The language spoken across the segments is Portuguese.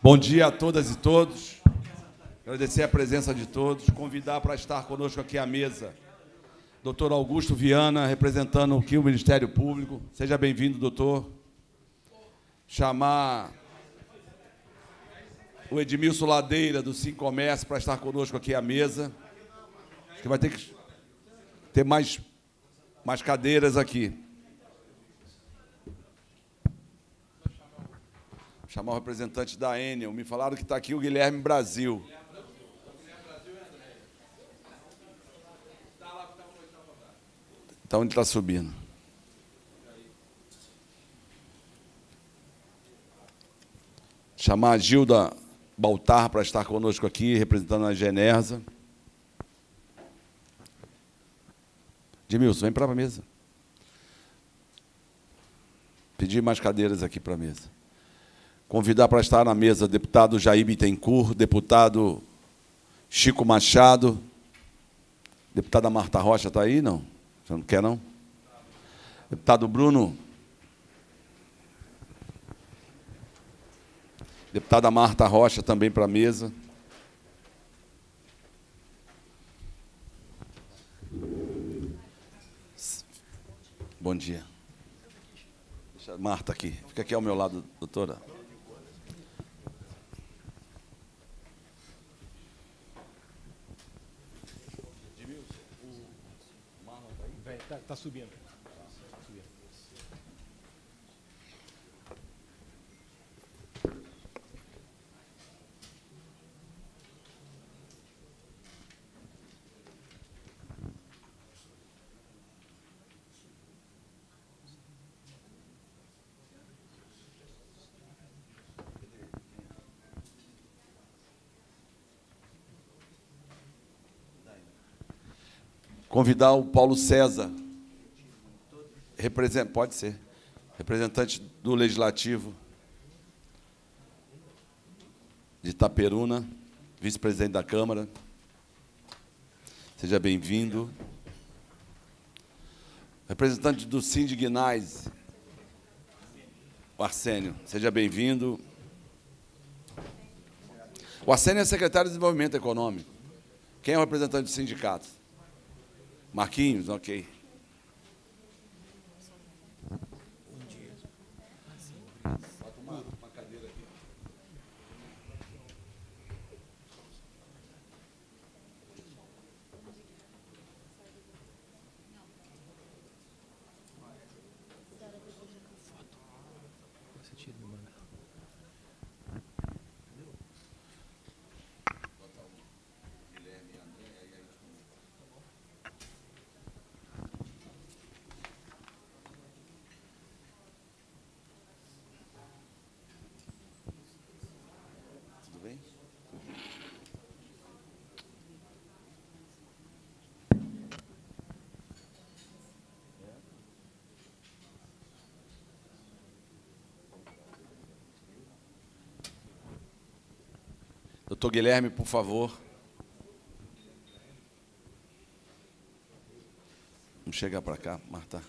Bom dia a todas e todos. Agradecer a presença de todos. Convidar para estar conosco aqui à mesa doutor Augusto Viana, representando aqui o Ministério Público. Seja bem-vindo, doutor. Chamar o Edmilson Ladeira, do Sincomércio, para estar conosco aqui à mesa. Acho que vai ter que ter mais cadeiras aqui. Chamar o representante da Enel. Me falaram que está aqui o Guilherme Brasil. Então, ele está subindo. Chamar a Gilda Baltar para estar conosco aqui, representando a Genersa. Edmilson, vem para a mesa. Pedir mais cadeiras aqui para a mesa. Convidar para estar na mesa deputado Jair Bittencourt, deputado Chico Machado, deputada Marta Rocha está aí, não? Você não quer, não? Deputado Bruno. Deputada Marta Rocha também para a mesa. Bom dia. Deixa a Marta aqui. Fica aqui ao meu lado, doutora. Está subindo. Convidar o Paulo César, pode ser, representante do Legislativo de Itaperuna, vice-presidente da Câmara. Seja bem-vindo. Representante do Sindignais, o Arsênio, seja bem-vindo. O Arsênio é secretário de Desenvolvimento Econômico. Quem é o representante do sindicato? Marquinhos, ok. Bota uma cadeira aqui. Doutor Guilherme, por favor. Vamos chegar para cá, Marta.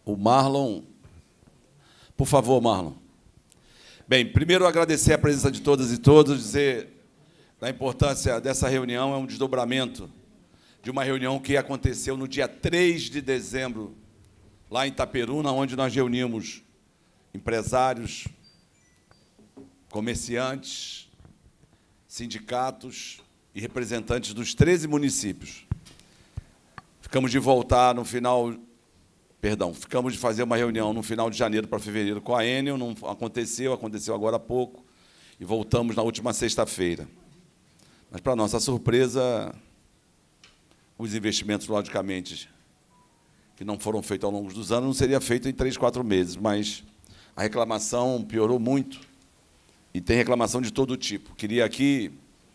o Marlon. Por favor, Marlon. Bem, primeiro agradecer a presença de todas e todos, dizer da importância dessa reunião, é um desdobramento de uma reunião que aconteceu no dia 3 de dezembro, lá em Itaperuna, onde nós reunimos empresários, comerciantes, sindicatos e representantes dos 13 municípios. Ficamos de voltar no final... ficamos de fazer uma reunião no final de janeiro para fevereiro com a Enel, não aconteceu, aconteceu agora há pouco, e voltamos na última sexta-feira. Mas, para nossa surpresa, os investimentos, logicamente, que não foram feitos ao longo dos anos, não seria feito em 3, 4 meses, mas a reclamação piorou muito, e tem reclamação de todo tipo. Queria aqui,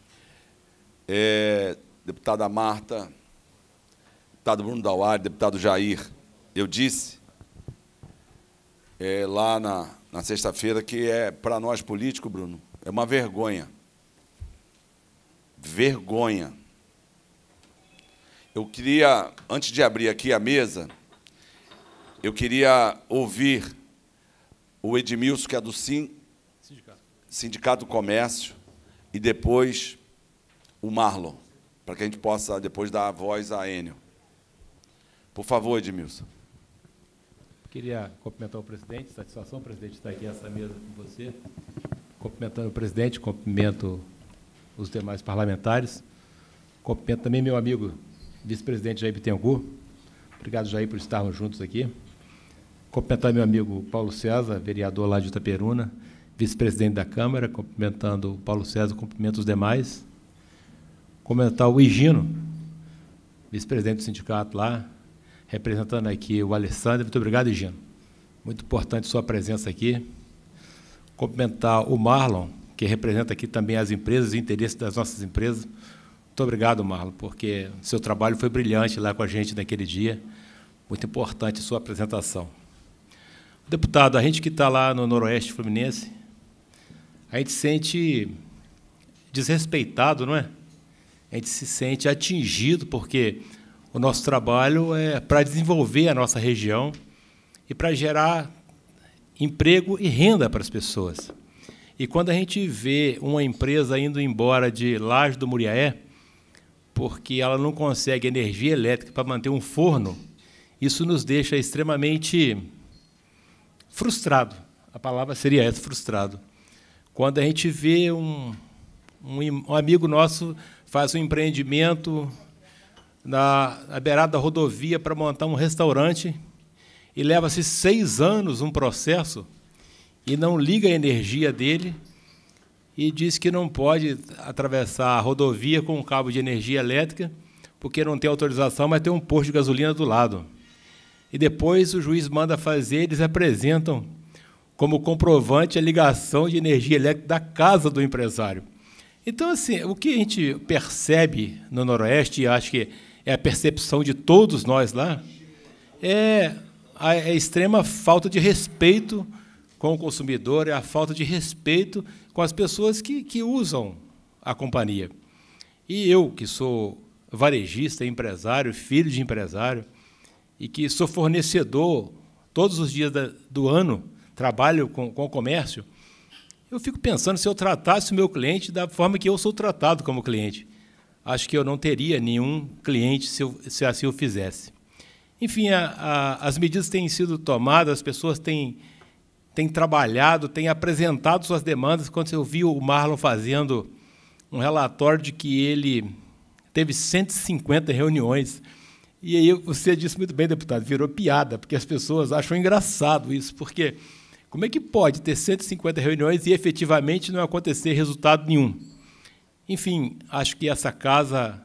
deputada Marta, deputado Bruno Dauari, deputado Jair, eu disse lá na sexta-feira que para nós políticos, Bruno, é uma vergonha. Vergonha. Eu queria, antes de abrir aqui a mesa, eu queria ouvir o Edmilson, que é do Sindicato do Comércio, e depois o Marlon, para que a gente possa depois dar a voz à Enel. Por favor, Edmilson. Queria cumprimentar o presidente, satisfação, presidente, estar aqui nessa mesa com você. Cumprimentando o presidente, cumprimento os demais parlamentares. Cumprimento também meu amigo, vice-presidente Jair Bittencourt. Obrigado, Jair, por estarmos juntos aqui. Cumprimentar meu amigo Paulo César, vereador lá de Itaperuna, vice-presidente da Câmara. Cumprimentando o Paulo César, cumprimento os demais. Cumprimentar o Higino, vice-presidente do sindicato lá, representando aqui o Alessandro. Muito obrigado, Higino. Muito importante sua presença aqui. Cumprimentar o Marlon, que representa aqui também as empresas, os interesses das nossas empresas. Muito obrigado, Marlon, porque o seu trabalho foi brilhante lá com a gente naquele dia. Muito importante a sua apresentação. Deputado, a gente que está lá no Noroeste Fluminense, a gente se sente desrespeitado, não é? A gente se sente atingido, porque o nosso trabalho é para desenvolver a nossa região e para gerar emprego e renda para as pessoas. E quando a gente vê uma empresa indo embora de Laje do Muriaé, porque ela não consegue energia elétrica para manter um forno, isso nos deixa extremamente frustrado. A palavra seria essa, frustrado. Quando a gente vê um amigo nosso faz um empreendimento na beirada da rodovia para montar um restaurante e leva-se 6 anos um processo e não liga a energia dele e diz que não pode atravessar a rodovia com um cabo de energia elétrica porque não tem autorização, mas tem um posto de gasolina do lado. E depois o juiz manda fazer, eles apresentam como comprovante a ligação de energia elétrica da casa do empresário. Então, assim, o que a gente percebe no Noroeste, e acho que é a percepção de todos nós lá, é a extrema falta de respeito com o consumidor, é a falta de respeito com as pessoas que usam a companhia. E eu, que sou varejista, empresário, filho de empresário, e que sou fornecedor todos os dias do ano, trabalho com o comércio, eu fico pensando, se eu tratasse o meu cliente da forma que eu sou tratado como cliente, acho que eu não teria nenhum cliente se assim eu fizesse. Enfim, as medidas têm sido tomadas, as pessoas têm trabalhado, têm apresentado suas demandas. Quando eu vi o Marlon fazendo um relatório de que ele teve 150 reuniões, e aí você disse muito bem, deputado, virou piada, porque as pessoas acham engraçado isso, porque como é que pode ter 150 reuniões e efetivamente não acontecer resultado nenhum? Enfim, acho que essa casa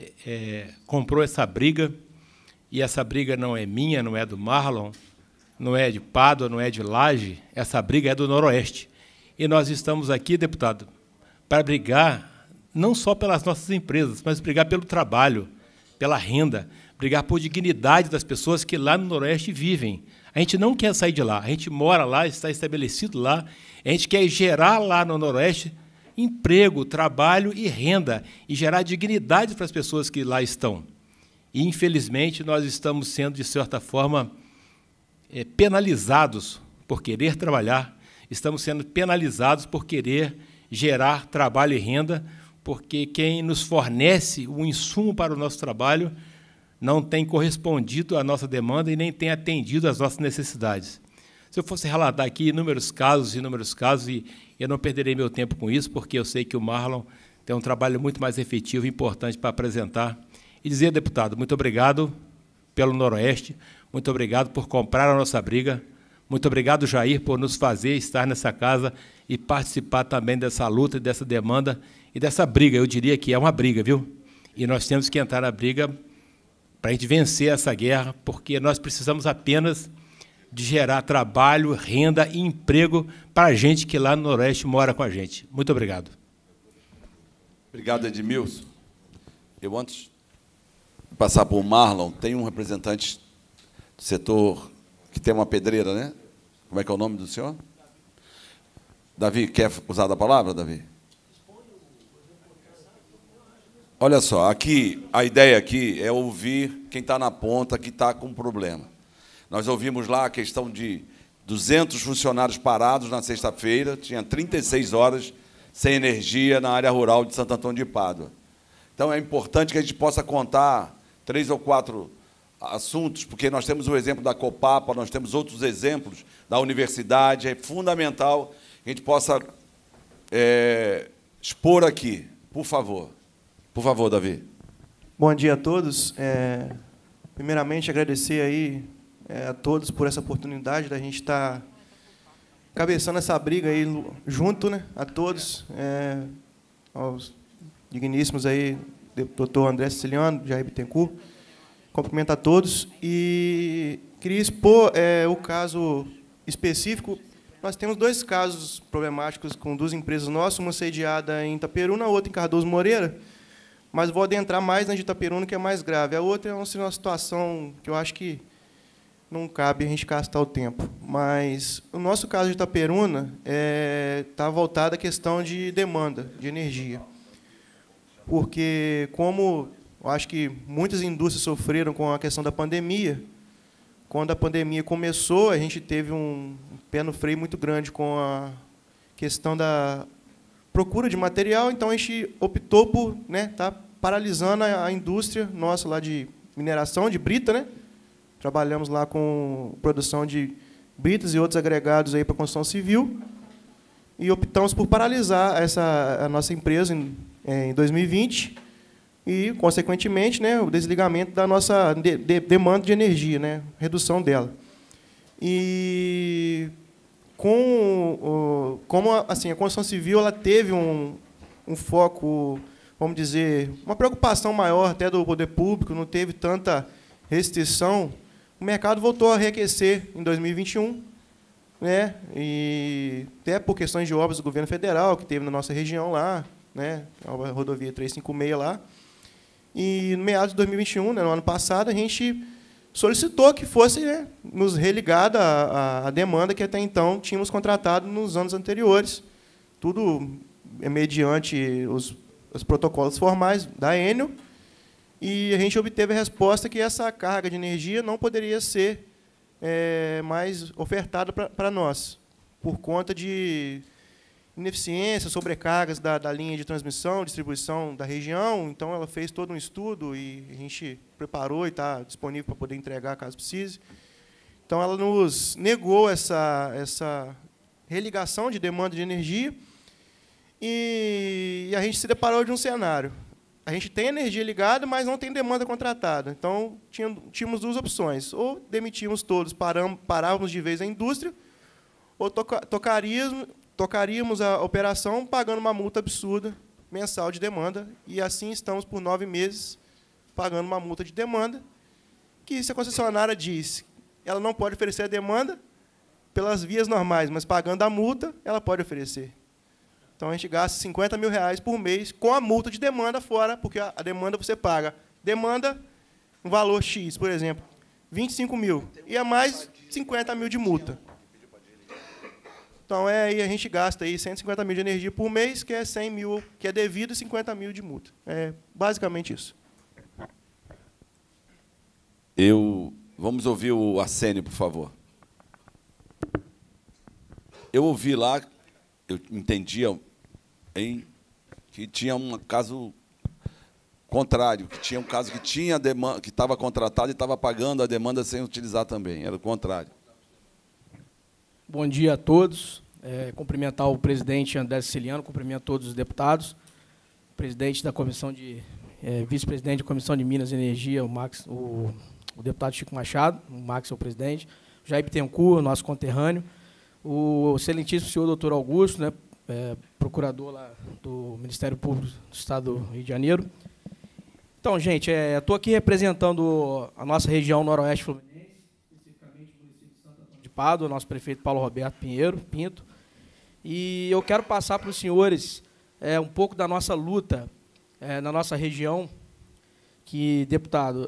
comprou essa briga, e essa briga não é minha, não é do Marlon, não é de Pádua, não é de Laje, essa briga é do Noroeste. E nós estamos aqui, deputado, para brigar não só pelas nossas empresas, mas brigar pelo trabalho, pela renda, brigar por dignidade das pessoas que lá no Noroeste vivem. A gente não quer sair de lá, a gente mora lá, está estabelecido lá, a gente quer gerar lá no Noroeste emprego, trabalho e renda, e gerar dignidade para as pessoas que lá estão. E, infelizmente, nós estamos sendo, de certa forma, penalizados por querer trabalhar, estamos sendo penalizados por querer gerar trabalho e renda, porque quem nos fornece o insumo para o nosso trabalho não tem correspondido à nossa demanda e nem tem atendido às nossas necessidades. Se eu fosse relatar aqui inúmeros casos, e eu não perderei meu tempo com isso, porque eu sei que o Marlon tem um trabalho muito mais efetivo e importante para apresentar. E dizer, deputado, muito obrigado pelo Noroeste, muito obrigado por comprar a nossa briga, muito obrigado, Jair, por nos fazer estar nessa casa e participar também dessa luta, dessa demanda e dessa briga. Eu diria que é uma briga, viu? E nós temos que entrar na briga para a gente vencer essa guerra, porque nós precisamos apenas de gerar trabalho, renda e emprego para a gente que lá no Noroeste mora com a gente. Muito obrigado. Obrigado, Edmilson. Eu, antes de passar por Marlon, tem um representante do setor que tem uma pedreira, né? Como é que é o nome do senhor? Davi, quer usar a palavra, Davi? Olha só, aqui, a ideia aqui é ouvir quem está na ponta, que está com problema. Nós ouvimos lá a questão de 200 funcionários parados na sexta-feira, tinha 36 horas sem energia na área rural de Santo Antônio de Pádua. Então, é importante que a gente possa contar 3 ou 4 assuntos, porque nós temos o exemplo da Copapa, nós temos outros exemplos da universidade, é fundamental que a gente possa expor aqui, por favor. Por favor, Davi. Bom dia a todos. Primeiramente, agradecer aí a todos por essa oportunidade da gente estar cabeçando essa briga aí junto, né? A todos, aos digníssimos aí, doutor André Siciliano, Jair Bittencourt. Cumprimento a todos. E queria expor o caso específico. Nós temos 2 casos problemáticos com 2 empresas nossas, uma sediada em Itaperuna, outra em Cardoso Moreira, mas vou adentrar mais na de Itaperuna, que é mais grave. A outra é uma situação que eu acho que não cabe a gente gastar o tempo. Mas o nosso caso de Itaperuna está voltado à questão de demanda de energia. Porque, como eu acho que muitas indústrias sofreram com a questão da pandemia, quando a pandemia começou, a gente teve um pé no freio muito grande com a questão da procura de material, então a gente optou por estar paralisando a indústria nossa lá de mineração, de brita, né? Trabalhamos lá com produção de britas e outros agregados aí para a construção civil, e optamos por paralisar a nossa empresa em 2020, e, consequentemente, o desligamento da nossa demanda de energia, redução dela. E, como assim, a construção civil ela teve um foco, vamos dizer, uma preocupação maior até do poder público, não teve tanta restrição, o mercado voltou a reaquecer em 2021, e até por questões de obras do governo federal, que teve na nossa região lá, a rodovia 356 lá. E, no meados de 2021, no ano passado, a gente solicitou que fosse nos religada a demanda que até então tínhamos contratado nos anos anteriores. Tudo mediante os protocolos formais da Enel. E a gente obteve a resposta que essa carga de energia não poderia ser mais ofertada para nós, por conta de ineficiência, sobrecargas da linha de transmissão, distribuição da região. Então, ela fez todo um estudo e a gente preparou e está disponível para poder entregar, caso precise. Então, ela nos negou essa religação de demanda de energia e a gente se deparou de um cenário. A gente tem energia ligada, mas não tem demanda contratada. Então, tínhamos 2 opções. Ou demitíamos todos, parávamos de vez a indústria, ou tocaríamos a operação pagando uma multa absurda mensal de demanda, e assim estamos por 9 meses pagando uma multa de demanda, que, se a concessionária diz ela não pode oferecer a demanda pelas vias normais, mas pagando a multa, ela pode oferecer. Então, a gente gasta R$50 mil por mês com a multa de demanda fora, porque a demanda você paga. Demanda, um valor X, por exemplo, 25 mil, e é mais 50 mil de multa. Então, aí a gente gasta aí 150 mil de energia por mês, que é 100 mil que é devido e 50 mil de multa. É basicamente isso. Vamos ouvir o Arsênio, por favor. Eu ouvi lá, eu entendia que tinha um caso contrário, que tinha um caso que tinha demanda, que estava contratado e estava pagando a demanda sem utilizar também. Era o contrário. Bom dia a todos. Cumprimentar o presidente André Siciliano, cumprimento todos os deputados, presidente da comissão de vice-presidente da Comissão de Minas e Energia, o deputado Chico Machado, o Max é o presidente, Jair Bittencourt, nosso conterrâneo, o excelentíssimo senhor doutor Augusto, né, procurador lá do Ministério Público do Estado do Rio de Janeiro. Então, gente, estou aqui representando a nossa região noroeste fluminense, especificamente o município de Santo Antônio de Pádua, nosso prefeito Paulo Roberto Pinto, e eu quero passar para os senhores um pouco da nossa luta na nossa região, que, deputado,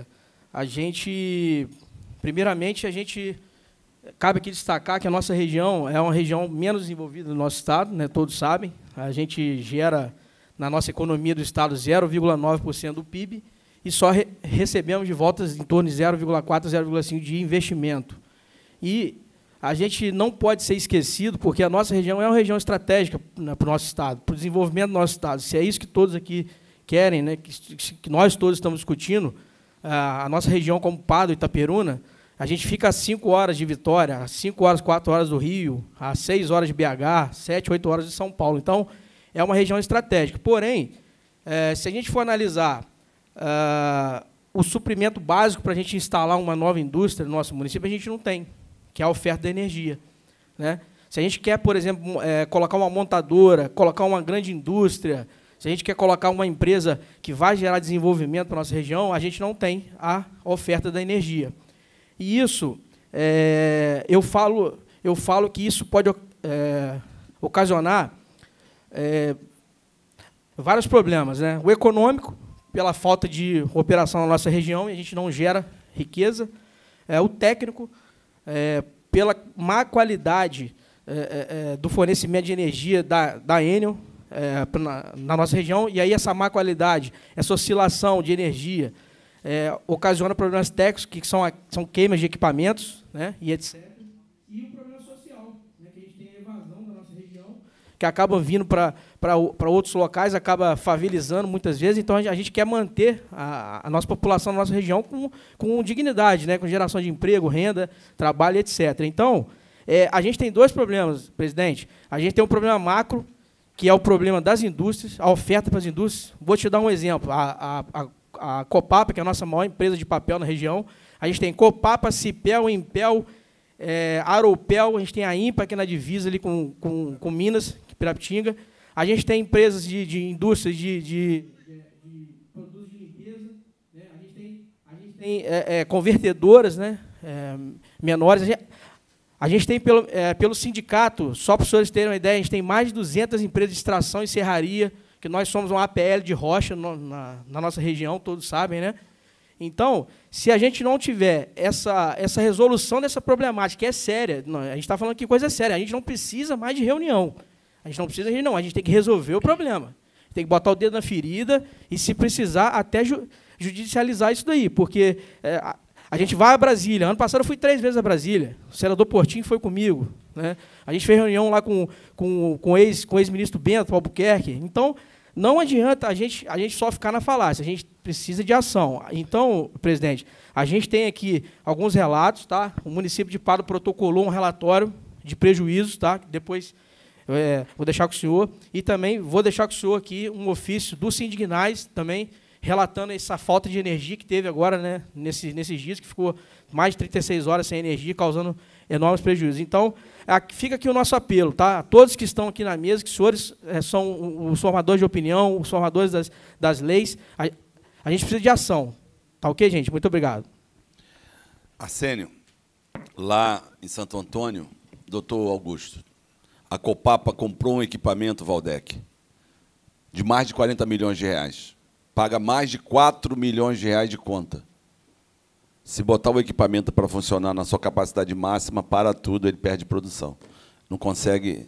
primeiramente, cabe aqui destacar que a nossa região é uma região menos desenvolvida do nosso estado, né, todos sabem. A gente gera, na nossa economia do estado, 0,9% do PIB e só recebemos de volta em torno de 0,4%, 0,5% de investimento. E a gente não pode ser esquecido, porque a nossa região é uma região estratégica, né, para o nosso estado, para o desenvolvimento do nosso estado. Se é isso que todos aqui querem, né, que nós todos estamos discutindo, a nossa região como Pádua e Itaperuna, a gente fica a 5 horas de Vitória, a 5 horas, 4 horas do Rio, a 6 horas de BH, 7, 8 horas de São Paulo. Então, é uma região estratégica. Porém, se a gente for analisar o suprimento básico para a gente instalar uma nova indústria no nosso município, a gente não tem, que é a oferta da energia, né? Se a gente quer, por exemplo, colocar uma montadora, colocar uma grande indústria, se a gente quer colocar uma empresa que vai gerar desenvolvimento para a nossa região, a gente não tem a oferta da energia. E isso, eu falo que isso pode ocasionar vários problemas, né? O econômico, pela falta de operação na nossa região, e a gente não gera riqueza. O técnico, pela má qualidade do fornecimento de energia da Enel na nossa região, e aí essa má qualidade, essa oscilação de energia, ocasiona problemas técnicos, que são queimas de equipamentos, né, e etc. E o problema social, né, que a gente tem a evasão da nossa região, que acaba vindo para outros locais, acaba favelizando muitas vezes. Então, a gente quer manter a nossa população na nossa região com dignidade, né, com geração de emprego, renda, trabalho, etc. Então, a gente tem dois problemas, presidente. A gente tem um problema macro, que é o problema das indústrias, a oferta para as indústrias. Vou te dar um exemplo. A Copapa, que é a nossa maior empresa de papel na região, a gente tem Copapa, Cipel, Impel, Aropel, a gente tem a IMPA aqui na divisa ali com Minas, Pirapitinga. A gente tem empresas de indústrias de produtos de limpeza, né? A gente tem convertedoras, né, menores. A gente tem, pelo sindicato, só para os senhores terem uma ideia, a gente tem mais de 200 empresas de extração e serraria, que nós somos uma APL de rocha na nossa região, todos sabem, né? Então, se a gente não tiver essa resolução dessa problemática, que é séria, a gente está falando aqui coisa séria, a gente não precisa mais de reunião. A gente não precisa de reunião, a gente tem que resolver o problema. Tem que botar o dedo na ferida e, se precisar, até judicializar isso daí, porque a gente vai a Brasília. Ano passado eu fui 3 vezes a Brasília. O senador Portinho foi comigo, né? A gente fez reunião lá com o ex-ministro Bento Albuquerque. Então, não adianta a gente só ficar na falácia, a gente precisa de ação. Então, presidente, a gente tem aqui alguns relatos, tá? O município de Pádua protocolou um relatório de prejuízos, tá? Depois vou deixar com o senhor. E também vou deixar com o senhor aqui um ofício do Sindignais, também, relatando essa falta de energia que teve agora, né, nesses dias, que ficou mais de 36 horas sem energia, causando enormes prejuízos. Então, fica aqui o nosso apelo, tá? A todos que estão aqui na mesa, que os senhores são os formadores de opinião, os formadores das leis, a gente precisa de ação. Tá ok, gente? Muito obrigado. Arsênio, lá em Santo Antônio, doutor Augusto, a Copapa comprou um equipamento, Valdec, de mais de 40 milhões de reais. Paga mais de 4 milhões de reais de conta. Se botar o equipamento para funcionar na sua capacidade máxima, para tudo, ele perde produção. Não consegue.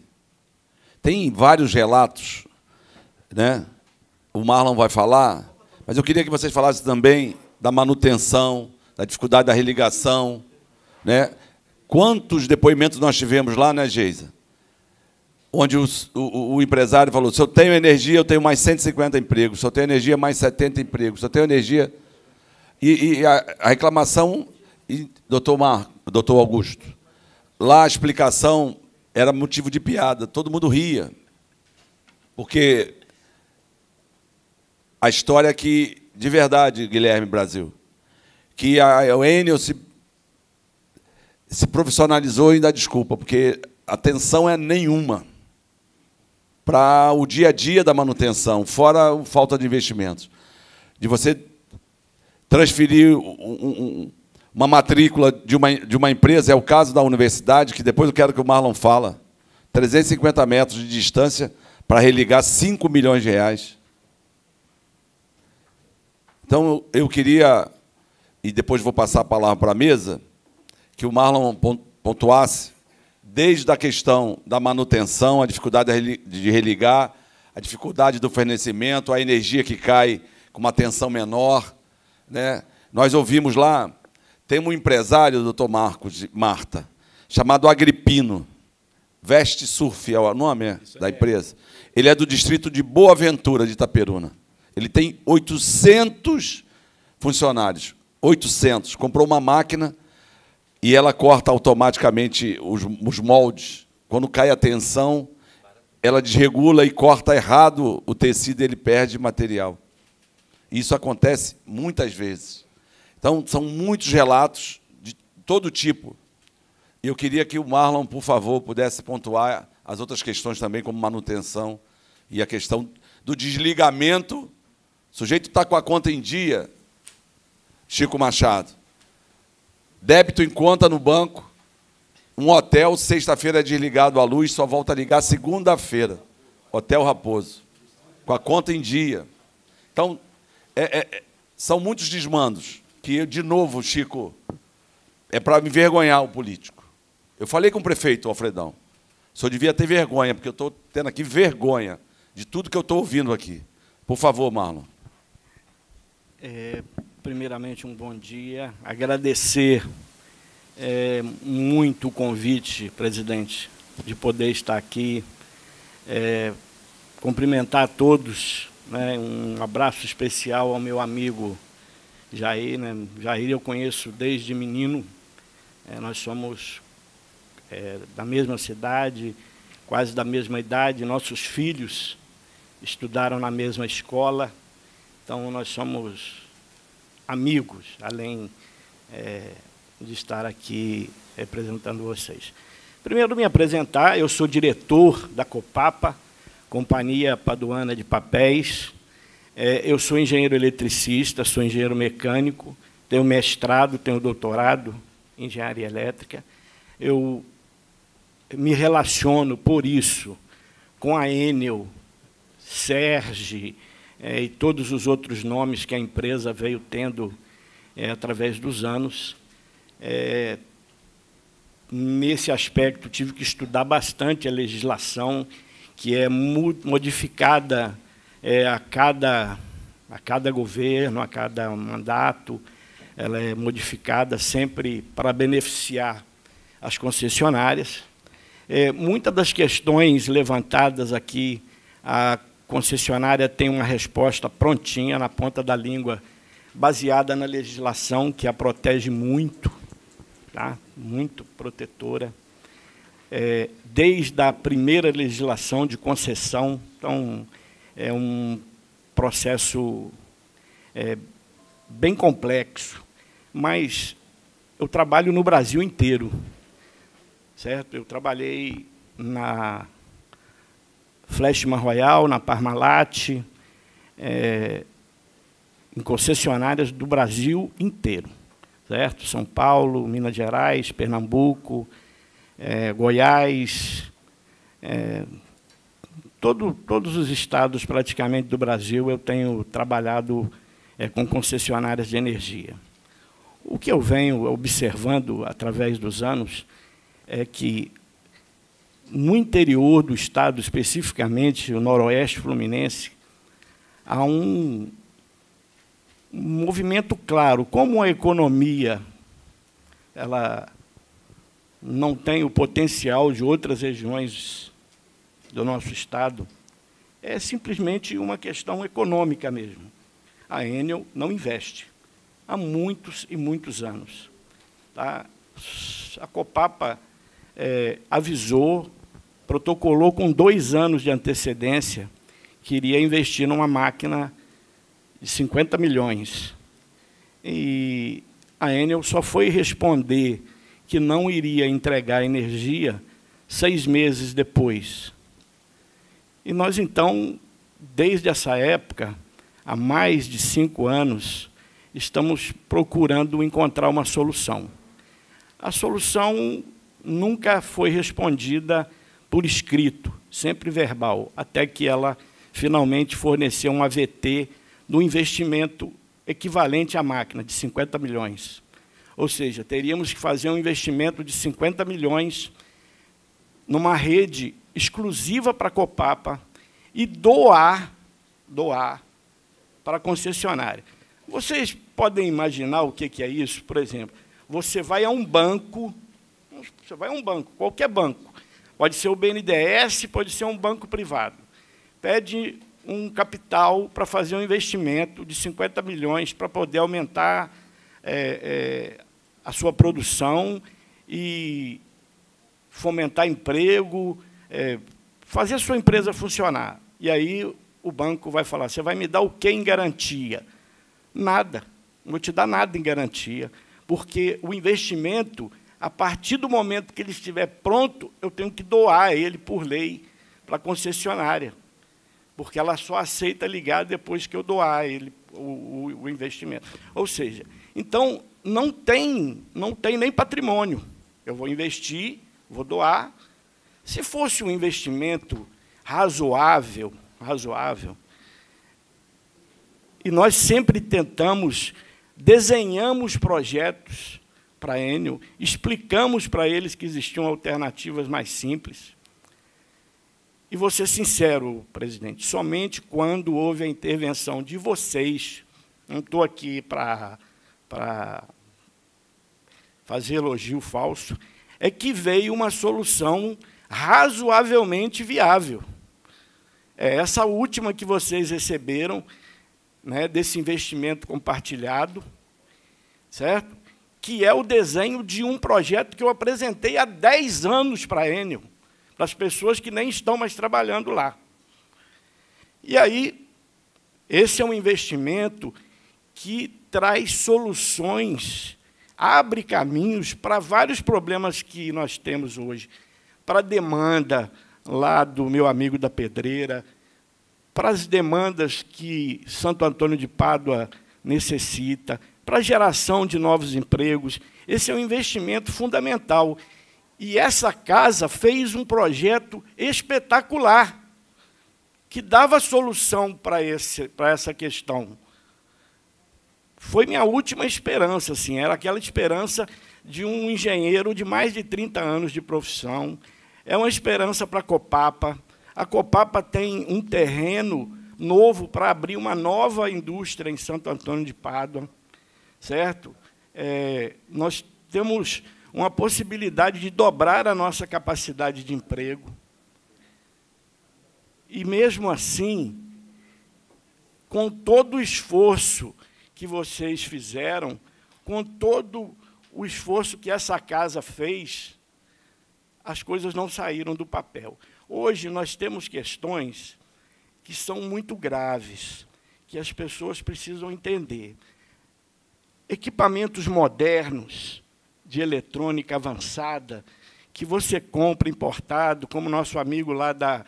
Tem vários relatos, né? O Marlon vai falar, mas eu queria que vocês falassem também da manutenção, da dificuldade da religação, né? Quantos depoimentos nós tivemos lá, né, Geisa? onde o empresário falou, se eu tenho energia, eu tenho mais 150 empregos, se eu tenho energia, mais 70 empregos, se eu tenho energia... E a reclamação, doutor Augusto, lá a explicação era motivo de piada, todo mundo ria, porque a história é que, de verdade, Guilherme Brasil, que a Enel se profissionalizou e dá desculpa, porque a atenção é nenhuma para o dia a dia da manutenção, fora a falta de investimentos. De você transferir uma matrícula de uma empresa, é o caso da universidade, que depois eu quero que o Marlon fala, 350 metros de distância para religar 5 milhões de reais. Então, eu queria, e depois vou passar a palavra para a mesa, que o Marlon pontuasse, desde a questão da manutenção, a dificuldade de religar, a dificuldade do fornecimento, a energia que cai com uma tensão menor, né? Nós ouvimos lá, tem um empresário, doutor Marta, chamado Agripino, Veste Surf, é o nome da empresa. Ele é do distrito de Boa Ventura, de Itaperuna. Ele tem 800 funcionários, 800. Comprou uma máquina e ela corta automaticamente os moldes. Quando cai a tensão, ela desregula e corta errado o tecido, ele perde material. Isso acontece muitas vezes. Então, são muitos relatos de todo tipo. E eu queria que o Marlon, por favor, pudesse pontuar as outras questões também, como manutenção e a questão do desligamento. O sujeito está com a conta em dia, Chico Machado. Débito em conta no banco. Um hotel, sexta-feira é desligado a luz, só volta a ligar segunda-feira. Hotel Raposo. Com a conta em dia. Então, são muitos desmandos que, de novo, Chico, é para me envergonhar o político. Eu falei com o prefeito, Alfredão. O senhor devia ter vergonha, porque eu estou tendo aqui vergonha de tudo que eu estou ouvindo aqui. Por favor, Marlon. Primeiramente, um bom dia. Agradecer muito o convite, presidente, de poder estar aqui. Cumprimentar a todos, né, um abraço especial ao meu amigo Jair. Né? Jair eu conheço desde menino. Nós somos da mesma cidade, quase da mesma idade. Nossos filhos estudaram na mesma escola. Então, nós somos amigos, além de estar aqui representando vocês. Primeiro, me apresentar, eu sou diretor da Copapa, Companhia Paduana de Papéis. Eu sou engenheiro eletricista, sou engenheiro mecânico, tenho mestrado, tenho doutorado em engenharia elétrica. Eu me relaciono, por isso, com a Enel, Serge, e todos os outros nomes que a empresa veio tendo através dos anos. Nesse aspecto, tive que estudar bastante a legislação, que é modificada a cada governo, a cada mandato. Ela é modificada sempre para beneficiar as concessionárias. Muitas das questões levantadas aqui, a concessionária tem uma resposta prontinha, na ponta da língua, baseada na legislação, que a protege muito, tá? Muito protetora, desde a primeira legislação de concessão. Então, é um processo bem complexo, mas eu trabalho no Brasil inteiro, certo? Eu trabalhei na Flashman Royal, na Parmalat, em concessionárias do Brasil inteiro, certo? São Paulo, Minas Gerais, Pernambuco, Goiás, todos os estados praticamente do Brasil eu tenho trabalhado com concessionárias de energia. O que eu venho observando através dos anos é que no interior do estado, especificamente o noroeste fluminense, há um movimento claro. Como a economia ela não tem o potencial de outras regiões do nosso Estado, é simplesmente uma questão econômica mesmo. A Enel não investe há muitos e muitos anos. Tá? A Copapa avisou, protocolou com 2 anos de antecedência que iria investir numa máquina de 50 milhões. E a Enel só foi responder que não iria entregar energia 6 meses depois. E nós, então, desde essa época, há mais de 5 anos, estamos procurando encontrar uma solução. A solução nunca foi respondida por escrito, sempre verbal, até que ela finalmente forneceu um AVT do investimento equivalente à máquina, de 50 milhões. Ou seja, teríamos que fazer um investimento de 50 milhões numa rede exclusiva para a Copapa e doar para a concessionária. Vocês podem imaginar o que é isso? Por exemplo, você vai a um banco, qualquer banco, pode ser o BNDES, pode ser um banco privado, pede um capital para fazer um investimento de 50 milhões para poder aumentar a sua produção e fomentar emprego, fazer a sua empresa funcionar. E aí o banco vai falar, você vai me dar o quê em garantia? Nada, não vou te dar nada em garantia, porque o investimento, a partir do momento que ele estiver pronto, eu tenho que doar ele, por lei, para a concessionária, porque ela só aceita ligar depois que eu doar ele, o investimento. Ou seja, então, não tem nem patrimônio. Eu vou investir, vou doar. Se fosse um investimento razoável, e nós sempre desenhamos projetos para a Enel, explicamos para eles que existiam alternativas mais simples. E vou ser sincero, presidente, somente quando houve a intervenção de vocês, não estou aqui para fazer elogio falso, é que veio uma solução razoavelmente viável. É essa última que vocês receberam, né, desse investimento compartilhado, certo? Que é o desenho de um projeto que eu apresentei há 10 anos para a Enel, para as pessoas que nem estão mais trabalhando lá. E aí, esse é um investimento que traz soluções, abre caminhos para vários problemas que nós temos hoje, para a demanda lá do meu amigo da Pedreira, para as demandas que Santo Antônio de Pádua necessita, para a geração de novos empregos. Esse é um investimento fundamental. E essa casa fez um projeto espetacular, que dava solução para essa questão. Foi minha última esperança, assim, era aquela esperança de um engenheiro de mais de 30 anos de profissão. É uma esperança para a Copapa. A Copapa tem um terreno novo para abrir uma nova indústria em Santo Antônio de Pádua, certo? Nós temos uma possibilidade de dobrar a nossa capacidade de emprego. E, mesmo assim, com todo o esforço que vocês fizeram, com todo o esforço que essa casa fez, as coisas não saíram do papel. Hoje, nós temos questões que são muito graves, que as pessoas precisam entender. Equipamentos modernos, de eletrônica avançada, que você compra importado, como nosso amigo lá da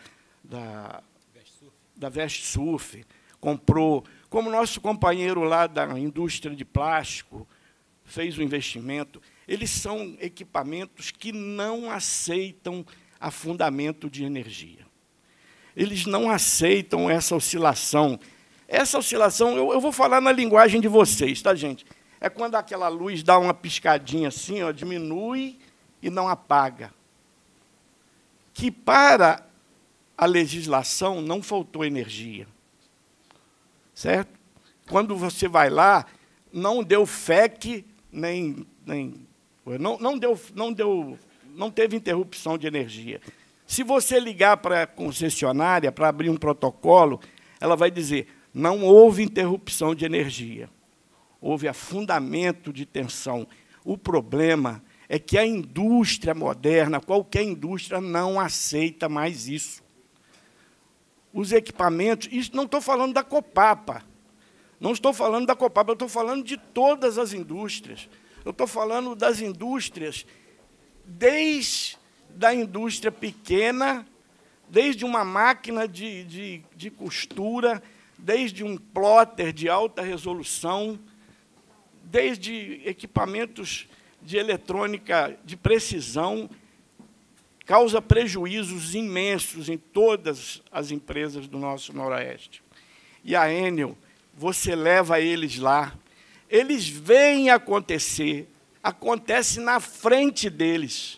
Vestsurf comprou, como nosso companheiro lá da indústria de plástico fez o investimento. Eles são equipamentos que não aceitam afundamento de energia. Eles não aceitam essa oscilação. Essa oscilação, eu vou falar na linguagem de vocês, tá, gente? É quando aquela luz dá uma piscadinha assim, ó, diminui e não apaga. Que para a legislação não faltou energia. Certo? Quando você vai lá, não deu FEC, não teve interrupção de energia. Se você ligar para a concessionária para abrir um protocolo, ela vai dizer: não houve interrupção de energia, houve afundamento de tensão. O problema é que a indústria moderna, qualquer indústria, não aceita mais isso. Os equipamentos, isso não estou falando da Copapa, não estou falando da Copapa, eu estou falando de todas as indústrias. Eu estou falando das indústrias, desde a indústria pequena, desde uma máquina de costura, desde um plotter de alta resolução, desde equipamentos de eletrônica de precisão, causa prejuízos imensos em todas as empresas do nosso Noroeste. E a Enel, você leva eles lá, eles veem acontecer, acontece na frente deles.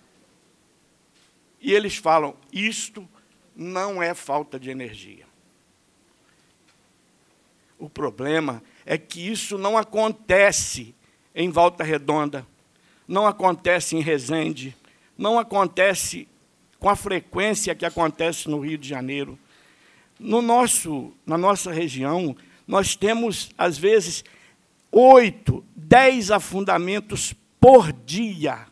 E eles falam: isto não é falta de energia. O problema é que isso não acontece em Volta Redonda, não acontece em Resende, não acontece com a frequência que acontece no Rio de Janeiro. Na nossa região, nós temos, às vezes, 8, 10 afundamentos por dia.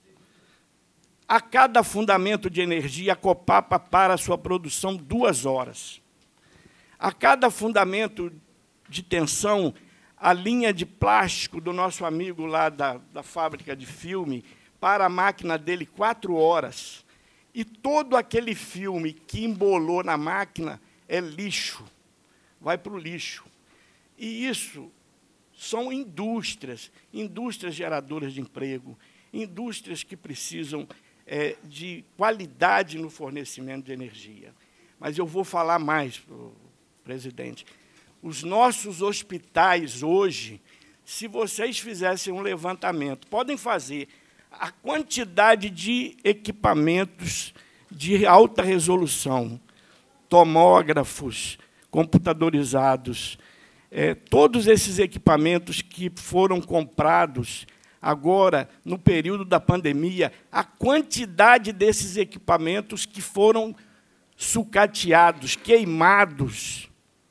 A cada afundamento de energia, a Copapa para a sua produção 2 horas. A cada afundamento de tensão, a linha de plástico do nosso amigo lá da fábrica de filme para a máquina dele 4 horas. E todo aquele filme que embolou na máquina é lixo, vai para o lixo. E isso são indústrias geradoras de emprego, indústrias que precisam de qualidade no fornecimento de energia. Mas eu vou falar mais, presidente. Os nossos hospitais hoje, se vocês fizessem um levantamento, podem fazer a quantidade de equipamentos de alta resolução, tomógrafos computadorizados, todos esses equipamentos que foram comprados agora, no período da pandemia, a quantidade desses equipamentos que foram sucateados, queimados,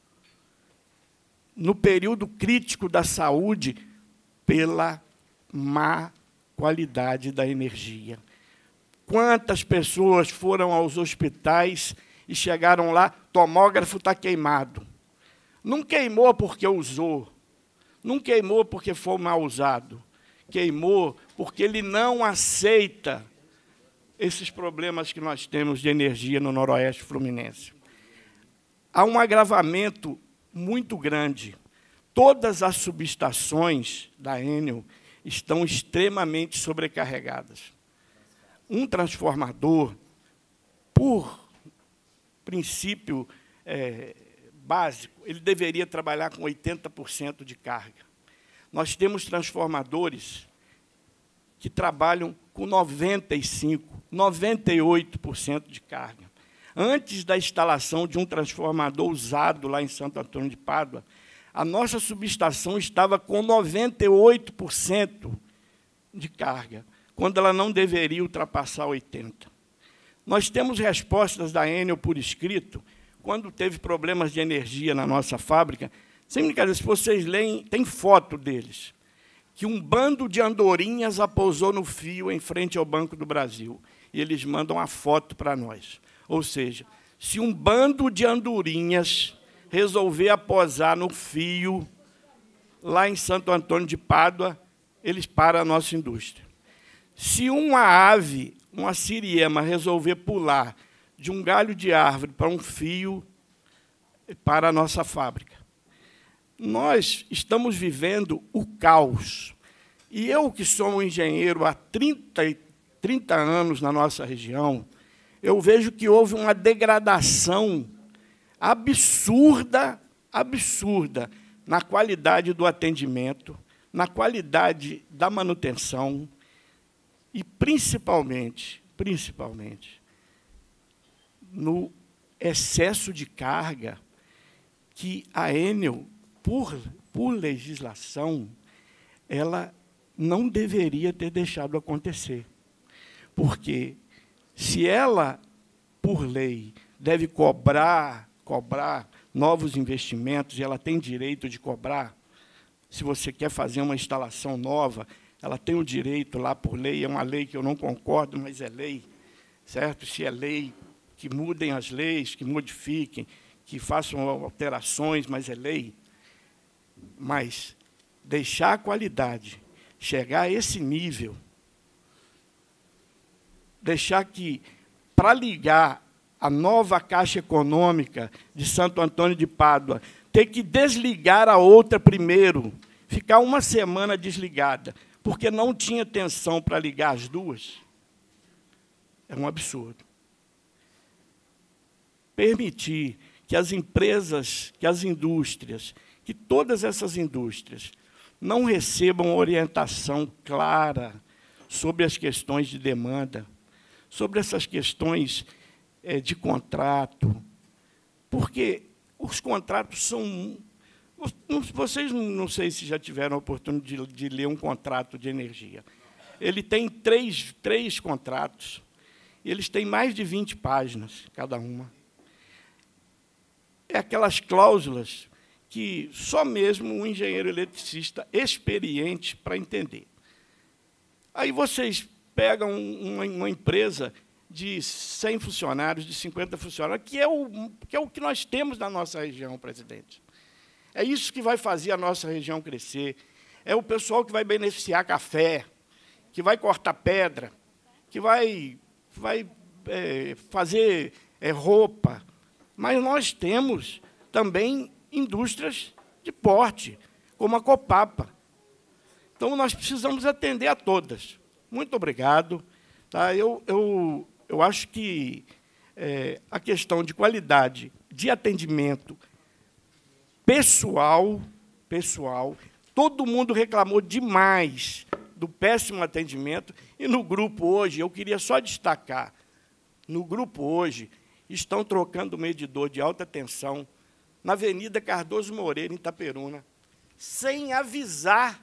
no período crítico da saúde, pela má qualidade da energia. Quantas pessoas foram aos hospitais e chegaram lá, tomógrafo está queimado. Não queimou porque usou, não queimou porque foi mal usado, queimou porque ele não aceita esses problemas que nós temos de energia no Noroeste Fluminense. Há um agravamento muito grande. Todas as subestações da Enel estão extremamente sobrecarregadas. Um transformador, por princípio básico, ele deveria trabalhar com 80% de carga. Nós temos transformadores que trabalham com 95%, 98% de carga. Antes da instalação de um transformador usado lá em Santo Antônio de Pádua, a nossa subestação estava com 98% de carga, quando ela não deveria ultrapassar 80%. Nós temos respostas da Enel por escrito, quando teve problemas de energia na nossa fábrica. Sem brincadeira, se vocês leem, tem foto deles, que um bando de andorinhas apousou no fio em frente ao Banco do Brasil, e eles mandam a foto para nós. Ou seja, se um bando de andorinhas resolver aposar no fio, lá em Santo Antônio de Pádua, eles param a nossa indústria. Se uma ave, uma siriema, resolver pular de um galho de árvore para um fio, para a nossa fábrica. Nós estamos vivendo o caos. E eu, que sou um engenheiro há 30 anos na nossa região, eu vejo que houve uma degradação absurda na qualidade do atendimento, na qualidade da manutenção e, principalmente, no excesso de carga que a Enel, por legislação, ela não deveria ter deixado acontecer. Porque, se ela por lei, deve cobrar novos investimentos, e ela tem direito de cobrar. Se você quer fazer uma instalação nova, ela tem o direito lá por lei, é uma lei que eu não concordo, mas é lei, certo? Se é lei, que mudem as leis, que modifiquem, que façam alterações, mas é lei. Mas deixar a qualidade chegar a esse nível, deixar que, para ligar a nova Caixa Econômica de Santo Antônio de Pádua, ter que desligar a outra primeiro, ficar uma semana desligada, porque não tinha tensão para ligar as duas, é um absurdo. Permitir que as empresas, que as indústrias, que todas essas indústrias não recebam orientação clara sobre as questões de demanda, sobre essas questões de contrato, porque os contratos são... Vocês não sei se já tiveram a oportunidade de ler um contrato de energia. Ele tem três contratos, e eles têm mais de 20 páginas, cada uma. É aquelas cláusulas que só mesmo um engenheiro eletricista experiente para entender. Aí vocês pegam uma empresa de 100 funcionários, de 50 funcionários, que é o que nós temos na nossa região, presidente. É isso que vai fazer a nossa região crescer. É o pessoal que vai beneficiar café, que vai cortar pedra, que vai fazer roupa. Mas nós temos também indústrias de porte, como a Copapa. Então, nós precisamos atender a todas. Muito obrigado. Tá? Eu acho que a questão de qualidade de atendimento pessoal, todo mundo reclamou demais do péssimo atendimento, e no grupo hoje, eu queria só destacar, no grupo hoje, estão trocando o medidor de alta tensão na Avenida Cardoso Moreira, em Itaperuna, sem avisar,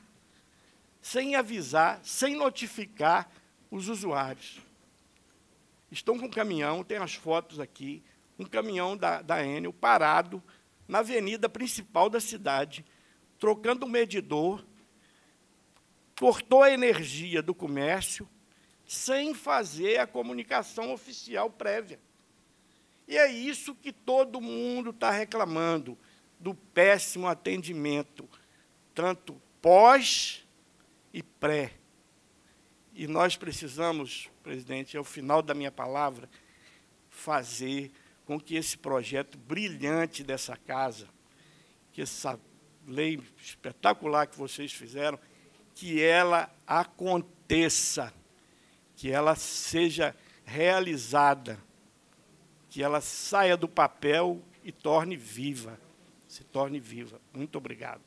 sem notificar os usuários. Estão com um caminhão, tem as fotos aqui, um caminhão da Enel parado na avenida principal da cidade, trocando o medidor, cortou a energia do comércio, sem fazer a comunicação oficial prévia. E é isso que todo mundo está reclamando, do péssimo atendimento, tanto pós e pré. E nós precisamos, presidente, ao final da minha palavra, fazer com que esse projeto brilhante dessa casa, que essa lei espetacular que vocês fizeram, que ela aconteça, que ela seja realizada, que ela saia do papel e se torne viva. Muito obrigado.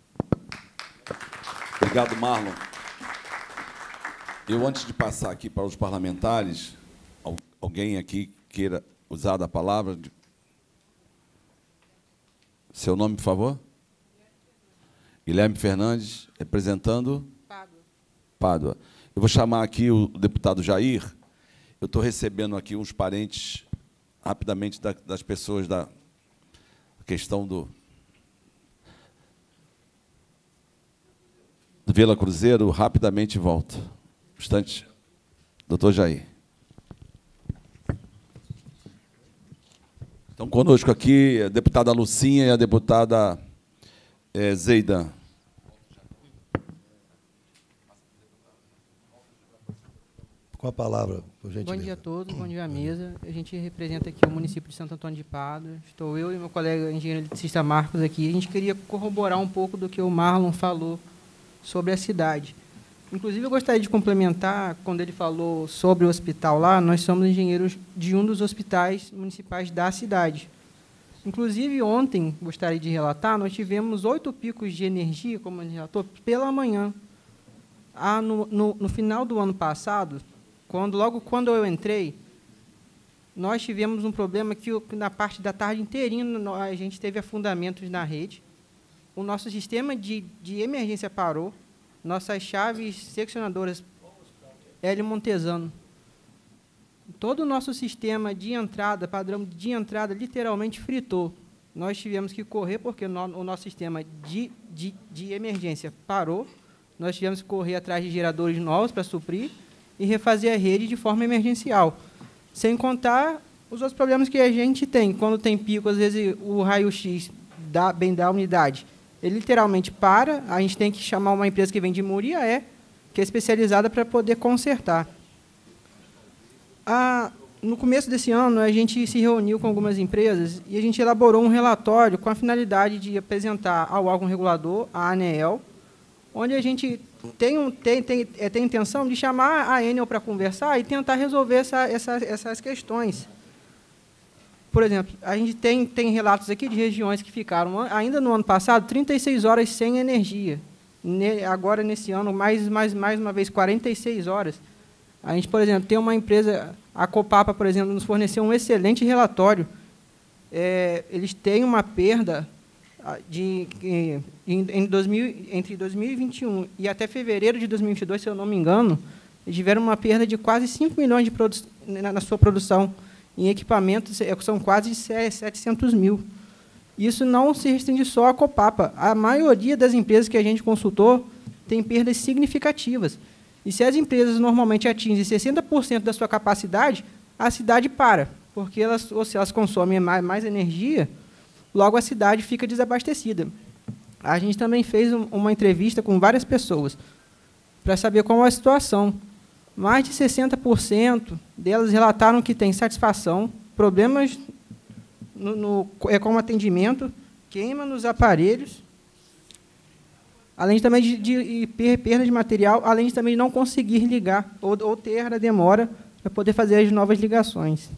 Obrigado, Marlon. Eu, antes de passar aqui para os parlamentares, alguém aqui queira usar da palavra? Seu nome, por favor? Guilherme Fernandes, representando? Pádua. Eu vou chamar aqui o deputado Jair. Eu estou recebendo aqui uns parentes, rapidamente, das pessoas da questão do Vila Cruzeiro. Rapidamente volto. Um instante. Doutor Jair. Estão conosco aqui a deputada Lucinha e a deputada Zeida. Com a palavra, por gentileza. Bom dia a todos, bom dia à mesa. A gente representa aqui o município de Santo Antônio de Pádua. Estou eu e meu colega engenheiro eletricista Marcos aqui. A gente queria corroborar um pouco do que o Marlon falou sobre a cidade. Inclusive, eu gostaria de complementar, quando ele falou sobre o hospital lá, nós somos engenheiros de um dos hospitais municipais da cidade. Inclusive, ontem, gostaria de relatar, nós tivemos 8 picos de energia, como ele relatou, pela manhã. No final do ano passado, logo quando eu entrei, nós tivemos um problema que, na parte da tarde inteirinha, a gente teve afundamentos na rede. O nosso sistema de emergência parou. Nossas chaves seccionadoras Hélio Montesano. todo o nosso sistema de entrada, padrão de entrada, literalmente fritou. Nós tivemos que correr, porque o nosso sistema de emergência parou. Nós tivemos que correr atrás de geradores novos para suprir e refazer a rede de forma emergencial. Sem contar os outros problemas que a gente tem. Quando tem pico, às vezes o raio-x da unidade, ele literalmente para, a gente tem que chamar uma empresa que vem de Muriaé, que é especializada para poder consertar. No começo desse ano, a gente se reuniu com algumas empresas e a gente elaborou um relatório com a finalidade de apresentar ao órgão regulador, a ANEEL, onde a gente tem a intenção de chamar a Enel para conversar e tentar resolver essas questões. Por exemplo, a gente tem relatos aqui de regiões que ficaram, ainda no ano passado, 36 horas sem energia. Agora, nesse ano, mais uma vez, 46 horas. A gente, por exemplo, tem uma empresa, a Copapa, por exemplo, nos forneceu um excelente relatório. Eles têm uma perda entre 2021 e até fevereiro de 2022, se eu não me engano, eles tiveram uma perda de quase 5 milhões na sua produção. Em equipamentos, são quase 700 mil. Isso não se restringe só à Copapa. A maioria das empresas que a gente consultou tem perdas significativas. E se as empresas normalmente atingem 60% da sua capacidade, a cidade para, porque se elas consomem mais energia, logo a cidade fica desabastecida. A gente também fez uma entrevista com várias pessoas para saber qual é a situação. Mais de 60% delas relataram que têm satisfação, problemas com o atendimento, queima nos aparelhos, além também de perda de material, além de também não conseguir ligar ou ter a demora para poder fazer as novas ligações.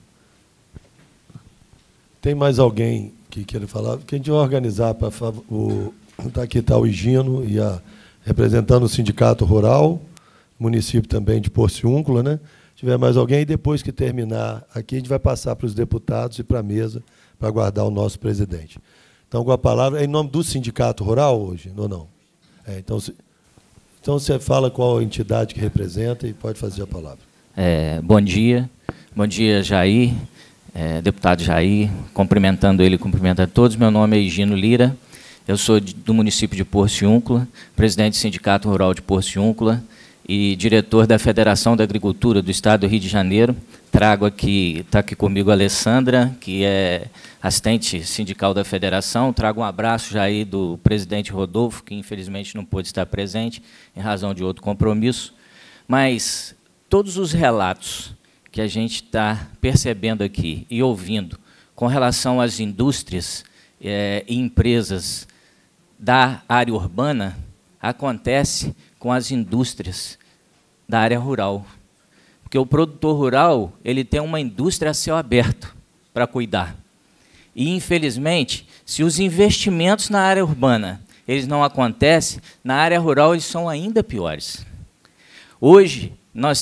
Tem mais alguém que queira falar? Que a gente vai organizar para aqui está o Higino representando o Sindicato Rural, município também de Porciúncula, né? Se tiver mais alguém, e depois que terminar aqui, a gente vai passar para os deputados e para a mesa para aguardar o nosso presidente. Então, com a palavra, é em nome do Sindicato Rural hoje, ou não? Então você fala qual a entidade que representa e pode fazer a palavra. Bom dia, Jair, deputado Jair, cumprimentando a todos. Meu nome é Higino Lira, eu sou do município de Porciúncula, presidente do Sindicato Rural de Porciúncula e diretor da Federação da Agricultura do Estado do Rio de Janeiro. Está aqui comigo a Alessandra, que é assistente sindical da Federação. Trago um abraço já aí do presidente Rodolfo, que infelizmente não pôde estar presente, em razão de outro compromisso. Mas todos os relatos que a gente está percebendo aqui e ouvindo com relação às indústrias e empresas da área urbana, acontece com as indústrias da área rural. Porque o produtor rural ele tem uma indústria a céu aberto para cuidar. E, infelizmente, se os investimentos na área urbana eles não acontecem, na área rural eles são ainda piores. Hoje, nós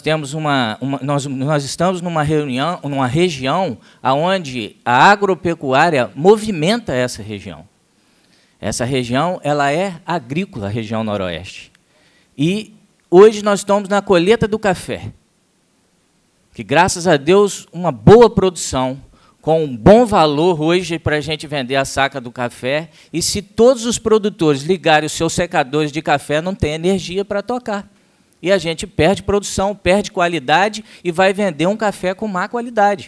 estamos numa região onde a agropecuária movimenta essa região. Essa região ela é agrícola, a região noroeste. E hoje nós estamos na colheita do café, que, graças a Deus, uma boa produção, com um bom valor hoje para a gente vender a saca do café, e se todos os produtores ligarem os seus secadores de café, não tem energia para tocar. E a gente perde produção, perde qualidade e vai vender um café com má qualidade.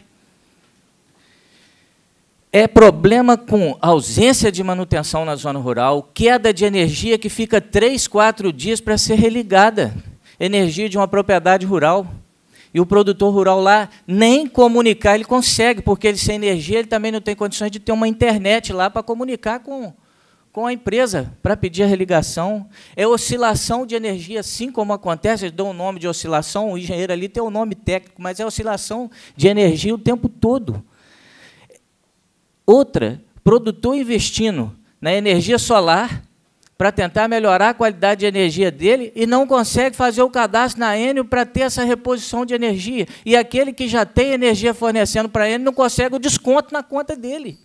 É problema com ausência de manutenção na zona rural, queda de energia que fica 3, 4 dias para ser religada, energia de uma propriedade rural. E o produtor rural lá, nem comunicar ele consegue, porque ele sem energia ele também não tem condições de ter uma internet lá para comunicar com a empresa, para pedir a religação. É oscilação de energia, assim como acontece, eles dão o nome de oscilação, o engenheiro ali tem o nome técnico, mas é oscilação de energia o tempo todo. Outra, produtor investindo na energia solar para tentar melhorar a qualidade de energia dele e não consegue fazer o cadastro na Enel para ter essa reposição de energia. E aquele que já tem energia fornecendo para ele não consegue o desconto na conta dele.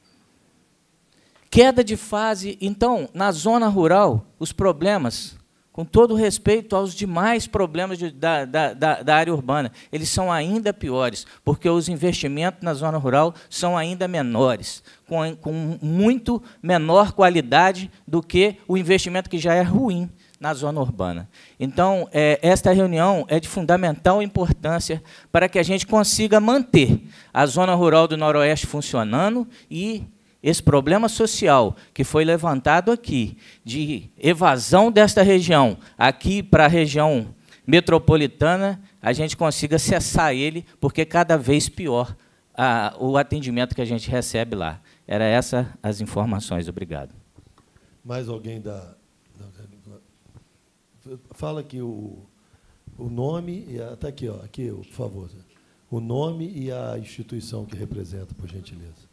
Queda de fase. Então, na zona rural, os problemas com todo respeito aos demais problemas da área urbana, eles são ainda piores, porque os investimentos na zona rural são ainda menores, com muito menor qualidade do que o investimento que já é ruim na zona urbana. Então, esta reunião é de fundamental importância para que a gente consiga manter a zona rural do Noroeste funcionando e esse problema social que foi levantado aqui, de evasão desta região aqui para a região metropolitana, a gente consiga cessar ele, porque cada vez pior o atendimento que a gente recebe lá. Era essas as informações. Obrigado. Mais alguém fala aqui o nome, está aqui, ó, aqui, por favor. O nome e a instituição que representa, por gentileza.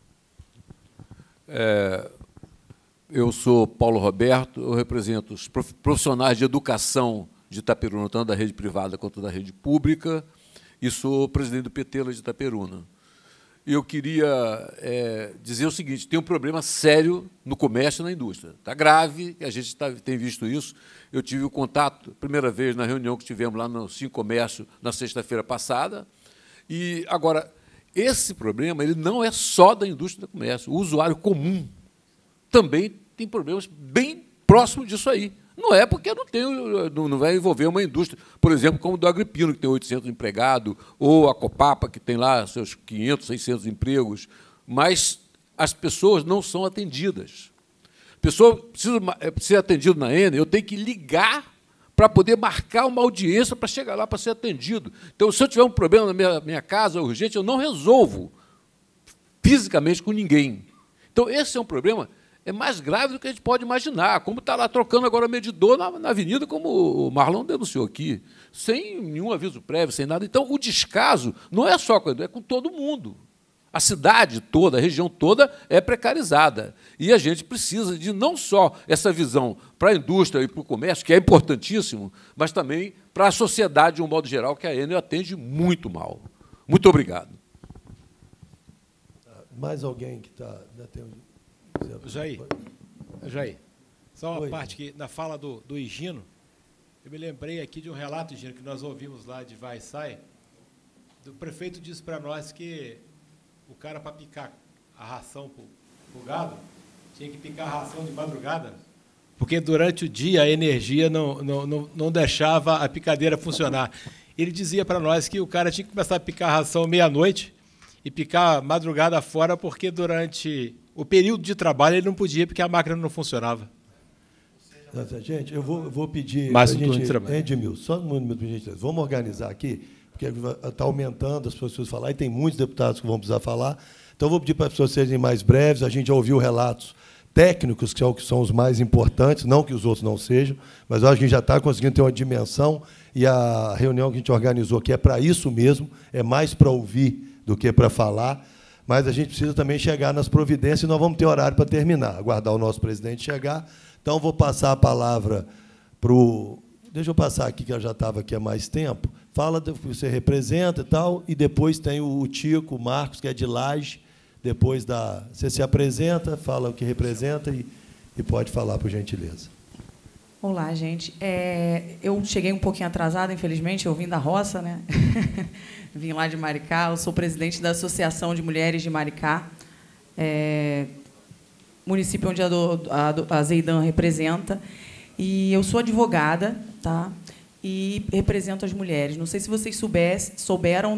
Eu sou Paulo Roberto, eu represento os profissionais de educação de Itaperuna, tanto da rede privada quanto da rede pública, e sou presidente do PT de Itaperuna. Eu queria dizer o seguinte: tem um problema sério no comércio e na indústria. Está grave, a gente tem visto isso. Eu tive o contato, primeira vez, na reunião que tivemos lá no Sim Comércio, na sexta-feira passada. E, agora, esse problema ele não é só da indústria do comércio. O usuário comum também tem problemas bem próximos disso aí. Não é porque não vai envolver uma indústria, por exemplo, como do Agripino, que tem 800 empregados, ou a Copapa, que tem lá seus 500, 600 empregos, mas as pessoas não são atendidas. A pessoa precisa ser atendida na Enel, eu tenho que ligar para poder marcar uma audiência para chegar lá para ser atendido. Então, se eu tiver um problema na minha casa urgente, eu não resolvo fisicamente com ninguém. Então, esse é um problema mais grave do que a gente pode imaginar, como está lá trocando agora medidor na avenida, como o Marlon denunciou aqui, sem nenhum aviso prévio, sem nada. Então, o descaso não é só com todo mundo. A cidade toda, a região toda é precarizada. E a gente precisa de não só essa visão para a indústria e para o comércio, que é importantíssimo, mas também para a sociedade, de um modo geral, que a Enel atende muito mal. Muito obrigado. Mais alguém que está... Jair, só uma parte que, na fala do Higino, eu me lembrei aqui de um relato, Higino, que nós ouvimos lá de Vai e Sai. O prefeito disse para nós que o cara, para picar a ração para o gado, tinha que picar a ração de madrugada, porque durante o dia a energia não deixava a picadeira funcionar. Ele dizia para nós que o cara tinha que começar a picar a ração meia-noite e picar madrugada fora, porque durante o período de trabalho ele não podia, porque a máquina não funcionava. Gente, eu vou pedir... Mais um turno de trabalho. Edmilson, só um minuto, gente. Vamos organizar aqui, porque está aumentando as pessoas falar, e tem muitos deputados que vão precisar falar. Então, eu vou pedir para as pessoas serem mais breves. A gente já ouviu relatos técnicos, que são os mais importantes, não que os outros não sejam, mas eu acho que a gente já está conseguindo ter uma dimensão, e a reunião que a gente organizou aqui é para isso mesmo, é mais para ouvir do que para falar, mas a gente precisa também chegar nas providências, e nós vamos ter horário para terminar, aguardar o nosso presidente chegar. Então, vou passar a palavra para o... Deixa eu passar aqui, que eu já estava aqui há mais tempo. Fala do que você representa e tal, e depois tem o Tico, o Marcos, que é de Laje. Depois você se apresenta, fala o que representa e pode falar, por gentileza. Olá, gente. Eu cheguei um pouquinho atrasada, infelizmente, eu vim da roça, né? Vim lá de Maricá, eu sou presidente da Associação de Mulheres de Maricá, município onde a Zeidan representa, e eu sou advogada, tá? E represento as mulheres. Não sei se vocês souberam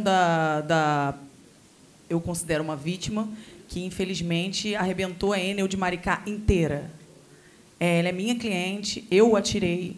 eu considero uma vítima que, infelizmente, arrebentou a Enel de Maricá inteira. Ela é minha cliente, eu a tirei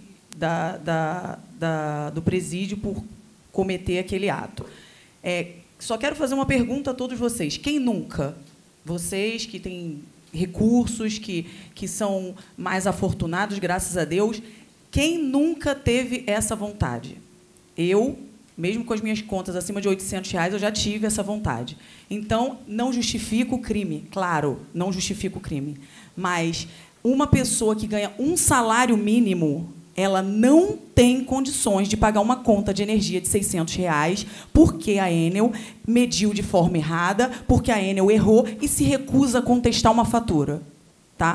do presídio por cometer aquele ato. Só quero fazer uma pergunta a todos vocês. Quem nunca? Vocês que têm recursos, que são mais afortunados, graças a Deus, quem nunca teve essa vontade? Eu, mesmo com as minhas contas acima de R$800, eu já tive essa vontade. Então, não justifico o crime, claro, não justifico o crime. Mas uma pessoa que ganha um salário mínimo, ela não tem condições de pagar uma conta de energia de R$600, porque a Enel mediu de forma errada, porque a Enel errou e se recusa a contestar uma fatura. Tá?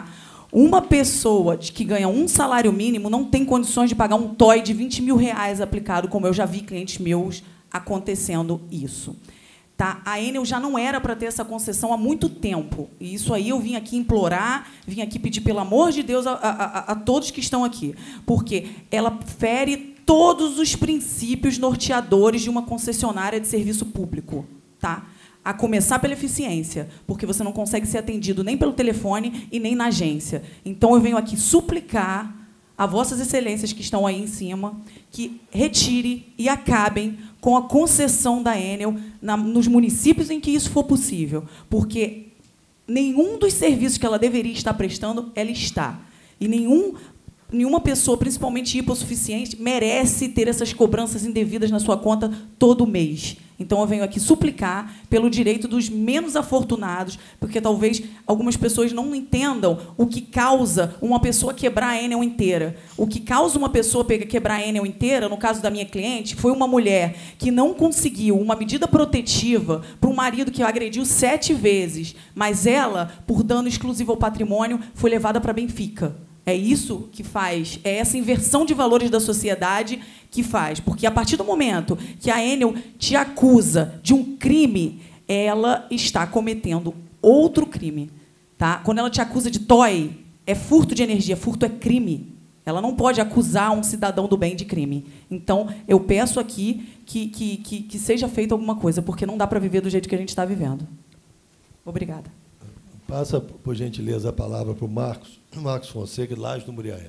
Uma pessoa que ganha um salário mínimo não tem condições de pagar um TOI de R$20 mil aplicado, como eu já vi clientes meus acontecendo isso. Tá? A Enel já não era para ter essa concessão há muito tempo. E isso aí eu vim aqui implorar, vim aqui pedir, pelo amor de Deus, a todos que estão aqui. Porque ela fere todos os princípios norteadores de uma concessionária de serviço público. Tá? A começar pela eficiência, porque você não consegue ser atendido nem pelo telefone e nem na agência. Então, eu venho aqui suplicar a vossas excelências que estão aí em cima que retire e acabem com a concessão da Enel nos municípios em que isso for possível, porque nenhum dos serviços que ela deveria estar prestando, ela está. E nenhuma pessoa, principalmente hipossuficiente, merece ter essas cobranças indevidas na sua conta todo mês. Então, eu venho aqui suplicar pelo direito dos menos afortunados, porque talvez algumas pessoas não entendam o que causa uma pessoa quebrar a Enel inteira. O que causa uma pessoa quebrar a Enel inteira, no caso da minha cliente, foi uma mulher que não conseguiu uma medida protetiva para um marido que a agrediu 7 vezes, mas ela, por dano exclusivo ao patrimônio, foi levada para Benfica. É isso que faz, é essa inversão de valores da sociedade que faz. Porque, a partir do momento que a Enel te acusa de um crime, ela está cometendo outro crime. Tá? Quando ela te acusa de TOI, é furto de energia, furto é crime. Ela não pode acusar um cidadão do bem de crime. Então, eu peço aqui que seja feita alguma coisa, porque não dá para viver do jeito que a gente está vivendo. Obrigada. Passa, por gentileza, a palavra para o Marcos Fonseca, de Laje do Muriaé.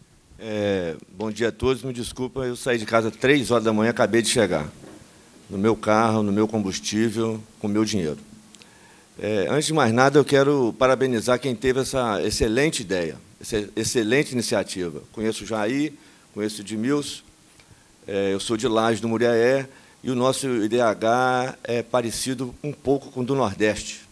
Bom dia a todos. Me desculpa, eu saí de casa às 3 horas da manhã, acabei de chegar. No meu carro, no meu combustível, com o meu dinheiro. Antes de mais nada, eu quero parabenizar quem teve essa excelente ideia, essa excelente iniciativa. Conheço o Jair, conheço o Edmilson, eu sou de Laje do Muriaé, e o nosso IDH é parecido um pouco com o do Nordeste.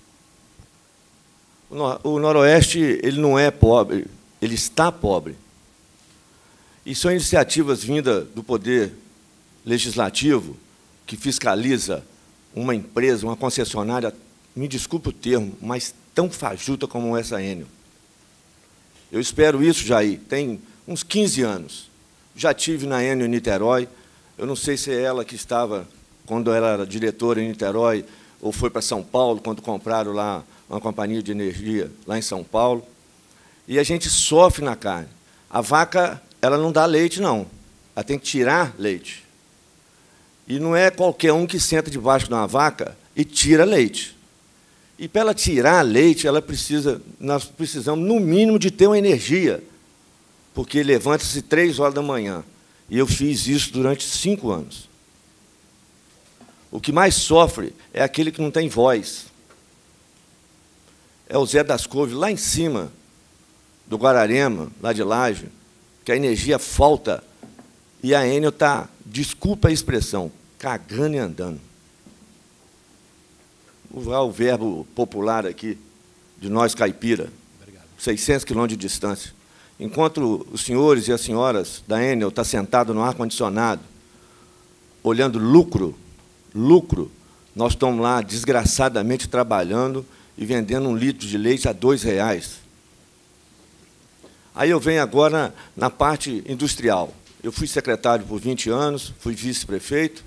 O Noroeste, ele não é pobre, ele está pobre. E são iniciativas vindas do Poder Legislativo, que fiscaliza uma empresa, uma concessionária, me desculpe o termo, mas tão fajuta como essa Enel. Eu espero isso, Jair, tem uns 15 anos. Já tive na Enel em Niterói, eu não sei se é ela que estava, quando ela era diretora em Niterói, ou foi para São Paulo, quando compraram lá uma companhia de energia lá em São Paulo, e a gente sofre na carne. A vaca, ela não dá leite, não. Ela tem que tirar leite. E não é qualquer um que senta debaixo de uma vaca e tira leite. E, para ela tirar leite, nós precisamos, no mínimo, de ter uma energia, porque levanta-se 3 horas da manhã. E eu fiz isso durante 5 anos. O que mais sofre é aquele que não tem voz. É o Zé das Couves, lá em cima, do Guararema, lá de Laje, que a energia falta, e a Enel está, desculpa a expressão, cagando e andando. Vou usar o verbo popular aqui, de nós caipira, 600 quilômetros de distância. Enquanto os senhores e as senhoras da Enel estão sentados no ar-condicionado, olhando lucro, nós estamos lá, desgraçadamente, trabalhando e vendendo 1 litro de leite a R$2. Aí eu venho agora na parte industrial. Eu fui secretário por 20 anos, fui vice-prefeito,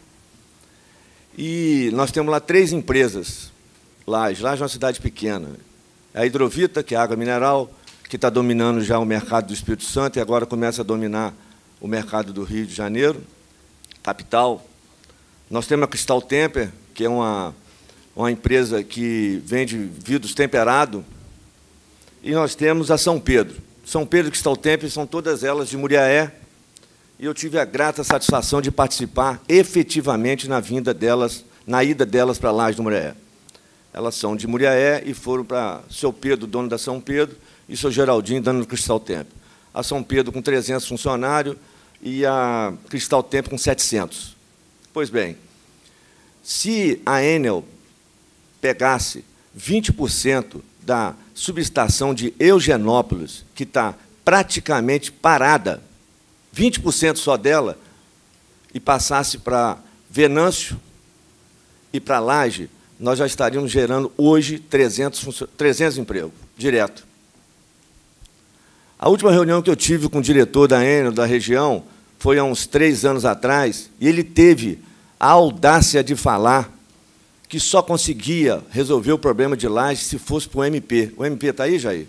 e nós temos lá 3 empresas. Laje é uma cidade pequena. A Hidrovita, que é a água mineral, que está dominando já o mercado do Espírito Santo, e agora começa a dominar o mercado do Rio de Janeiro, capital. Nós temos a Cristal Temper, que é uma empresa que vende vidros temperados, e nós temos a São Pedro. São Pedro e Cristal Temper são todas elas de Muriaé, e eu tive a grata satisfação de participar efetivamente na ida delas para Laje do Muriaé. Elas são de Muriaé e foram para seu Pedro, dono da São Pedro, e seu Geraldinho, dono do Cristal Temper. A São Pedro com 300 funcionários e a Cristal Temper com 700. Pois bem, se a Enel pegasse 20% da subestação de Eugenópolis, que está praticamente parada, 20% só dela, e passasse para Venâncio e para Laje, nós já estaríamos gerando hoje 300 empregos, direto. A última reunião que eu tive com o diretor da Enel, da região, foi há uns 3 anos atrás, e ele teve a audácia de falar que só conseguia resolver o problema de Lages se fosse para o MP. O MP está aí, Jair?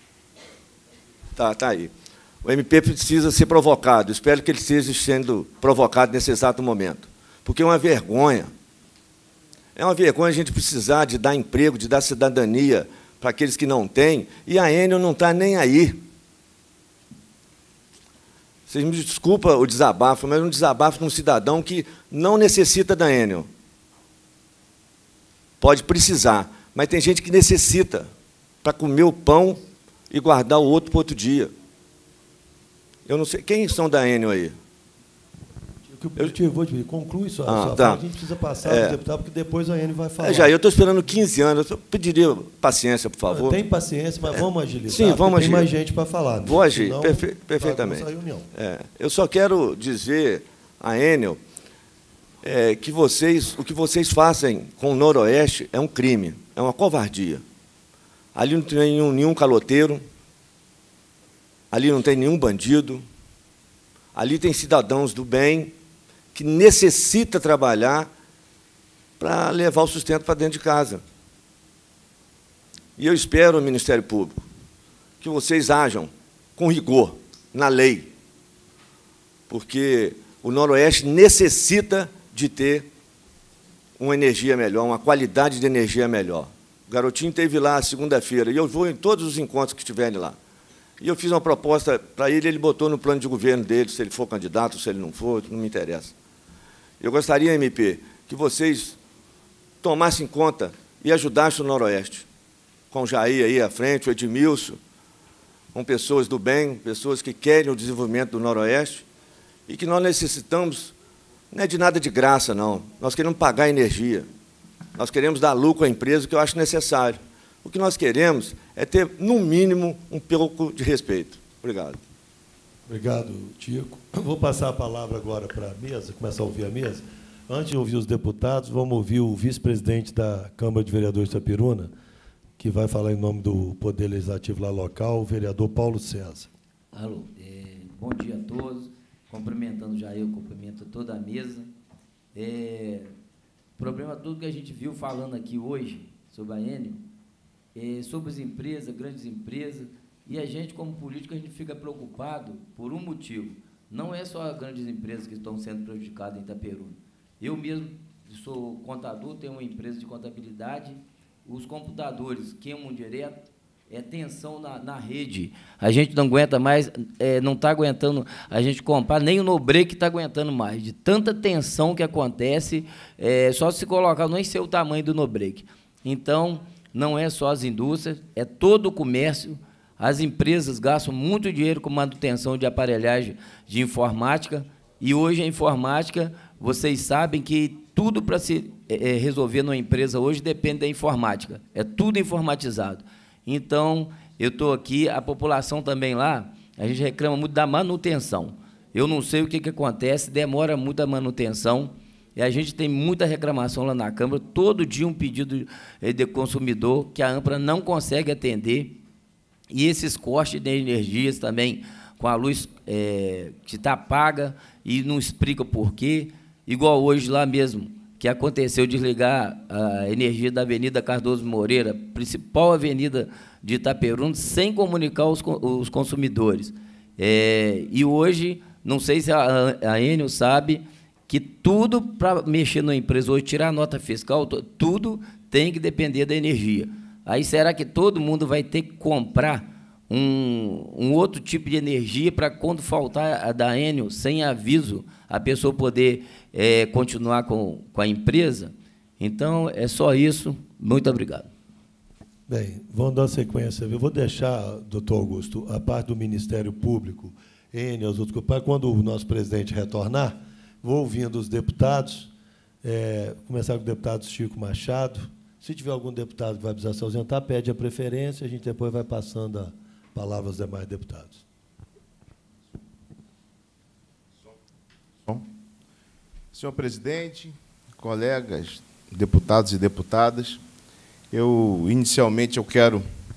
Está aí. O MP precisa ser provocado. Espero que ele esteja sendo provocado nesse exato momento. Porque é uma vergonha. É uma vergonha a gente precisar de dar emprego, de dar cidadania para aqueles que não têm, e a Enel não está nem aí. Vocês me desculpam o desabafo, mas é um desabafo de um cidadão que não necessita da Enel. Pode precisar, mas tem gente que necessita para comer o pão e guardar o outro para outro dia. Eu não sei. Quem são da Enel aí? Eu vou te pedir, conclui sua tá. fala. A gente precisa passar para o deputado, porque depois a Enel vai falar. Já, eu estou esperando 15 anos. Eu pediria paciência, por favor. Tem paciência, mas vamos agilizar. Sim, vamos agir. Tem mais gente para falar. Vou agir, perfeitamente. Eu só quero dizer à Enel que o que vocês fazem com o Noroeste é um crime, é uma covardia. Ali não tem nenhum caloteiro, ali não tem nenhum bandido, ali tem cidadãos do bem que necessita trabalhar para levar o sustento para dentro de casa. E eu espero, Ministério Público, que vocês ajam com rigor na lei, porque o Noroeste necessita de ter uma energia melhor, uma qualidade de energia melhor. O garotinho esteve lá segunda-feira, e eu vou em todos os encontros que estiverem lá. E eu fiz uma proposta para ele, ele botou no plano de governo dele, se ele for candidato, se ele não for, não me interessa. Eu gostaria, MP, que vocês tomassem conta e ajudassem o Noroeste, com o Jair aí à frente, o Edmilson, com pessoas do bem, pessoas que querem o desenvolvimento do Noroeste, e que nós necessitamos, não é de nada de graça, não. Nós queremos pagar energia, nós queremos dar lucro à empresa, que eu acho necessário. O que nós queremos é ter, no mínimo, um pouco de respeito. Obrigado. Obrigado, Tico. Vou passar a palavra agora para a mesa, começar a ouvir a mesa. Antes de ouvir os deputados, vamos ouvir o vice-presidente da Câmara de Vereadores de Itapiruna, que vai falar em nome do Poder Legislativo lá local, o vereador Paulo César. Alô, bom dia a todos. Cumprimentando já eu, cumprimento toda a mesa. Problema tudo que a gente viu falando aqui hoje sobre a Enel, sobre as empresas, grandes empresas, e a gente, como político, a gente fica preocupado por um motivo. Não é só as grandes empresas que estão sendo prejudicadas em Itapiruna. Eu mesmo sou contador, tenho uma empresa de contabilidade, os computadores queimam direto, tensão na rede. A gente não aguenta mais, não está aguentando a gente comprar, nem o no-break está aguentando mais, de tanta tensão que acontece, só se colocar, nem sei o tamanho do no-break. Então, não é só as indústrias, é todo o comércio. As empresas gastam muito dinheiro com manutenção de aparelhagem de informática, e hoje a informática, vocês sabem que tudo para se resolver numa empresa hoje depende da informática, é tudo informatizado. Então, eu estou aqui, a população também lá, a gente reclama muito da manutenção. Eu não sei o que acontece, demora muito a manutenção, e a gente tem muita reclamação lá na Câmara, todo dia um pedido de consumidor que a ANPRA não consegue atender, e esses cortes de energias também, com a luz que está paga e não explica por quê, igual hoje lá mesmo, que aconteceu desligar a energia da Avenida Cardoso Moreira, principal avenida de Itapiruna, sem comunicar os consumidores. E hoje, não sei se a Enel sabe, que tudo para mexer na empresa hoje, tirar a nota fiscal, tudo tem que depender da energia. Aí será que todo mundo vai ter que comprar um outro tipo de energia para quando faltar a da Enel, sem aviso, a pessoa poder continuar com a empresa? Então, é só isso. Muito obrigado. Bem, vamos dar sequência. Eu vou deixar, doutor Augusto, a parte do Ministério Público, Enel, os outros, para quando o nosso presidente retornar, vou ouvindo os deputados, começar com o deputado Chico Machado. Se tiver algum deputado que vai precisar se ausentar, pede a preferência, a gente depois vai passando a palavra aos demais deputados. Senhor presidente, colegas, deputados e deputadas, inicialmente, eu quero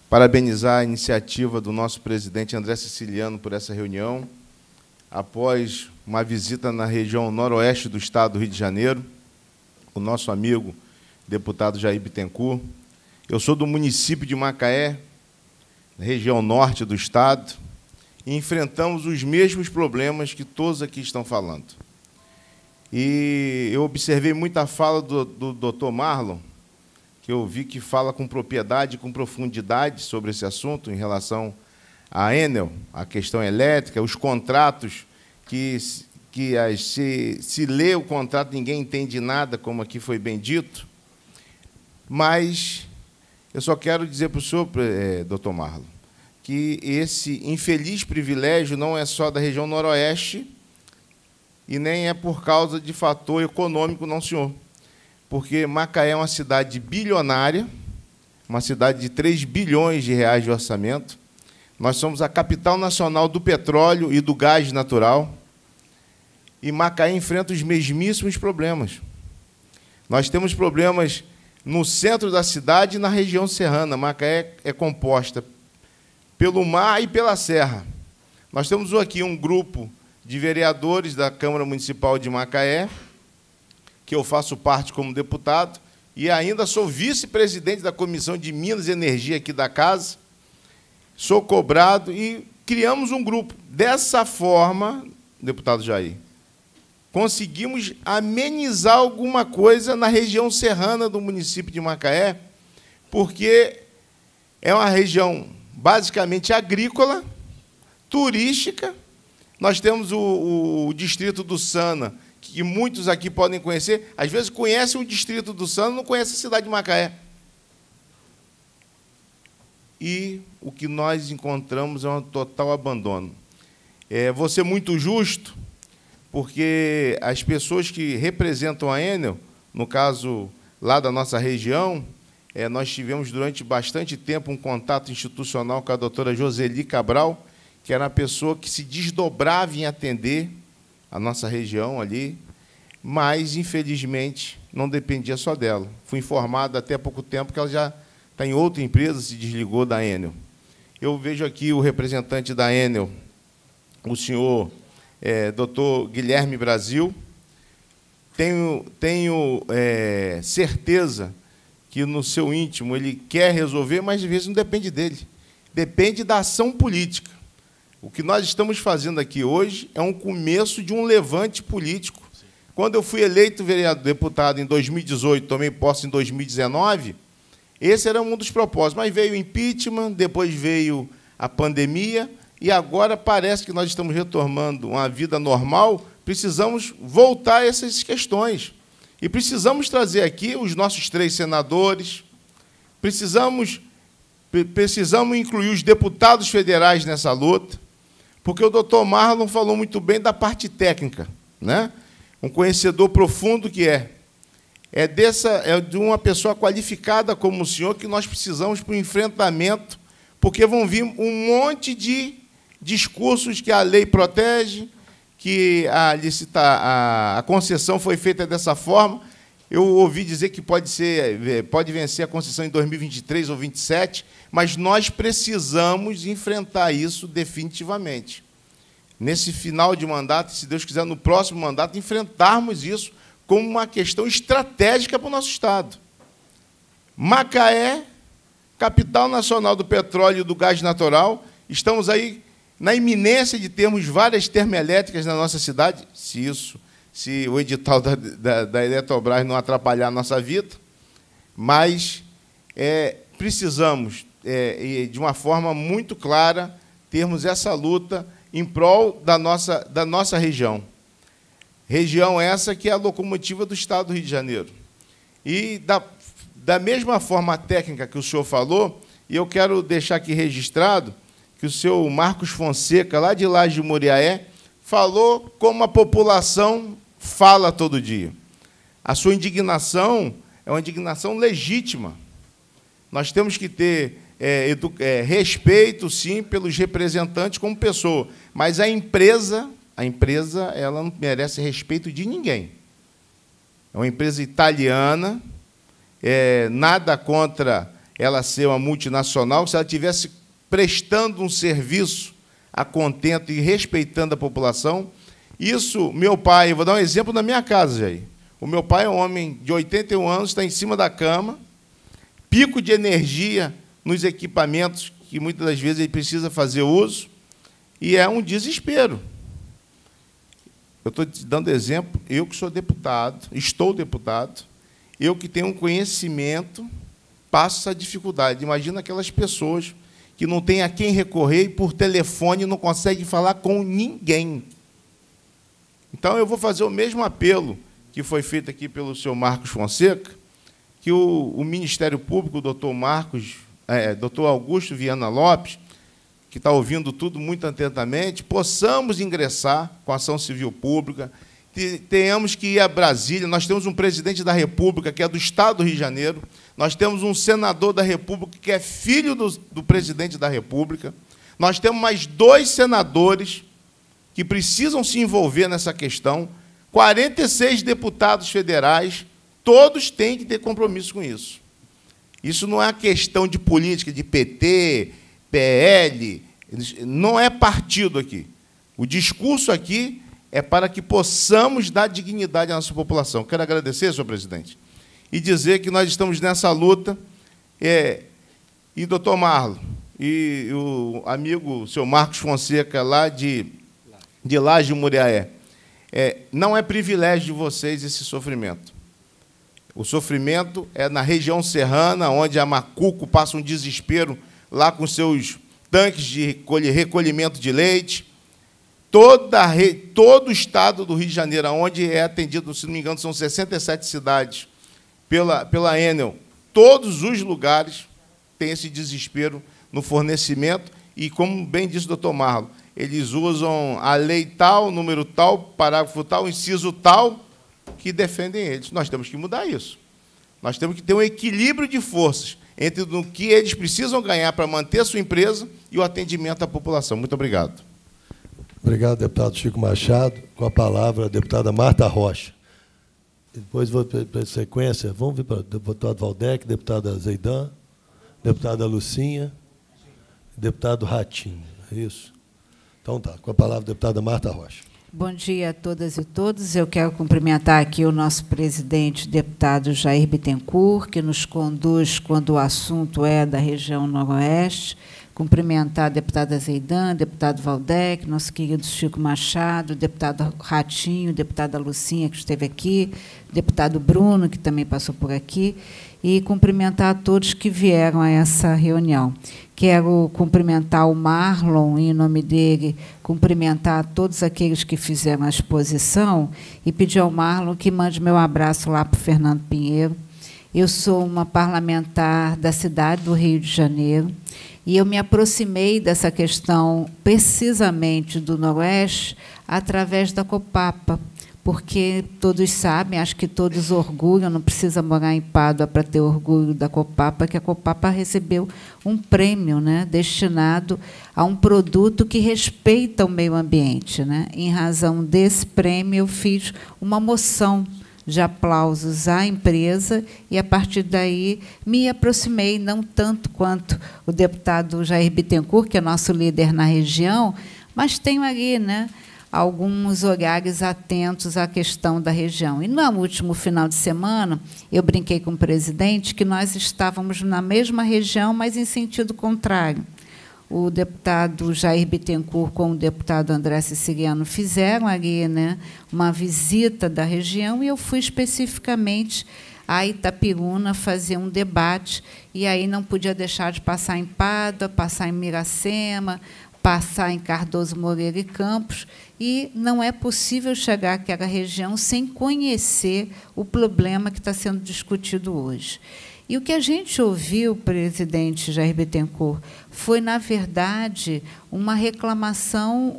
parabenizar a iniciativa do nosso presidente André Siciliano por essa reunião, após uma visita na região noroeste do estado do Rio de Janeiro, o nosso amigo deputado Jair Bittencourt. Eu sou do município de Macaé, região norte do estado, e enfrentamos os mesmos problemas que todos aqui estão falando. E eu observei muita fala do doutor Marlon, que eu vi que fala com propriedade, com profundidade sobre esse assunto em relação à Enel, a questão elétrica, os contratos que se lê o contrato ninguém entende nada, como aqui foi bem dito. Mas eu só quero dizer para o senhor, doutor Marlon, que esse infeliz privilégio não é só da região noroeste e nem é por causa de fator econômico, não, senhor. Porque Macaé é uma cidade bilionária, uma cidade de 3 bilhões de reais de orçamento. Nós somos a capital nacional do petróleo e do gás natural. E Macaé enfrenta os mesmíssimos problemas. Nós temos problemas no centro da cidade e na região serrana. Macaé é composta pelo mar e pela serra. Nós temos aqui um grupo de vereadores da Câmara Municipal de Macaé, que eu faço parte como deputado, e ainda sou vice-presidente da Comissão de Minas e Energia aqui da casa, sou cobrado e criamos um grupo. Dessa forma, deputado Jair, conseguimos amenizar alguma coisa na região serrana do município de Macaé, porque é uma região basicamente agrícola, turística. Nós temos o distrito do Sana, que muitos aqui podem conhecer. Às vezes conhecem o distrito do Sana, não conhecem a cidade de Macaé. E o que nós encontramos é um total abandono. Vou ser muito justo, porque as pessoas que representam a Enel, no caso lá da nossa região, nós tivemos durante bastante tempo um contato institucional com a doutora Joseli Cabral, que era uma pessoa que se desdobrava em atender a nossa região ali, mas, infelizmente, não dependia só dela. Fui informado até há pouco tempo que ela já está em outra empresa, se desligou da Enel. Eu vejo aqui o representante da Enel, o senhor doutor Guilherme Brasil. Tenho certeza que, no seu íntimo, ele quer resolver, mas, às vezes, não depende dele. Depende da ação política. O que nós estamos fazendo aqui hoje é um começo de um levante político. Quando eu fui eleito deputado em 2018, tomei posse em 2019, esse era um dos propósitos. Mas veio o impeachment, depois veio a pandemia, e agora parece que nós estamos retomando uma vida normal. Precisamos voltar a essas questões. E precisamos trazer aqui os nossos 3 senadores, precisamos incluir os deputados federais nessa luta, porque o doutor Marlon falou muito bem da parte técnica, né? Um conhecedor profundo que é de uma pessoa qualificada como o senhor que nós precisamos para o enfrentamento, porque vão vir um monte de discursos que a lei protege, que a concessão foi feita dessa forma. Eu ouvi dizer que pode vencer a concessão em 2023 ou 2027, mas nós precisamos enfrentar isso definitivamente. Nesse final de mandato, se Deus quiser, no próximo mandato, enfrentarmos isso como uma questão estratégica para o nosso Estado. Macaé, capital nacional do petróleo e do gás natural, estamos aí na iminência de termos várias termoelétricas na nossa cidade, se o edital da Eletrobras não atrapalhar a nossa vida, mas precisamos, de uma forma muito clara, termos essa luta em prol da nossa região. Região essa que é a locomotiva do Estado do Rio de Janeiro. E, da mesma forma técnica que o senhor falou, e eu quero deixar aqui registrado que o senhor Marcos Fonseca, lá de Laje de Muriaé, falou como a população fala todo dia. A sua indignação é uma indignação legítima. Nós temos que ter respeito, sim, pelos representantes como pessoa, mas a empresa ela não merece respeito de ninguém. É uma empresa italiana, nada contra ela ser uma multinacional, se ela estivesse prestando um serviço a contento e respeitando a população. Isso, meu pai, eu vou dar um exemplo na minha casa, Jair. O meu pai é um homem de 81 anos, está em cima da cama, pico de energia nos equipamentos que muitas das vezes ele precisa fazer uso, e é um desespero. Eu estou te dando exemplo, eu que sou deputado, estou deputado, eu que tenho um conhecimento, passo essa dificuldade. Imagina aquelas pessoas que não têm a quem recorrer e, por telefone, não conseguem falar com ninguém. Então, eu vou fazer o mesmo apelo que foi feito aqui pelo senhor Marcos Fonseca, que o Ministério Público, o doutor Augusto Viana Lopes, que está ouvindo tudo muito atentamente, possamos ingressar com a ação civil pública, tenhamos que ir a Brasília. Nós temos um presidente da República, que é do Estado do Rio de Janeiro, nós temos um senador da República, que é filho do presidente da República, nós temos mais 2 senadores que precisam se envolver nessa questão, 46 deputados federais, todos têm que ter compromisso com isso. Isso não é uma questão de política, de PT, PL, não é partido aqui. O discurso aqui é para que possamos dar dignidade à nossa população. Quero agradecer, senhor presidente, e dizer que nós estamos nessa luta, e doutor Marlon, e o amigo, o senhor Marcos Fonseca, lá de Laje de Muriaé, não é privilégio de vocês esse sofrimento. O sofrimento é na região serrana, onde a Macuco passa um desespero lá com seus tanques de recolhimento de leite. Todo o estado do Rio de Janeiro, onde é atendido, se não me engano, são 67 cidades pela Enel, todos os lugares têm esse desespero no fornecimento, e, como bem disse o doutor Marlon, eles usam a lei tal, número tal, parágrafo tal, inciso tal, que defendem eles. Nós temos que mudar isso. Nós temos que ter um equilíbrio de forças entre o que eles precisam ganhar para manter a sua empresa e o atendimento à população. Muito obrigado. Obrigado, deputado Chico Machado. Com a palavra, a deputada Marta Rocha. Depois, vou para a sequência, vamos vir para o deputado Valdec, deputada Zeidan, deputada Lucinha, deputado Ratinho. É isso? Então, tá. Com a palavra, a deputada Marta Rocha. Bom dia a todas e todos. Eu quero cumprimentar aqui o nosso presidente, deputado Jair Bittencourt, que nos conduz quando o assunto é da região noroeste. Cumprimentar a deputada Zeidan, deputado Valdec, nosso querido Chico Machado, deputado Ratinho, deputada Lucinha, que esteve aqui, deputado Bruno, que também passou por aqui, e cumprimentar a todos que vieram a essa reunião. Quero cumprimentar o Marlon, em nome dele, cumprimentar todos aqueles que fizeram a exposição e pedir ao Marlon que mande meu abraço lá para o Fernando Pinheiro. Eu sou uma parlamentar da cidade do Rio de Janeiro e eu me aproximei dessa questão precisamente do Noroeste através da Copapa, porque todos sabem, acho que todos orgulham, não precisa morar em Pádua para ter orgulho da Copapa, que a Copapa recebeu um prêmio, né, destinado a um produto que respeita o meio ambiente, né? Em razão desse prêmio, eu fiz uma moção de aplausos à empresa e, a partir daí, me aproximei, não tanto quanto o deputado Jair Bittencourt, que é nosso líder na região, mas tenho ali, né, alguns olhares atentos à questão da região. E, no último final de semana, eu brinquei com o presidente que nós estávamos na mesma região, mas em sentido contrário. O deputado Jair Bittencourt com o deputado André Siciliano fizeram ali, né, uma visita da região e eu fui especificamente a Itapiruna fazer um debate, e aí não podia deixar de passar em Pádua, passar em Miracema, passar em Cardoso Moreira e Campos, e não é possível chegar àquela região sem conhecer o problema que está sendo discutido hoje. E o que a gente ouviu, presidente Jair Bittencourt, foi, na verdade, uma reclamação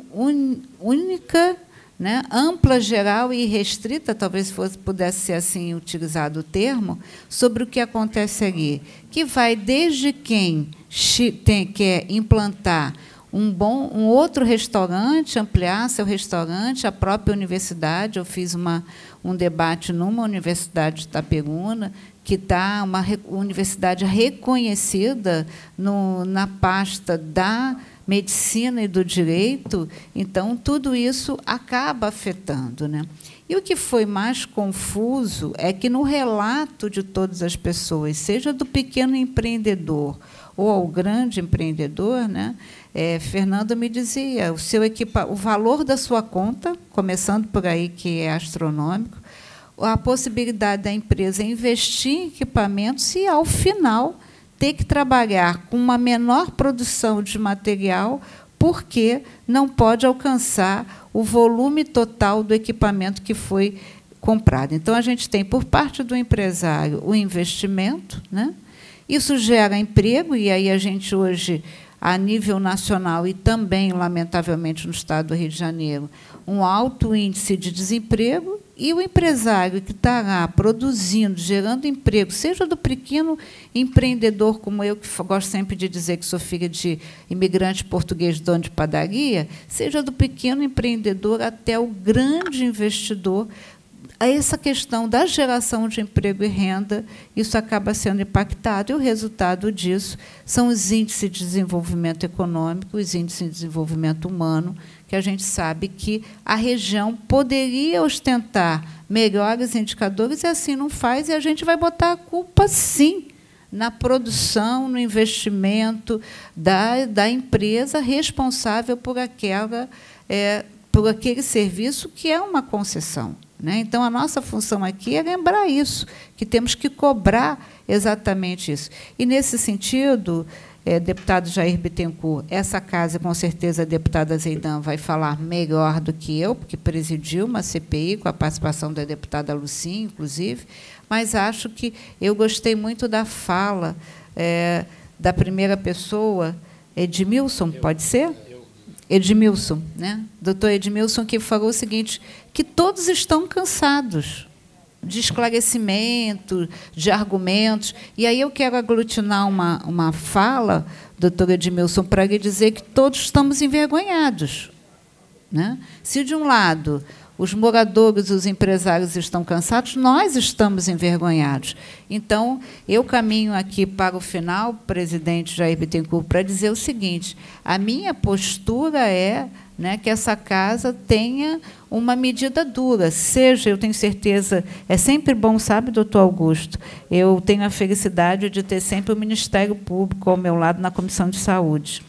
única, né, ampla, geral e restrita, talvez pudesse ser assim utilizado o termo, sobre o que acontece ali, que vai desde quem quer implantar um outro restaurante, ampliar seu restaurante, a própria universidade. Eu fiz um debate numa universidade de Itapiruna, que está uma universidade reconhecida na pasta da medicina e do direito, então tudo isso acaba afetando, né? E o que foi mais confuso é que, no relato de todas as pessoas, seja do pequeno empreendedor ou ao grande empreendedor, né, Fernando me dizia, o valor da sua conta, começando por aí, que é astronômico, a possibilidade da empresa investir em equipamentos e, ao final, ter que trabalhar com uma menor produção de material, porque não pode alcançar o volume total do equipamento que foi comprado. Então, a gente tem, por parte do empresário, o investimento, né? Isso gera emprego, e aí a gente hoje, a nível nacional e também, lamentavelmente, no Estado do Rio de Janeiro, um alto índice de desemprego, e o empresário que está lá produzindo, gerando emprego, seja do pequeno empreendedor, como eu, que gosto sempre de dizer que sou filha de imigrante português, dono de padaria, seja do pequeno empreendedor até o grande investidor, essa questão da geração de emprego e renda, isso acaba sendo impactado, e o resultado disso são os índices de desenvolvimento econômico, os índices de desenvolvimento humano, que a gente sabe que a região poderia ostentar melhores indicadores, e assim não faz, e a gente vai botar a culpa, sim, na produção, no investimento da empresa responsável por aquele serviço que é uma concessão, né? Então, a nossa função aqui é lembrar isso, que temos que cobrar exatamente isso. E, nesse sentido, deputado Jair Bittencourt, essa casa, com certeza, a deputada Zeidan vai falar melhor do que eu, porque presidiu uma CPI, com a participação da deputada Lucinha, inclusive, mas acho que eu gostei muito da fala da primeira pessoa, Edmilson, pode ser? Edmilson, né? Doutor Edmilson, que falou o seguinte, que todos estão cansados de esclarecimento, de argumentos. E aí eu quero aglutinar uma fala, doutor Edmilson, para lhe dizer que todos estamos envergonhados, né? Se, de um lado, os moradores, os empresários estão cansados, nós estamos envergonhados. Então, eu caminho aqui para o final, presidente Jair Bittencourt, para dizer o seguinte, a minha postura é, né, que essa casa tenha uma medida dura, seja, eu tenho certeza, é sempre bom, sabe, doutor Augusto, eu tenho a felicidade de ter sempre o Ministério Público ao meu lado na Comissão de Saúde.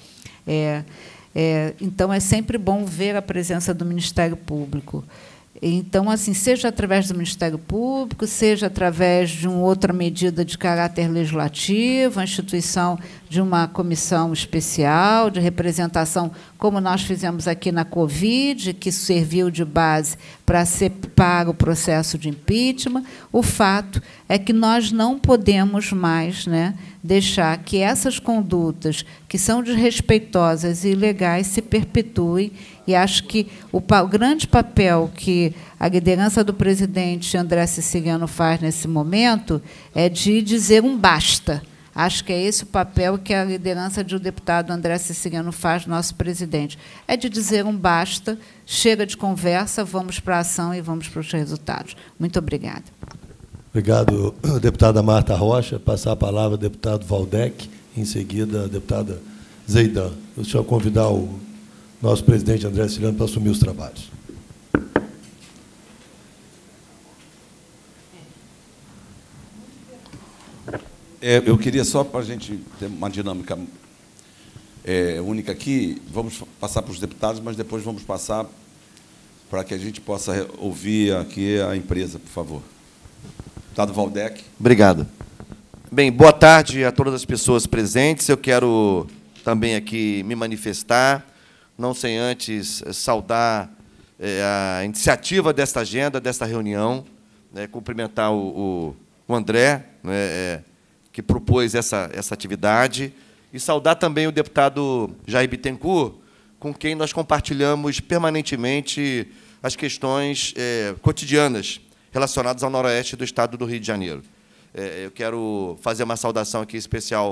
Então, é sempre bom ver a presença do Ministério Público. Então, assim, seja através do Ministério Público, seja através de uma outra medida de caráter legislativo, a instituição de uma comissão especial de representação, como nós fizemos aqui na Covid, que serviu de base para o processo de impeachment. O fato é que nós não podemos mais, né, deixar que essas condutas, que são desrespeitosas e ilegais, se perpetuem. E acho que o grande papel que a liderança do presidente André Siciliano faz nesse momento é de dizer um basta. Acho que é esse o papel que a liderança do deputado André Siciliano faz, nosso presidente. É de dizer um basta, chega de conversa, vamos para a ação e vamos para os resultados. Muito obrigada. Obrigado, deputada Marta Rocha. Passar a palavra ao deputado Valdec, em seguida, a deputada Zeidan. Eu deixo convidar o nosso presidente André Siciliano para assumir os trabalhos. Eu queria, só para a gente ter uma dinâmica única aqui, vamos passar para os deputados, mas depois vamos passar para que a gente possa ouvir aqui a empresa, por favor. Deputado Valdec. Obrigado. Bem, boa tarde a todas as pessoas presentes. Eu quero também aqui me manifestar, não sem antes saudar a iniciativa desta agenda, desta reunião, né, cumprimentar o André, né, que propôs essa atividade, e saudar também o deputado Jair Bittencourt, com quem nós compartilhamos permanentemente as questões cotidianas relacionadas ao noroeste do Estado do Rio de Janeiro. Eu quero fazer uma saudação aqui especial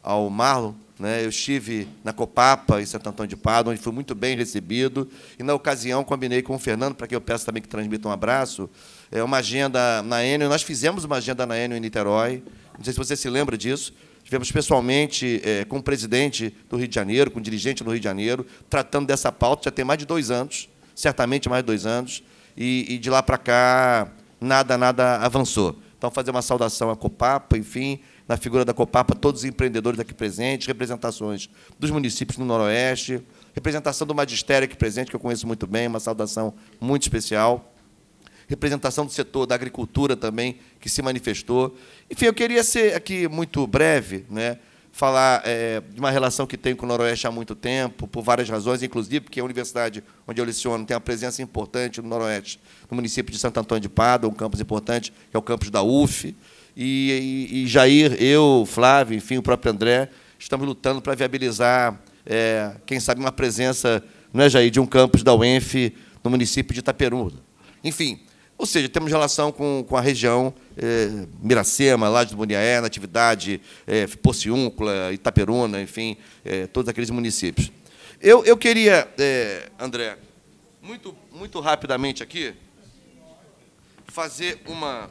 ao Marlon, né? Eu estive na Copapa, em Santo Antônio de Pádua, onde fui muito bem recebido, e, na ocasião, combinei com o Fernando, para quem eu peço também que transmita um abraço, uma agenda na Enel. Nós fizemos uma agenda na Enel em Niterói, não sei se você se lembra disso. Estivemos pessoalmente com o presidente do Rio de Janeiro, com o dirigente do Rio de Janeiro, tratando dessa pauta, já tem mais de 2 anos, certamente mais de 2 anos, e de lá para cá nada avançou. Então, fazer uma saudação à Copapa, enfim, na figura da Copapa, todos os empreendedores aqui presentes, representações dos municípios do Noroeste, representação do magistério aqui presente, que eu conheço muito bem, uma saudação muito especial, representação do setor da agricultura também, que se manifestou. Enfim, eu queria ser aqui muito breve, né, falar de uma relação que tenho com o Noroeste há muito tempo, por várias razões, inclusive porque a universidade onde eu leciono tem uma presença importante no Noroeste, no município de Santo Antônio de Pádua, um campus importante, que é o campus da UF, e Jair, eu, Flávio, enfim, o próprio André, estamos lutando para viabilizar, quem sabe, uma presença, não é, Jair, de um campus da UENF no município de Itaperuna. Enfim, ou seja, temos relação com a região Miracema, Laje do Muniaé, Natividade, Porciúncula, Itaperuna, enfim, todos aqueles municípios. Eu queria, André, muito rapidamente aqui, fazer uma...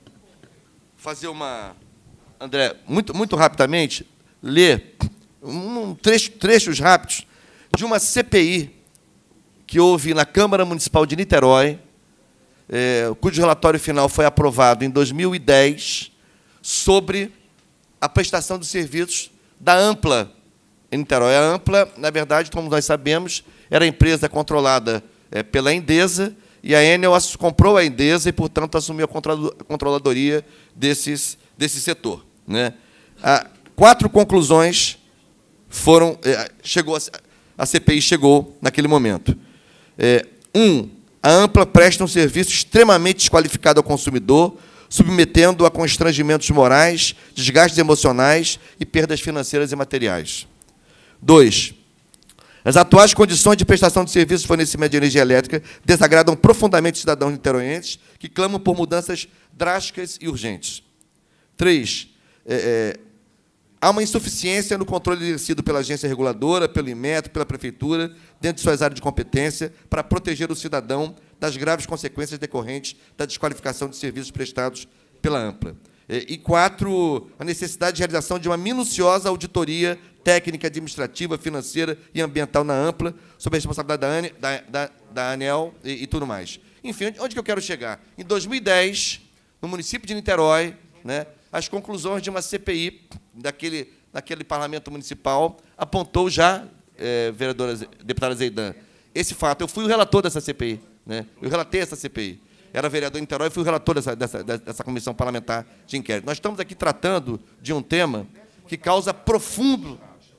André, muito rapidamente, ler trechos rápidos de uma CPI que houve na Câmara Municipal de Niterói, cujo relatório final foi aprovado em 2010, sobre a prestação de serviços da Ampla em Niterói. A Ampla, na verdade, como nós sabemos, era a empresa controlada pela Endesa, e a Enel comprou a Endesa e, portanto, assumiu a controladoria desse setor, né? 4 conclusões foram... a CPI chegou naquele momento. 1. A Ampla presta um serviço extremamente desqualificado ao consumidor, submetendo-o a constrangimentos morais, desgastes emocionais e perdas financeiras e materiais. 2. As atuais condições de prestação de serviços de fornecimento de energia elétrica desagradam profundamente os cidadãos niteroenses, que clamam por mudanças drásticas e urgentes. 3. Há uma insuficiência no controle exercido pela agência reguladora, pelo Inmetro, pela Prefeitura, dentro de suas áreas de competência, para proteger o cidadão das graves consequências decorrentes da desqualificação de serviços prestados pela Ampla. E 4, a necessidade de realização de uma minuciosa auditoria técnica, administrativa, financeira e ambiental na Ampla, sob a responsabilidade da ANEEL e tudo mais. Enfim, onde que eu quero chegar? Em 2010, no município de Niterói, né, as conclusões de uma CPI daquele parlamento municipal apontou já, deputada Zeidan, esse fato. Eu fui o relator dessa CPI, né? Eu relatei essa CPI. Era vereador em Niterói e fui o relator dessa comissão parlamentar de inquérito. Nós estamos aqui tratando de um tema que causa profundos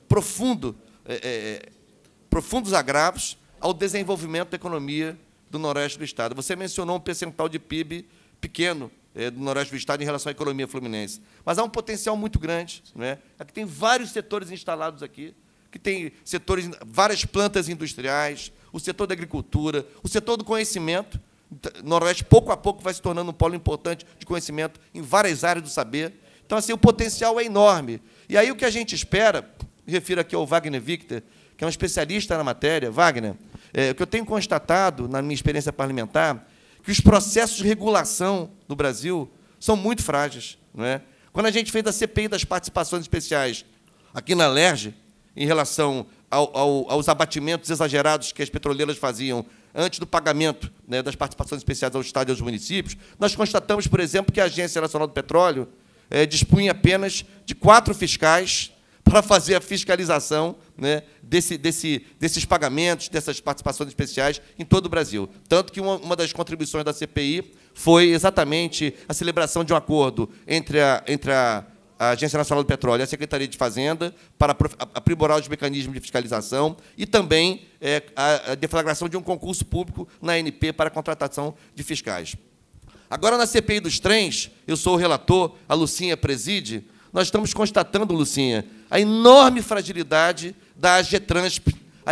agravos ao desenvolvimento da economia do Noroeste do Estado. Você mencionou um percentual de PIB pequeno do Noroeste do Estado em relação à economia fluminense. Mas há um potencial muito grande, né? Aqui tem vários setores instalados aqui, que tem setores, várias plantas industriais, o setor da agricultura, o setor do conhecimento. O Noroeste, pouco a pouco, vai se tornando um polo importante de conhecimento em várias áreas do saber. Então, assim, o potencial é enorme. E aí o que a gente espera, me refiro aqui ao Wagner Victor, que é um especialista na matéria. Wagner, o que eu tenho constatado na minha experiência parlamentar, que os processos de regulação do Brasil são muito frágeis, não é? Quando a gente fez a CPI das participações especiais aqui na LERJ, em relação aos abatimentos exagerados que as petroleiras faziam antes do pagamento, né, das participações especiais ao Estado e aos municípios, nós constatamos, por exemplo, que a Agência Nacional do Petróleo dispunha apenas de 4 fiscais para fazer a fiscalização, né, desses pagamentos, dessas participações especiais em todo o Brasil. Tanto que uma das contribuições da CPI foi exatamente a celebração de um acordo entre a Agência Nacional do Petróleo e a Secretaria de Fazenda para aprimorar os mecanismos de fiscalização e também a deflagração de um concurso público na ANP para a contratação de fiscais. Agora, na CPI dos trens, eu sou o relator, a Lucinha preside, nós estamos constatando, Lucinha, a enorme fragilidade da AGETRANSP,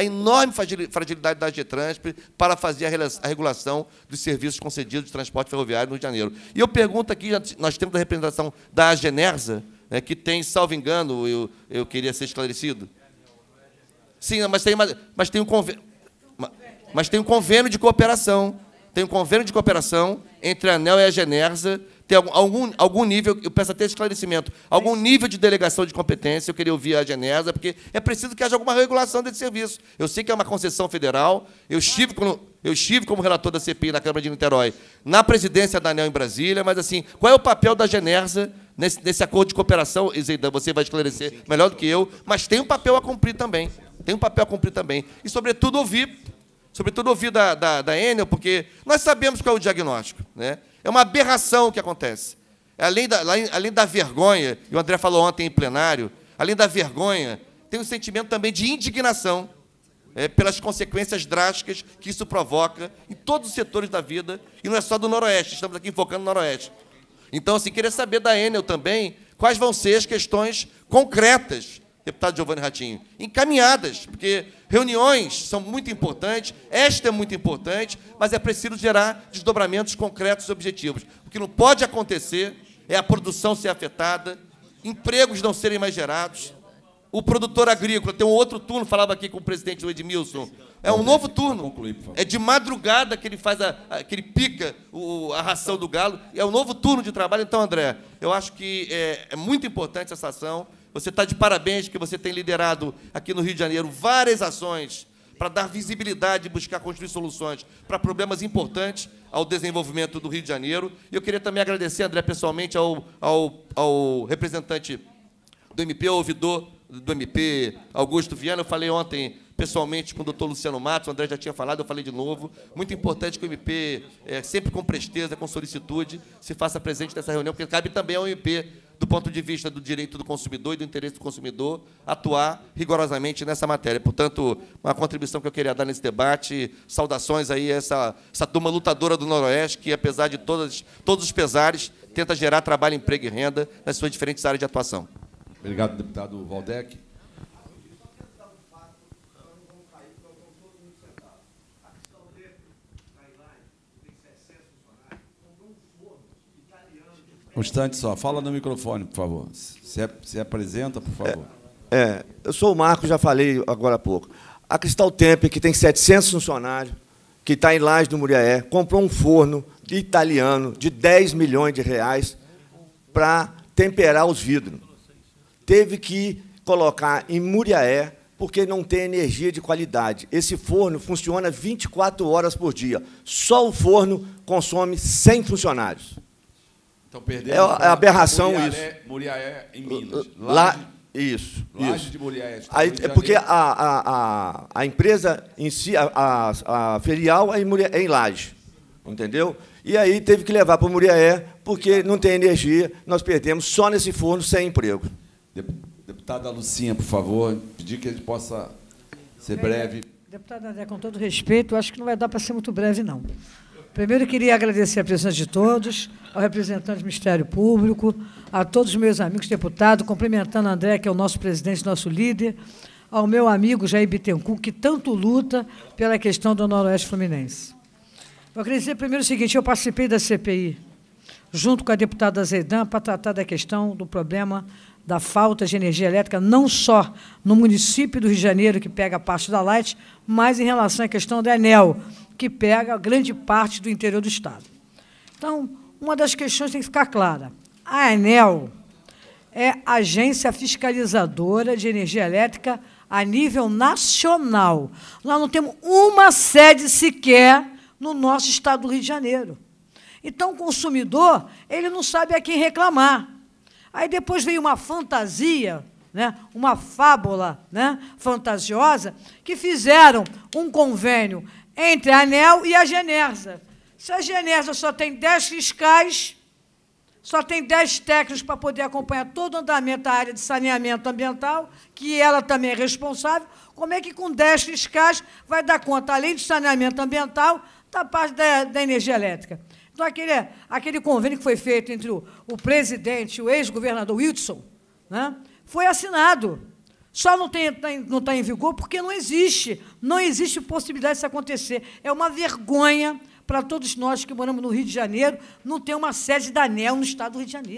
para fazer a regulação dos serviços concedidos de transporte ferroviário no Rio de Janeiro. E eu pergunto aqui, nós temos a representação da AGENERSA, que tem, salvo engano, eu queria ser esclarecido. Sim, mas tem um convênio. Mas tem um convênio de cooperação. Tem um convênio de cooperação entre a ANEEL e a Genersa. Tem algum nível, eu peço até esclarecimento, algum nível de delegação de competência, eu queria ouvir a Genersa, porque é preciso que haja alguma regulação desse serviço. Eu sei que é uma concessão federal, eu estive como relator da CPI na Câmara de Niterói, na presidência da ANEEL em Brasília, mas, assim, qual é o papel da Genersa nesse acordo de cooperação? Isaída, você vai esclarecer melhor do que eu, mas tem um papel a cumprir também. Tem um papel a cumprir também. E, sobretudo, ouvir da Enel, porque nós sabemos qual é o diagnóstico, né? É uma aberração o que acontece. Além da vergonha, e o André falou ontem em plenário, além da vergonha, tem um sentimento também de indignação pelas consequências drásticas que isso provoca em todos os setores da vida, e não é só do Noroeste, estamos aqui focando no Noroeste. Então, assim, queria saber da Enel também quais vão ser as questões concretas, deputado Giovanni Ratinho, encaminhadas, porque reuniões são muito importantes, esta é muito importante, mas é preciso gerar desdobramentos concretos e objetivos. O que não pode acontecer é a produção ser afetada, empregos não serem mais gerados, o produtor agrícola tem um outro turno, falava aqui com o presidente Edmilson, é um novo turno, é de madrugada que ele faz que ele pica a ração do galo, é um novo turno de trabalho. Então, André, eu acho que é muito importante essa ação. Você está de parabéns, que você tem liderado aqui no Rio de Janeiro várias ações para dar visibilidade e buscar construir soluções para problemas importantes ao desenvolvimento do Rio de Janeiro. E eu queria também agradecer, André, pessoalmente, ao representante do MP, ao ouvidor do MP, Augusto Viana. Eu falei ontem pessoalmente com o doutor Luciano Matos, o André já tinha falado, eu falei de novo. Muito importante que o MP, sempre com presteza, com solicitude, se faça presente nessa reunião, porque cabe também ao MP, do ponto de vista do direito do consumidor e do interesse do consumidor, atuar rigorosamente nessa matéria. Portanto, uma contribuição que eu queria dar nesse debate. Saudações aí a essa turma lutadora do Noroeste, que, apesar de todos os pesares, tenta gerar trabalho, emprego e renda nas suas diferentes áreas de atuação. Obrigado, deputado Valdec. Um instante só. Fala no microfone, por favor. Se apresenta, por favor. Eu sou o Marcos, já falei agora há pouco. A Cristal Temper, que tem 700 funcionários, que está em Laje do Muriaé, comprou um forno italiano de 10 milhões de reais para temperar os vidros. Teve que colocar em Muriaé, porque não tem energia de qualidade. Esse forno funciona 24 horas por dia. Só o forno consome 100 funcionários. Então, perdemos é aberração Muriaé, isso. Muriaé, em Minas. Isso. Laje de Muriaé. Aí, é porque a empresa em si, a filial é em Laje, entendeu? E aí teve que levar para o Muriaé, porque não tem energia, nós perdemos só nesse forno 100 empregos. Deputada Lucinha, por favor, pedir que a gente possa ser breve. Deputada André, com todo respeito, acho que não vai dar para ser muito breve, não. Primeiro, eu queria agradecer a presença de todos, ao representante do Ministério Público, a todos os meus amigos deputados, cumprimentando o André, que é o nosso presidente, nosso líder, ao meu amigo Jair Bittencourt, que tanto luta pela questão do Noroeste Fluminense. Eu queria dizer primeiro o seguinte, eu participei da CPI, junto com a deputada Zeidan, para tratar da questão do problema da falta de energia elétrica, não só no município do Rio de Janeiro, que pega parte da Light, mas em relação à questão da Enel, que pega grande parte do interior do Estado. Então, uma das questões tem que ficar clara. A ANEEL é agência fiscalizadora de energia elétrica a nível nacional. Nós não temos uma sede sequer no nosso Estado do Rio de Janeiro. Então, o consumidor, ele não sabe a quem reclamar. Aí depois veio uma fantasia, né, uma fábula, né, fantasiosa, que fizeram um convênio entre a ANEEL e a Genersa. Se a Genersa só tem 10 fiscais, só tem 10 técnicos para poder acompanhar todo o andamento da área de saneamento ambiental, que ela também é responsável, como é que com 10 fiscais vai dar conta, além de saneamento ambiental, da parte da energia elétrica? Então, aquele convênio que foi feito entre o presidente e o ex-governador Wilson, né, foi assinado. Só não está em vigor porque não existe possibilidade disso acontecer. É uma vergonha para todos nós que moramos no Rio de Janeiro não ter uma sede da ANEEL no Estado do Rio de Janeiro.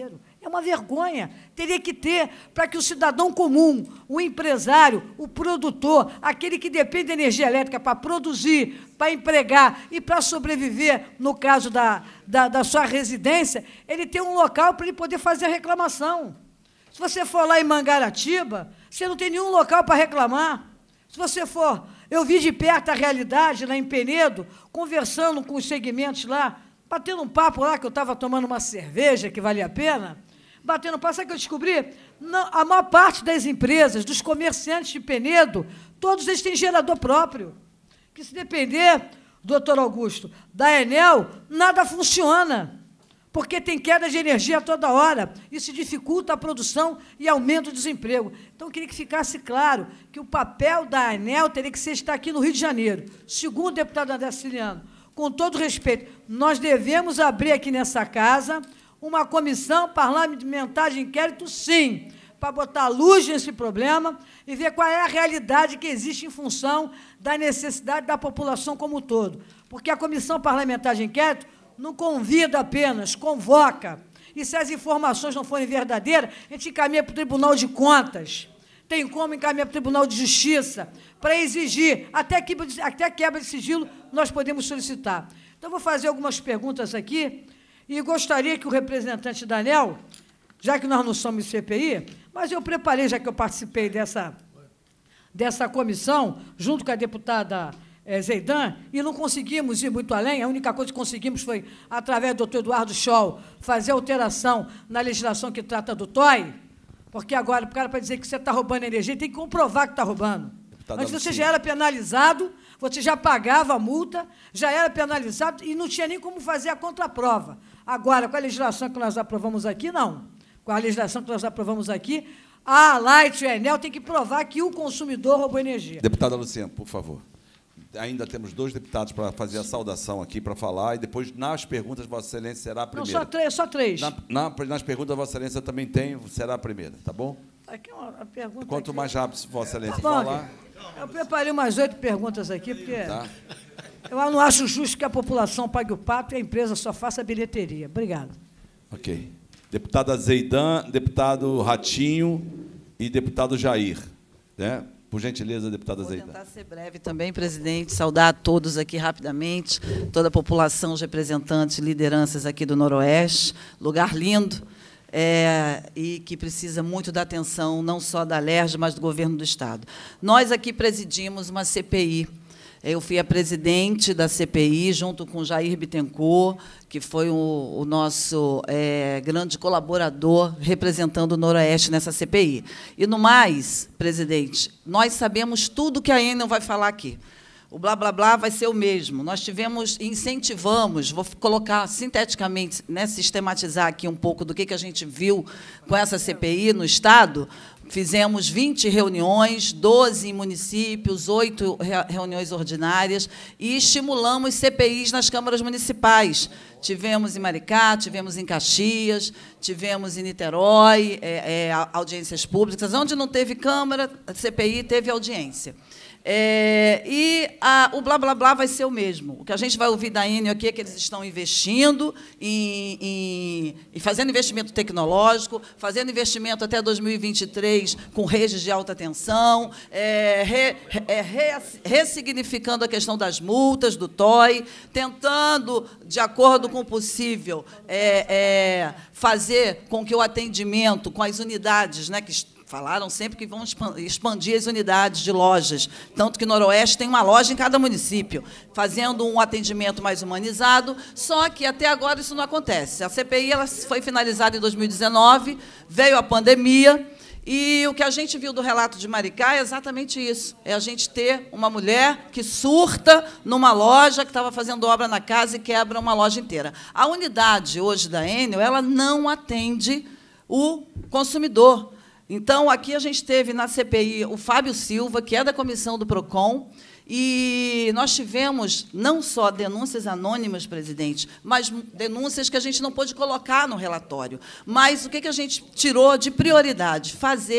É uma vergonha. Teria que ter para que o cidadão comum, o empresário, o produtor, aquele que depende da energia elétrica para produzir, para empregar e para sobreviver, no caso da sua residência, ele tem um local para ele poder fazer a reclamação. Se você for lá em Mangaratiba, você não tem nenhum local para reclamar. Se você for... Eu vi de perto a realidade lá em Penedo, conversando com os segmentos lá, batendo um papo lá, que eu estava tomando uma cerveja, que valia a pena, batendo um papo, sabe o que eu descobri? Não, a maior parte das empresas, dos comerciantes de Penedo, todos eles têm gerador próprio. Que se depender, doutor Augusto, da Enel, nada funciona, porque tem queda de energia toda hora, isso dificulta a produção e aumenta o desemprego. Então, eu queria que ficasse claro que o papel da Enel teria que ser estar aqui no Rio de Janeiro. Segundo o deputado André Siciliano, com todo respeito, nós devemos abrir aqui nessa casa uma comissão parlamentar de inquérito, sim, para botar luz nesse problema e ver qual é a realidade que existe em função da necessidade da população como um todo. Porque a comissão parlamentar de inquérito não convida apenas, convoca. E se as informações não forem verdadeiras, a gente encaminha para o Tribunal de Contas. Tem como encaminhar para o Tribunal de Justiça para exigir, até quebra de sigilo, nós podemos solicitar. Então, vou fazer algumas perguntas aqui e gostaria que o representante da ANEEL, já que nós não somos CPI, mas eu preparei, já que eu participei dessa comissão, junto com a deputada Zeidan, e não conseguimos ir muito além, a única coisa que conseguimos foi, através do doutor Eduardo Scholl, fazer alteração na legislação que trata do TOI, porque agora, o cara, para dizer que você está roubando energia, tem que comprovar que está roubando. Antes você já era penalizado, você já pagava a multa, já era penalizado e não tinha nem como fazer a contraprova. Agora, com a legislação que nós aprovamos aqui, não. Com a legislação que nós aprovamos aqui, a Light e a Enel tem que provar que o consumidor roubou energia. Deputada Luciana, por favor. Ainda temos 2 deputados para fazer a saudação aqui, para falar, e depois, nas perguntas, Vossa Excelência será a primeira. Não, só três. Nas perguntas, Vossa Excelência também tem, será a primeira, tá bom? Aqui uma pergunta. Quanto mais rápido Vossa Excelência Tá bom, falar... Eu preparei umas 8 perguntas aqui, porque Tá. eu não acho justo que a população pague o pato e a empresa só faça a bilheteria. Obrigado. Ok. Deputada Zeidan, deputado Ratinho e deputado Jair. Né? Por gentileza, deputada Zeidan. Vou tentar ser breve também, presidente. Saudar a todos aqui rapidamente, toda a população, os representantes, lideranças aqui do Noroeste. Lugar lindo. E que precisa muito da atenção, não só da Alerj, mas do governo do Estado. Nós aqui presidimos uma CPI. Eu fui a presidente da CPI, junto com Jair Bittencourt, que foi o nosso grande colaborador, representando o Noroeste nessa CPI. E, no mais, presidente, nós sabemos tudo que a Enel vai falar aqui. O blá, blá, blá vai ser o mesmo. Nós incentivamos, vou colocar sinteticamente, né, sistematizar aqui um pouco do que a gente viu com essa CPI no Estado. Fizemos 20 reuniões, 12 em municípios, 8 reuniões ordinárias, e estimulamos CPIs nas câmaras municipais. Tivemos em Maricá, tivemos em Caxias, tivemos em Niterói, audiências públicas. Onde não teve câmara, a CPI teve audiência. O blá, blá, blá vai ser o mesmo. O que a gente vai ouvir da Enel aqui é que eles estão investindo e fazendo investimento tecnológico, fazendo investimento até 2023 com redes de alta tensão, ressignificando a questão das multas, do TOI, tentando, de acordo com o possível, fazer com que o atendimento com as unidades, né, que falaram sempre que vão expandir as unidades de lojas, tanto que Noroeste tem uma loja em cada município, fazendo um atendimento mais humanizado, só que até agora isso não acontece. A CPI ela foi finalizada em 2019, veio a pandemia, e o que a gente viu do relato de Maricá é exatamente isso, é a gente ter uma mulher que surta numa loja que estava fazendo obra na casa e quebra uma loja inteira. A unidade hoje da Enel, ela não atende o consumidor. Então, aqui a gente teve na CPI o Fábio Silva, que é da comissão do PROCON, e nós tivemos não só denúncias anônimas, presidente, mas denúncias que a gente não pôde colocar no relatório. Mas o que a gente tirou de prioridade? Fazer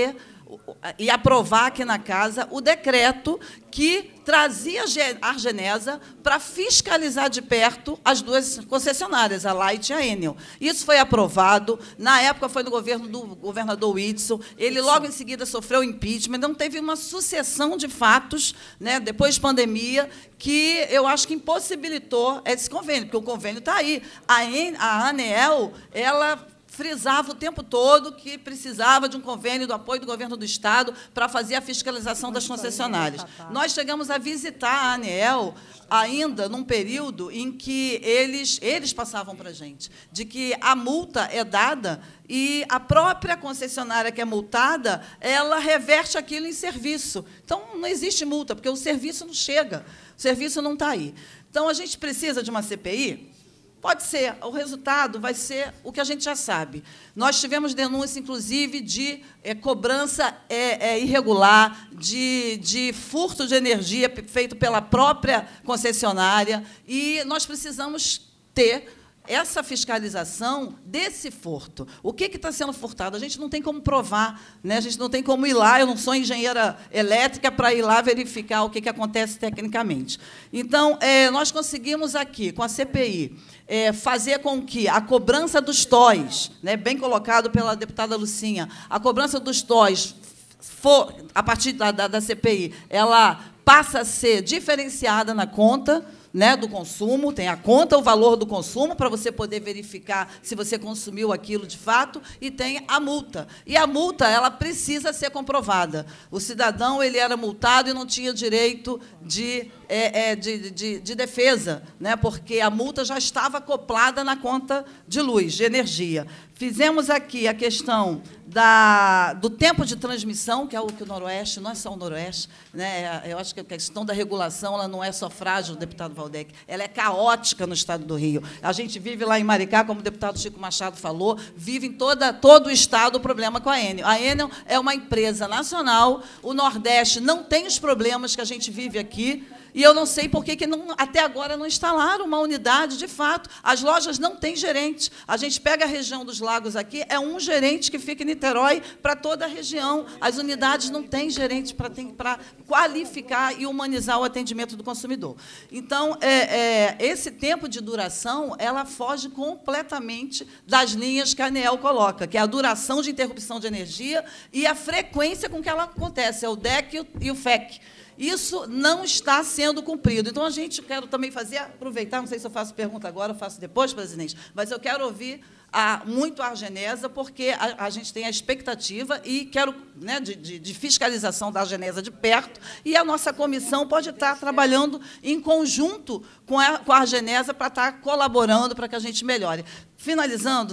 e aprovar aqui na casa o decreto que trazia a Argenesa para fiscalizar de perto as duas concessionárias, a Light e a Enel. Isso foi aprovado, na época foi no governo do governador Whitson, ele logo em seguida sofreu impeachment, então teve uma sucessão de fatos, né, depois de pandemia, que eu acho que impossibilitou esse convênio, porque o convênio está aí. A ANEEL, ela frisava o tempo todo que precisava de um convênio do apoio do governo do Estado para fazer a fiscalização das concessionárias. Nós chegamos a visitar a ANEEL ainda num período em que eles passavam para a gente, de que a multa é dada e a própria concessionária que é multada, ela reverte aquilo em serviço. Então, não existe multa, porque o serviço não chega, o serviço não está aí. Então, a gente precisa de uma CPI? Pode ser, o resultado vai ser o que a gente já sabe. Nós tivemos denúncia, inclusive, de cobrança irregular, de furto de energia feito pela própria concessionária, e nós precisamos ter essa fiscalização desse furto. O que está sendo furtado? A gente não tem como provar, né? A gente não tem como ir lá, eu não sou engenheira elétrica para ir lá verificar o que acontece tecnicamente. Então, nós conseguimos aqui, com a CPI, fazer com que a cobrança dos TOIs, né, bem colocado pela deputada Lucinha, a cobrança dos TOIs, a partir da CPI, ela passa a ser diferenciada na conta, né, do consumo, tem a conta, o valor do consumo, para você poder verificar se você consumiu aquilo de fato, e tem a multa. E a multa, ela precisa ser comprovada. O cidadão, ele era multado e não tinha direito de defesa, né, porque a multa já estava acoplada na conta de luz, de energia. Fizemos aqui a questão do tempo de transmissão, que é o que o Noroeste, não é só o Noroeste, né? Eu acho que a questão da regulação, ela não é só frágil, deputado Valdec, ela é caótica no Estado do Rio. A gente vive lá em Maricá, como o deputado Chico Machado falou, vive em todo o Estado o problema com a Enel. A Enel é uma empresa nacional, o Nordeste não tem os problemas que a gente vive aqui, e eu não sei por que até agora não instalaram uma unidade, de fato. As lojas não têm gerente. A gente pega a região dos Lagos aqui, é um gerente que fica em Niterói para toda a região. As unidades não têm gerente para qualificar e humanizar o atendimento do consumidor. Então, esse tempo de duração, ela foge completamente das linhas que a ANEEL coloca, que é a duração de interrupção de energia e a frequência com que ela acontece, é o DEC e o FEC. Isso não está sendo cumprido. Então, quero também aproveitar, não sei se eu faço pergunta agora, eu faço depois, presidente, mas eu quero ouvir muito a Argenesa, porque a gente tem a expectativa e quero, né, de fiscalização da Argenesa de perto, e a nossa comissão pode estar trabalhando em conjunto com a Argenesa para estar colaborando para que a gente melhore. Finalizando,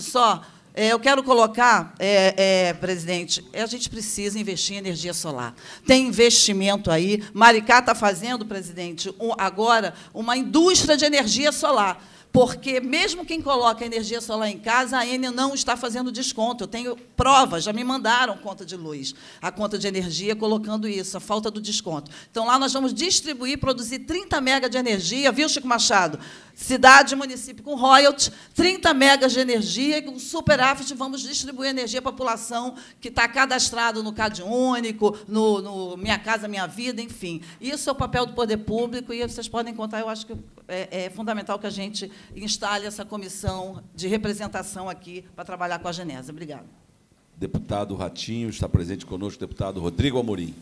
eu quero colocar, presidente, a gente precisa investir em energia solar. Tem investimento aí. Maricá está fazendo, presidente, agora uma indústria de energia solar. Porque, mesmo quem coloca energia solar em casa, a Enel não está fazendo desconto. Eu tenho provas, já me mandaram conta de luz, a conta de energia, colocando isso, a falta do desconto. Então, lá nós vamos distribuir, produzir 30 megas de energia, viu, Chico Machado? Cidade e município com royalties, 30 megas de energia, e com superávit vamos distribuir energia à população que está cadastrado no Cade Único, no Minha Casa Minha Vida, enfim. Isso é o papel do poder público, e vocês podem contar, eu acho que é fundamental que a gente instale essa comissão de representação aqui para trabalhar com a Argenesa. Obrigada. Deputado Ratinho, está presente conosco o deputado Rodrigo Amorim.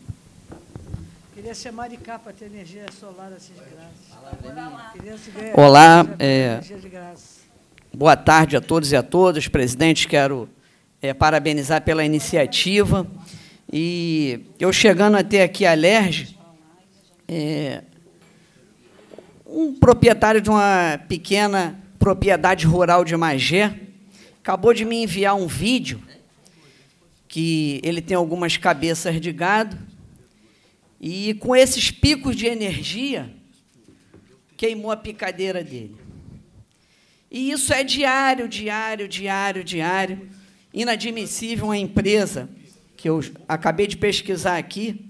Queria ser Maricá para ter energia solar assim de graça. Olá, boa tarde a todos e a todas. Presidente, quero parabenizar pela iniciativa. E eu chegando até aqui a Lerge, um proprietário de uma pequena propriedade rural de Magé acabou de me enviar um vídeo que ele tem algumas cabeças de gado e, com esses picos de energia, queimou a picadeira dele. E isso é diário, diário, diário, diário. Inadmissível uma empresa, que eu acabei de pesquisar aqui,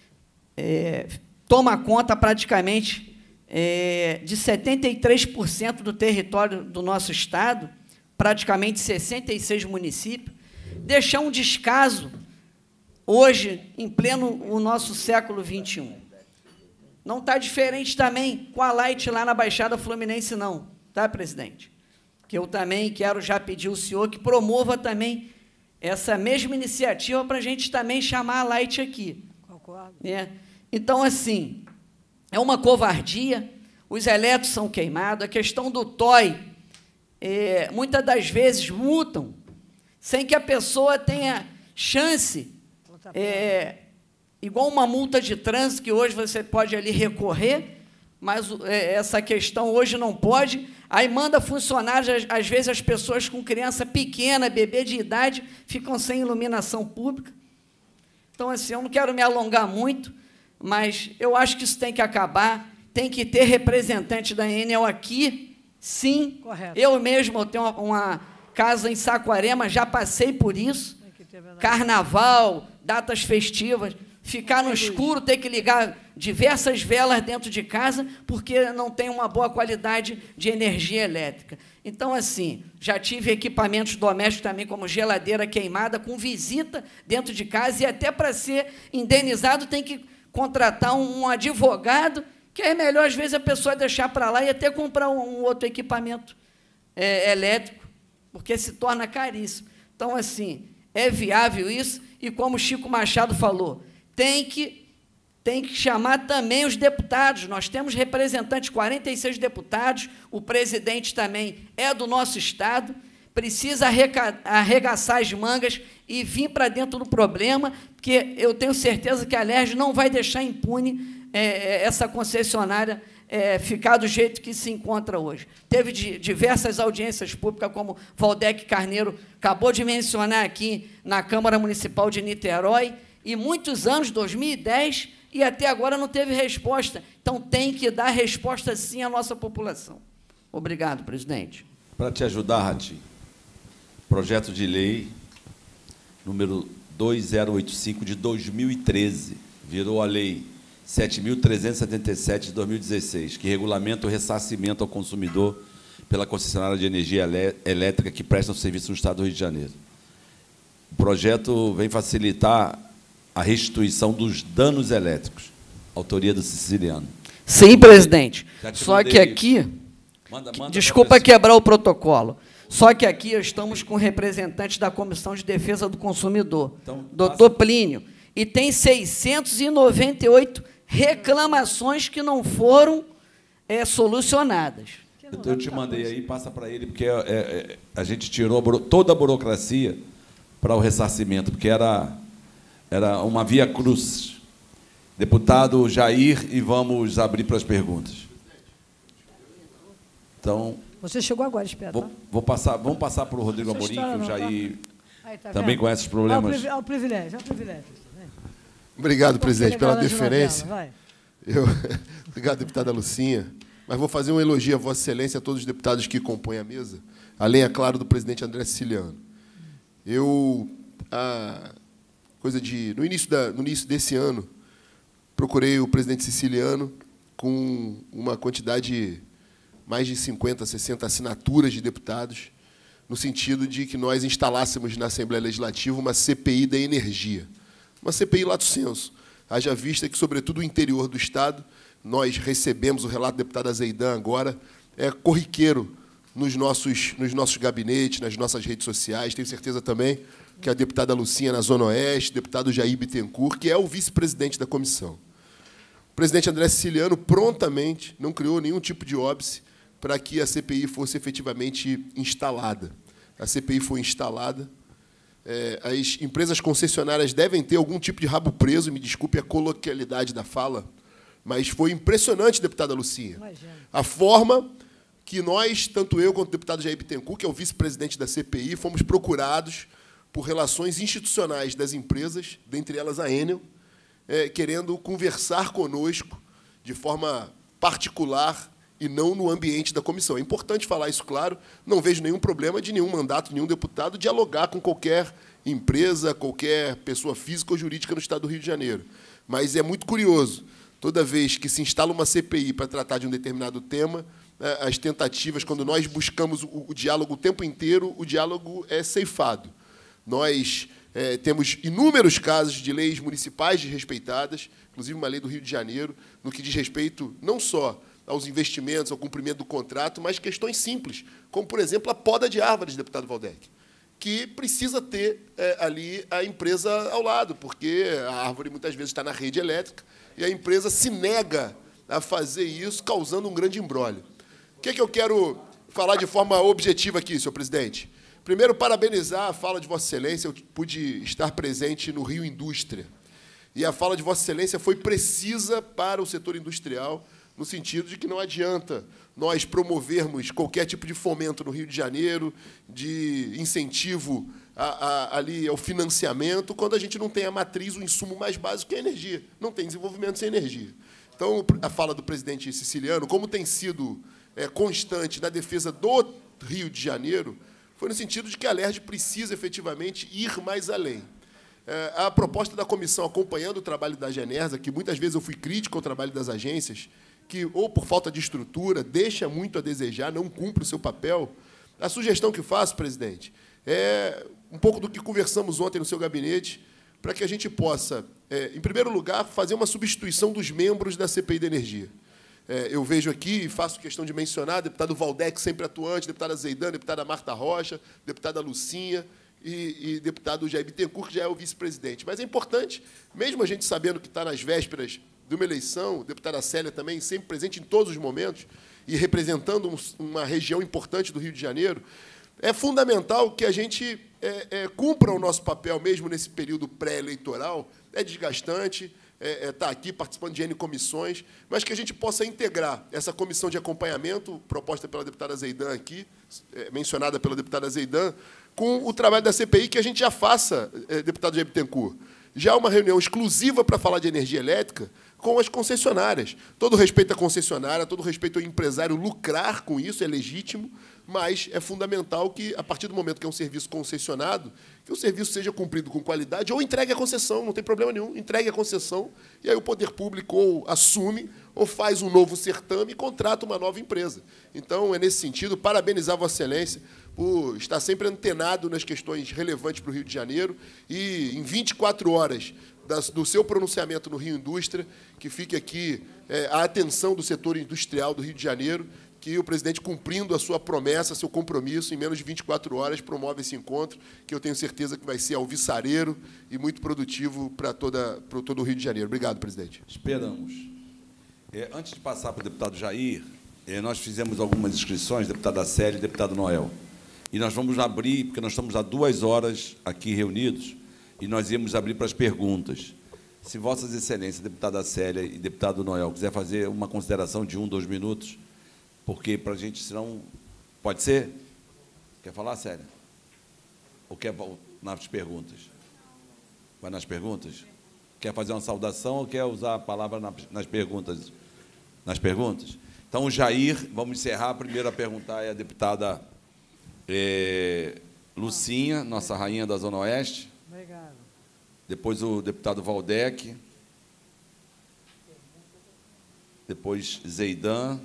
toma conta praticamente de 73% do território do nosso Estado, praticamente 66 municípios, deixar um descaso hoje, em pleno o nosso século XXI. Não está diferente também com a Light lá na Baixada Fluminense, não, tá, presidente? Que eu também quero já pedir ao senhor que promova também essa mesma iniciativa para a gente também chamar a Light aqui. Concordo. Né? Então, assim, é uma covardia, os elétricos são queimados, a questão do TOI, muitas das vezes multam, sem que a pessoa tenha chance, igual uma multa de trânsito, que hoje você pode ali recorrer, mas essa questão hoje não pode. Aí manda funcionários, às vezes as pessoas com criança pequena, bebê de idade, ficam sem iluminação pública. Então, assim, eu não quero me alongar muito, mas eu acho que isso tem que acabar, tem que ter representante da Enel aqui, sim. Correto. Eu mesmo tenho uma casa em Saquarema, já passei por isso. Carnaval, datas festivas, ficar no escuro, ter que ligar diversas velas dentro de casa, porque não tem uma boa qualidade de energia elétrica. Então, assim, já tive equipamentos domésticos também, como geladeira queimada, com visita dentro de casa, e até para ser indenizado tem que contratar um advogado, que é melhor, às vezes, a pessoa deixar para lá e até comprar um outro equipamento elétrico, porque se torna caríssimo. Então, assim, é viável isso, e como o Chico Machado falou, tem que chamar também os deputados. Nós temos representantes, 46 deputados, o presidente também é do nosso Estado, precisa arregaçar as mangas e vir para dentro do problema, porque eu tenho certeza que a Alerj não vai deixar impune essa concessionária ficar do jeito que se encontra hoje. Teve diversas audiências públicas, como Valdec Carneiro acabou de mencionar aqui na Câmara Municipal de Niterói, e muitos anos, 2010, e até agora não teve resposta. Então, tem que dar resposta, sim, à nossa população. Obrigado, presidente. Para te ajudar, Ratinho, projeto de lei número 2085 de 2013, virou a lei 7.377 de 2016, que regulamenta o ressarcimento ao consumidor pela concessionária de energia elétrica que presta serviço no Estado do Rio de Janeiro. O projeto vem facilitar a restituição dos danos elétricos, autoria do Siciliano. Sim, presidente. Só que aqui, desculpa quebrar o protocolo, só que aqui estamos com representantes da Comissão de Defesa do Consumidor, doutor Plínio, e tem 698 reclamações que não foram solucionadas. Então, eu te mandei aí, passa para ele, porque a gente tirou toda a burocracia para o ressarcimento, porque era uma via cruz. Deputado Jair, e vamos abrir para as perguntas. Então, você chegou agora, espera. Vamos passar para o Rodrigo Amorim, que o Jair também vendo? conhece os problemas. É o privilégio. Obrigado, presidente, pela deferência. Obrigado, deputada Lucinha. Mas vou fazer um elogio a Vossa Excelência e a todos os deputados que compõem a mesa, além, é claro, do presidente André Siciliano. No início desse ano, procurei o presidente Siciliano com uma quantidade mais de 50, 60 assinaturas de deputados, no sentido de que nós instalássemos na Assembleia Legislativa uma CPI da energia, uma CPI lato sensu, haja vista que, sobretudo, o interior do Estado, nós recebemos o relato do deputado Azeidan agora, corriqueiro nos nossos gabinetes, nas nossas redes sociais. Tenho certeza também que a deputada Lucinha na Zona Oeste, o deputado Jair Bittencourt, que é o vice-presidente da comissão. O presidente André Siciliano prontamente não criou nenhum tipo de óbice para que a CPI fosse efetivamente instalada. A CPI foi instalada. As empresas concessionárias devem ter algum tipo de rabo preso, me desculpe a coloquialidade da fala, mas foi impressionante, deputada Lucinha, a forma que nós, tanto eu quanto o deputado Jair Bittencourt, que é o vice-presidente da CPI, fomos procurados por relações institucionais das empresas, dentre elas a Enel, querendo conversar conosco de forma particular e não no ambiente da comissão. É importante falar isso, claro. Não vejo nenhum problema de nenhum mandato, nenhum deputado dialogar com qualquer empresa, qualquer pessoa física ou jurídica no Estado do Rio de Janeiro. Mas é muito curioso, toda vez que se instala uma CPI para tratar de um determinado tema, as tentativas, quando nós buscamos o diálogo o tempo inteiro, o diálogo é ceifado. Nós temos inúmeros casos de leis municipais desrespeitadas, inclusive uma lei do Rio de Janeiro, no que diz respeito não só aos investimentos, ao cumprimento do contrato, mas questões simples, como, por exemplo, a poda de árvores, deputado Waldeck, que precisa ter ali a empresa ao lado, porque a árvore muitas vezes está na rede elétrica e a empresa se nega a fazer isso, causando um grande imbróglio. O que eu quero falar de forma objetiva aqui, senhor presidente? Primeiro, parabenizar a fala de Vossa Excelência. Eu pude estar presente no Rio Indústria. E a fala de Vossa Excelência foi precisa para o setor industrial, no sentido de que não adianta nós promovermos qualquer tipo de fomento no Rio de Janeiro, de incentivo ali ao financiamento, quando a gente não tem a matriz, o insumo mais básico, que é a energia. Não tem desenvolvimento sem energia. Então, a fala do presidente siciliano, como tem sido constante na defesa do Rio de Janeiro, foi no sentido de que a LERJ precisa, efetivamente, ir mais além. A proposta da comissão, acompanhando o trabalho da Genersa, que muitas vezes eu fui crítico ao trabalho das agências, que, ou por falta de estrutura, deixa muito a desejar, não cumpre o seu papel. A sugestão que faço, presidente, é um pouco do que conversamos ontem no seu gabinete, para que a gente possa, em primeiro lugar, fazer uma substituição dos membros da CPI da Energia. Eu vejo aqui, e faço questão de mencionar, deputado Waldeck, sempre atuante, deputada Zeidan, deputada Marta Rocha, deputada Lucinha e deputado Jair Bittencourt, que já é o vice-presidente. Mas é importante, mesmo a gente sabendo que está nas vésperas de uma eleição, deputada Célia também, sempre presente em todos os momentos, e representando uma região importante do Rio de Janeiro, é fundamental que a gente cumpra o nosso papel, mesmo nesse período pré-eleitoral. É desgastante estar aqui participando de N comissões, mas que a gente possa integrar essa comissão de acompanhamento, proposta pela deputada Zeidan aqui, mencionada pela deputada Zeidan, com o trabalho da CPI, que a gente já faça, deputado Jair Bittencourt, já uma reunião exclusiva para falar de energia elétrica com as concessionárias. Todo respeito à concessionária, todo respeito ao empresário lucrar com isso, é legítimo, mas é fundamental que, a partir do momento que é um serviço concessionado, que o serviço seja cumprido com qualidade, ou entregue a concessão, não tem problema nenhum, entregue a concessão, e aí o poder público ou assume, ou faz um novo certame e contrata uma nova empresa. Então, é nesse sentido, parabenizar Vossa Excelência por estar sempre antenado nas questões relevantes para o Rio de Janeiro, e em 24 horas do seu pronunciamento no Rio Indústria, que fique aqui a atenção do setor industrial do Rio de Janeiro, que o presidente, cumprindo a sua promessa, seu compromisso, em menos de 24 horas, promove esse encontro, que eu tenho certeza que vai ser alvissareiro e muito produtivo para todo o Rio de Janeiro. Obrigado, presidente. Esperamos. Antes de passar para o deputado Jair, nós fizemos algumas inscrições, deputada Célia e deputado Noel. E nós vamos abrir, porque nós estamos há 2 horas aqui reunidos, e nós íamos abrir para as perguntas. Se Vossas Excelências, deputada Célia e deputado Noel, quiser fazer uma consideração de 1, 2 minutos, porque para a gente, senão... Pode ser? Quer falar, Célia? Ou quer nas perguntas? Vai nas perguntas? Quer fazer uma saudação ou quer usar a palavra nas perguntas? Nas perguntas? Então, o Jair, vamos encerrar. Primeiro a perguntar é a deputada Lucinha, nossa rainha da Zona Oeste. Obrigado. Depois o deputado Waldeck. Depois Zeidan.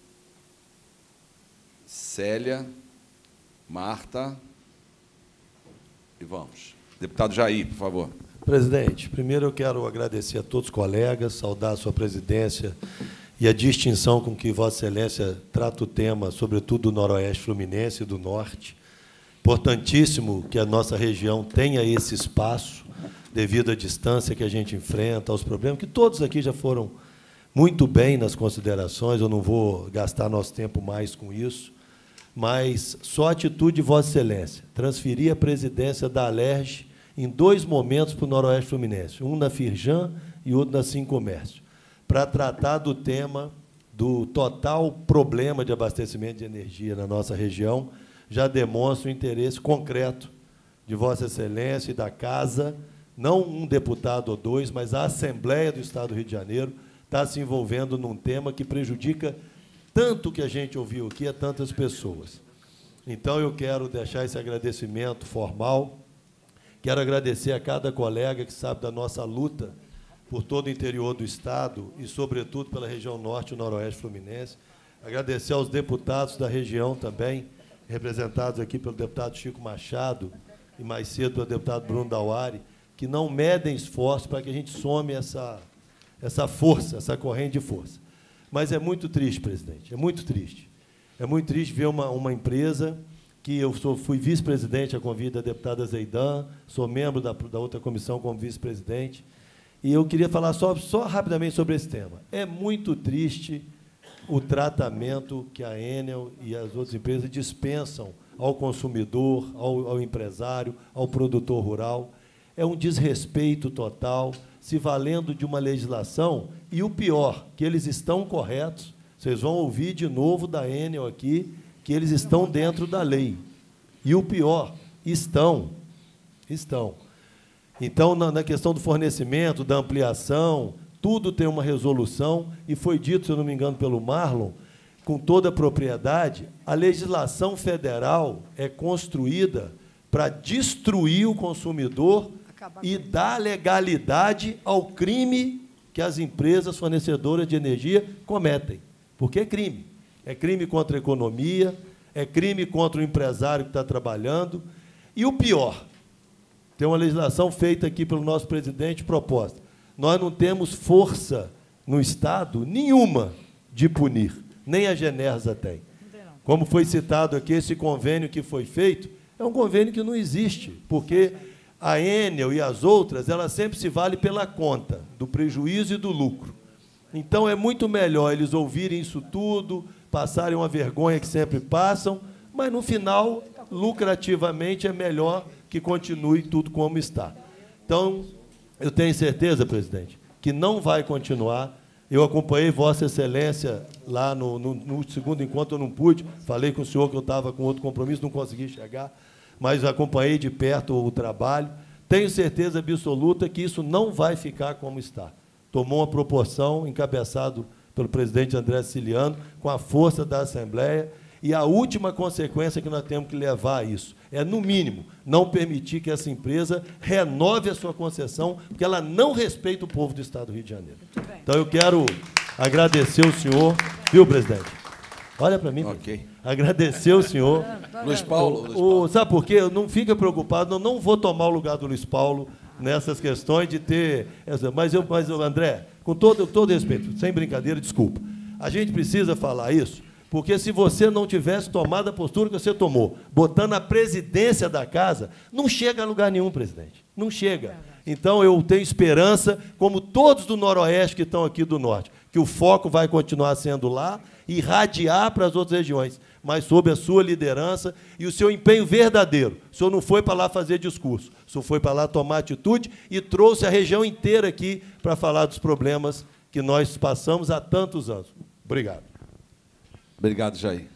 Célia, Marta, e vamos. Deputado Jair, por favor. Presidente, primeiro eu quero agradecer a todos os colegas, saudar a sua presidência e a distinção com que Vossa Excelência trata o tema, sobretudo do Noroeste Fluminense e do Norte. Importantíssimo que a nossa região tenha esse espaço, devido à distância que a gente enfrenta, aos problemas, que todos aqui já foram muito bem nas considerações, eu não vou gastar nosso tempo mais com isso, mas só a atitude de Vossa Excelência, transferir a presidência da LERJ em 2 momentos para o Noroeste Fluminense, um na Firjan e outro na Sincomércio, para tratar do tema do total problema de abastecimento de energia na nossa região, já demonstra o interesse concreto de Vossa Excelência e da Casa, não um deputado ou 2, mas a Assembleia do Estado do Rio de Janeiro está se envolvendo num tema que prejudica tanto que a gente ouviu aqui a tantas pessoas. Então, eu quero deixar esse agradecimento formal. Quero agradecer a cada colega que sabe da nossa luta por todo o interior do Estado e, sobretudo, pela região norte e noroeste fluminense. Agradecer aos deputados da região também, representados aqui pelo deputado Chico Machado, e mais cedo pelo deputado Bruno Dauari, que não medem esforços para que a gente some essa força, essa corrente de força. Mas é muito triste, presidente, é muito triste. É muito triste ver uma empresa que fui vice-presidente a convite da deputada Zeidan, sou membro da outra comissão como vice-presidente, e eu queria falar só rapidamente sobre esse tema. É muito triste o tratamento que a Enel e as outras empresas dispensam ao consumidor, ao empresário, ao produtor rural. É um desrespeito total, se valendo de uma legislação, e o pior, que eles estão corretos, vocês vão ouvir de novo da Enel aqui, que eles estão dentro da lei. E o pior, estão. Então, na questão do fornecimento, da ampliação, tudo tem uma resolução, e foi dito, se eu não me engano, pelo Marlon, com toda a propriedade, a legislação federal é construída para destruir o consumidor e dar legalidade ao crime que as empresas fornecedoras de energia cometem. Porque é crime. É crime contra a economia, é crime contra o empresário que está trabalhando. E o pior, tem uma legislação feita aqui pelo nosso presidente, proposta. Nós não temos força no Estado nenhuma de punir, nem a Genersa tem. Como foi citado aqui, esse convênio que foi feito é um convênio que não existe, porque a Enel e as outras, elas sempre se valem pela conta do prejuízo e do lucro. Então, é muito melhor eles ouvirem isso tudo, passarem uma vergonha que sempre passam, mas, no final, lucrativamente, é melhor que continue tudo como está. Então, eu tenho certeza, presidente, que não vai continuar. Eu acompanhei Vossa Excelência lá no segundo encontro, eu não pude, falei com o senhor que eu estava com outro compromisso, não consegui chegar, mas acompanhei de perto o trabalho. Tenho certeza absoluta que isso não vai ficar como está. Tomou uma proporção, encabeçado pelo presidente André Siciliano, com a força da Assembleia, e a última consequência que nós temos que levar a isso é, no mínimo, não permitir que essa empresa renove a sua concessão, porque ela não respeita o povo do Estado do Rio de Janeiro. Então, eu quero agradecer o senhor, viu, presidente? Olha para mim. Ok. Agradecer o senhor. Luiz Paulo. Sabe por quê? Não fica preocupado, eu não vou tomar o lugar do Luiz Paulo nessas questões de ter... Mas, André, com todo respeito, sem brincadeira, desculpa, a gente precisa falar isso, porque se você não tivesse tomado a postura que você tomou, botando a presidência da casa, não chega a lugar nenhum, presidente. Não chega. Então, eu tenho esperança, como todos do Noroeste que estão aqui do Norte, que o foco vai continuar sendo lá, e irradiar para as outras regiões, mas sob a sua liderança e o seu empenho verdadeiro. O senhor não foi para lá fazer discurso, o senhor foi para lá tomar atitude e trouxe a região inteira aqui para falar dos problemas que nós passamos há tantos anos. Obrigado. Obrigado, Jair.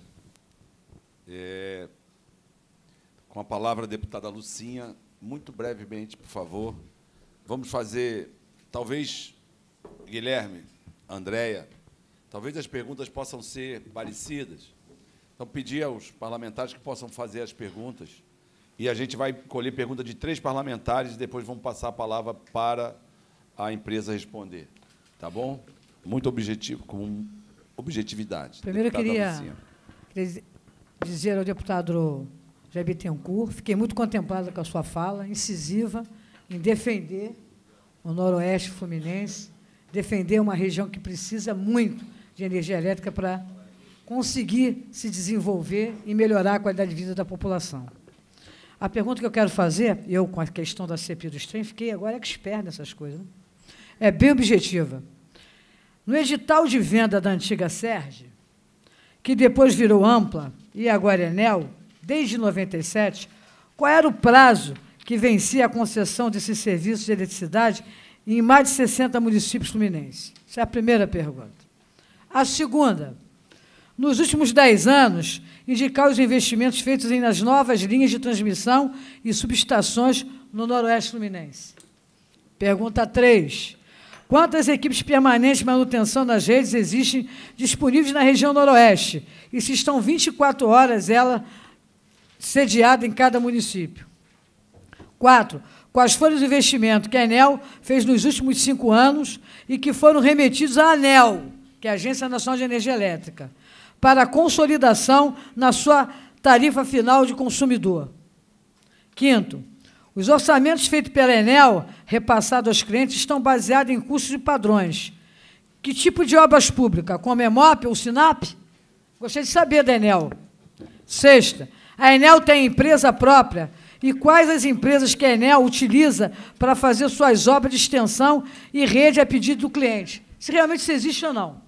Com a palavra, a deputada Lucinha, muito brevemente, por favor. Vamos fazer, talvez, Guilherme, Andréia, talvez as perguntas possam ser parecidas. Então, pedir aos parlamentares que possam fazer as perguntas. E a gente vai colher pergunta de 3 parlamentares e depois vamos passar a palavra para a empresa responder. Tá bom? Muito objetivo, com objetividade. Primeiro, eu queria dizer ao deputado Jair Bittencourt, fiquei muito contemplada com a sua fala, incisiva, em defender o Noroeste Fluminense, defender uma região que precisa muito de energia elétrica para conseguir se desenvolver e melhorar a qualidade de vida da população. A pergunta que eu quero fazer, eu com a questão da CPI dos trens, fiquei agora expert nessas coisas, né? É bem objetiva. No edital de venda da antiga Serge, que depois virou Ampla e agora é Enel, desde 97, qual era o prazo que vencia a concessão desses serviços de eletricidade em mais de 60 municípios fluminenses? Essa é a primeira pergunta. A segunda, nos últimos 10 anos, indicar os investimentos feitos nas novas linhas de transmissão e subestações no Noroeste Fluminense. Pergunta 3. Quantas equipes permanentes de manutenção das redes existem disponíveis na região Noroeste? E se estão 24 horas ela sediada em cada município? 4. Quais foram os investimentos que a Enel fez nos últimos 5 anos e que foram remetidos à ANEEL, que é a Agência Nacional de Energia Elétrica, para a consolidação na sua tarifa final de consumidor? 5º, Os orçamentos feitos pela Enel, repassados aos clientes, estão baseados em custos e padrões. Que tipo de obras públicas? Como EMOP ou SINAP? Gostaria de saber da Enel. Sexta, a Enel tem empresa própria? E quais as empresas que a Enel utiliza para fazer suas obras de extensão e rede a pedido do cliente? Se realmente isso existe ou não.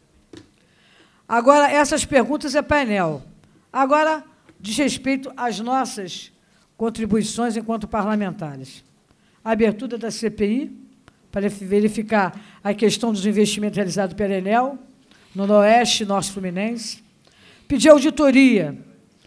Agora, essas perguntas é para a Enel. Agora, diz respeito às nossas contribuições enquanto parlamentares. A abertura da CPI, para verificar a questão dos investimentos realizados pela Enel, no Noroeste e Norte Fluminense. Pedir auditoria,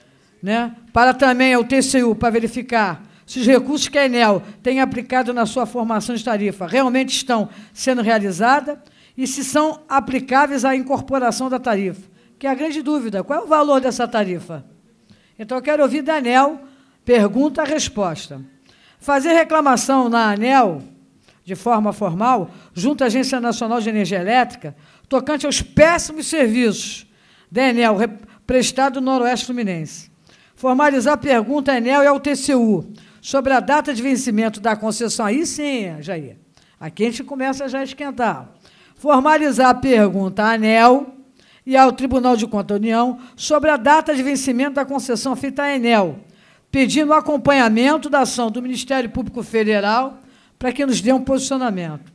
né, para também ao TCU, para verificar se os recursos que a Enel tem aplicado na sua formação de tarifa realmente estão sendo realizados e se são aplicáveis à incorporação da tarifa. Que é a grande dúvida, qual é o valor dessa tarifa? Então, eu quero ouvir da Anel, pergunta a resposta. Fazer reclamação na ANEEL, de forma formal, junto à Agência Nacional de Energia Elétrica, tocante aos péssimos serviços da Enel, prestado no Noroeste Fluminense. Formalizar a pergunta à Enel e ao TCU sobre a data de vencimento da concessão. Aí sim, Jair. Aqui a gente começa já a esquentar. Formalizar a pergunta à ANEEL e ao Tribunal de Contas da União sobre a data de vencimento da concessão feita à Enel, pedindo o acompanhamento da ação do Ministério Público Federal para que nos dê um posicionamento.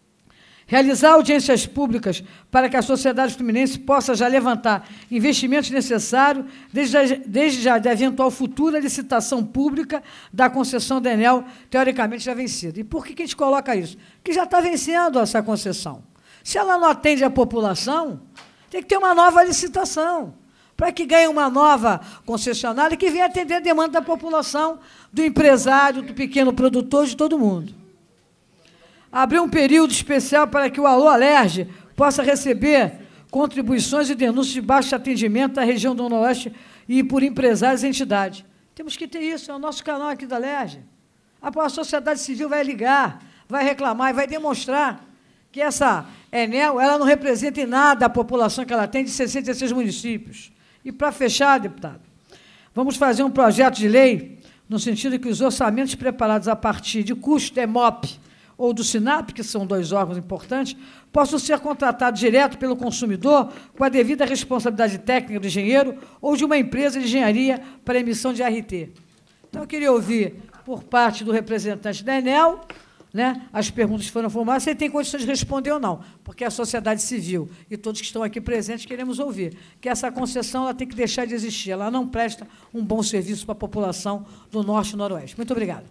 Realizar audiências públicas para que a sociedade fluminense possa já levantar investimentos necessários desde já da eventual futura licitação pública da concessão da Enel, teoricamente já vencida. E por que a gente coloca isso? Porque já está vencendo essa concessão. Se ela não atende a população, tem que ter uma nova licitação, para que ganhe uma nova concessionária que venha atender a demanda da população, do empresário, do pequeno produtor, de todo mundo. Abrir um período especial para que o Alô Alerj possa receber contribuições e denúncias de baixo atendimento da região do Noroeste e por empresários e entidades. Temos que ter isso, é o nosso canal aqui da Alerj. A sociedade civil vai ligar, vai reclamar e vai demonstrar que essa Enel ela não representa em nada a população que ela tem de 66 municípios. E, para fechar, deputado, vamos fazer um projeto de lei no sentido que os orçamentos preparados a partir de custo da EMOP ou do SINAP, que são dois órgãos importantes, possam ser contratados direto pelo consumidor com a devida responsabilidade técnica do engenheiro ou de uma empresa de engenharia para emissão de RT. Então, eu queria ouvir, por parte do representante da Enel, né, as perguntas foram formuladas, você tem condições de responder ou não, porque a sociedade civil e todos que estão aqui presentes queremos ouvir que essa concessão ela tem que deixar de existir, ela não presta um bom serviço para a população do Norte e Noroeste. Muito obrigado.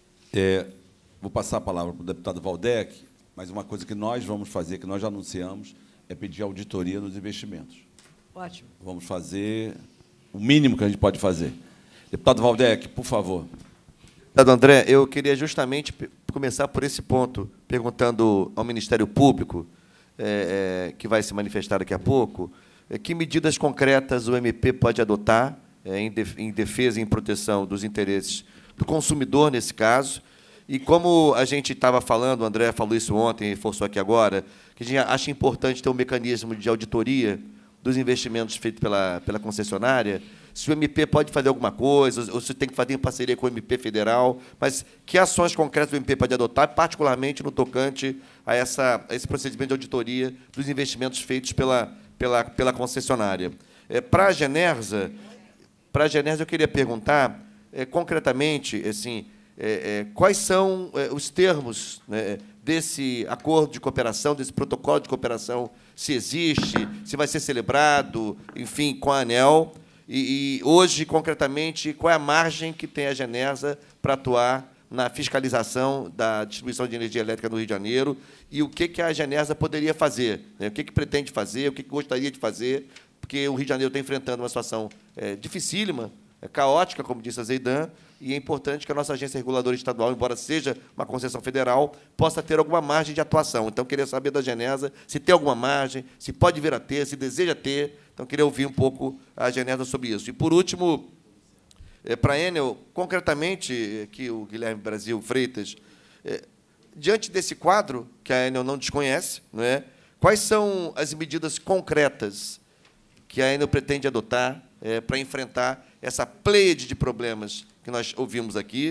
Vou passar a palavra para o deputado Valdec, mas uma coisa que nós vamos fazer, que nós já anunciamos, é pedir auditoria nos investimentos. Ótimo. Vamos fazer o mínimo que a gente pode fazer. Deputado Valdec, por favor. Deputado André, eu queria justamente começar por esse ponto, perguntando ao Ministério Público, que vai se manifestar daqui a pouco, que medidas concretas o MP pode adotar em defesa e em proteção dos interesses do consumidor, nesse caso. E como a gente estava falando, o André falou isso ontem, reforçou aqui agora, que a gente acha importante ter um mecanismo de auditoria dos investimentos feitos pela concessionária, se o MP pode fazer alguma coisa, ou se tem que fazer em parceria com o MP federal, mas que ações concretas o MP pode adotar, particularmente no tocante a esse procedimento de auditoria dos investimentos feitos pela concessionária. Para a Genersa, eu queria perguntar, concretamente, assim, quais são os termos, né, desse acordo de cooperação, desse protocolo de cooperação, se existe, se vai ser celebrado, enfim, com a ANEEL, e hoje, concretamente, qual é a margem que tem a Genersa para atuar na fiscalização da distribuição de energia elétrica no Rio de Janeiro e o que a Genersa poderia fazer, né, o que pretende fazer, o que gostaria de fazer, porque o Rio de Janeiro está enfrentando uma situação dificílima, caótica, como disse a Zeidan, e é importante que a nossa agência reguladora estadual, embora seja uma concessão federal, possa ter alguma margem de atuação. Então, queria saber da Genersa se tem alguma margem, se pode vir a ter, se deseja ter. Então, queria ouvir um pouco a Genersa sobre isso. E, por último, para a Enel, concretamente, que o Guilherme Brasil Freitas, diante desse quadro, que a Enel não desconhece, não é? Quais são as medidas concretas que a Enel pretende adotar para enfrentar essa pleiade de problemas que nós ouvimos aqui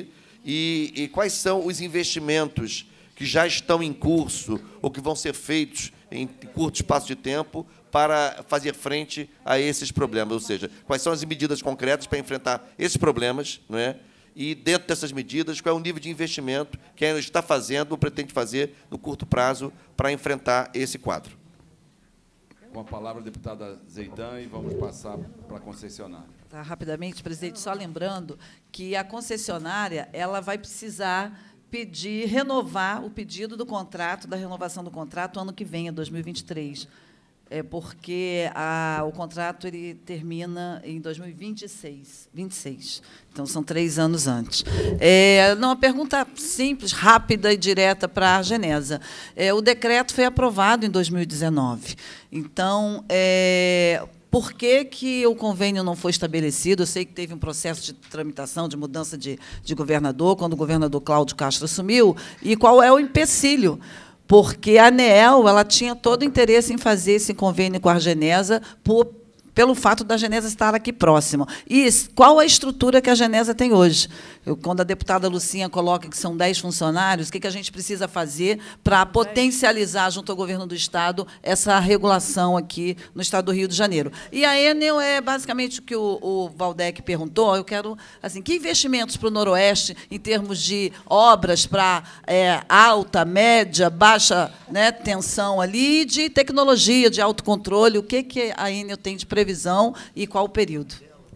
E quais são os investimentos que já estão em curso ou que vão ser feitos em curto espaço de tempo para fazer frente a esses problemas? Ou seja, quais são as medidas concretas para enfrentar esses problemas, não é? E, dentro dessas medidas, qual é o nível de investimento que ainda está fazendo ou pretende fazer no curto prazo para enfrentar esse quadro? Com a palavra, a deputada Zeidan, e vamos passar para a concessionária. Tá, rapidamente, presidente, só lembrando que a concessionária ela vai precisar renovar o pedido do contrato, da renovação do contrato, ano que vem, 2023. Porque o contrato ele termina em 2026. Então, são 3 anos antes. Uma pergunta simples, rápida e direta para a Genesa. O decreto foi aprovado em 2019. Então, por que o convênio não foi estabelecido? Eu sei que teve um processo de tramitação, de mudança de governador, quando o governador Cláudio Castro assumiu. E qual é o empecilho? Porque a ANEEL ela tinha todo o interesse em fazer esse convênio com a Genesa pelo fato da Genesa estar aqui próxima. E qual a estrutura que a Genesa tem hoje? Quando a deputada Lucinha coloca que são 10 funcionários, o que a gente precisa fazer para potencializar, junto ao governo do Estado, essa regulação aqui no Estado do Rio de Janeiro? E a Enel é basicamente o que o Valdec perguntou. Eu quero, assim, que investimentos para o Noroeste, em termos de obras para alta, média, baixa, né, tensão ali, de tecnologia, de autocontrole, o que a Enel tem de previsão e qual o período?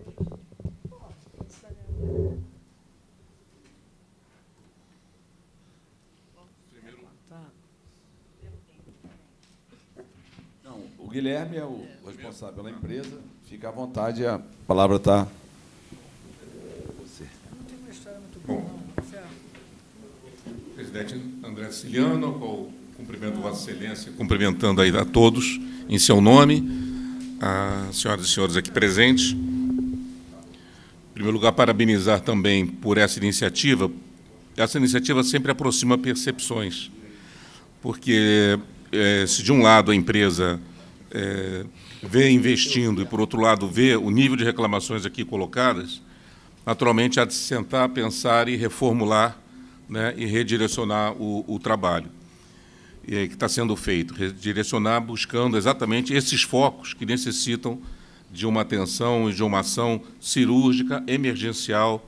Não, o Guilherme é o responsável pela empresa. Fica à vontade, a palavra está com você. Bom, presidente André Siciliano, ao qual cumprimento Vossa Excelência, cumprimentando aí a todos em seu nome, as senhoras e senhores aqui presentes. Em primeiro lugar, parabenizar também por essa iniciativa. Essa iniciativa sempre aproxima percepções, porque se de um lado a empresa vê investindo e, por outro lado, vê o nível de reclamações aqui colocadas, naturalmente há de se sentar, pensar e reformular, né, e redirecionar o trabalho que está sendo feito, redirecionar buscando exatamente esses focos que necessitam de uma atenção e de uma ação cirúrgica, emergencial.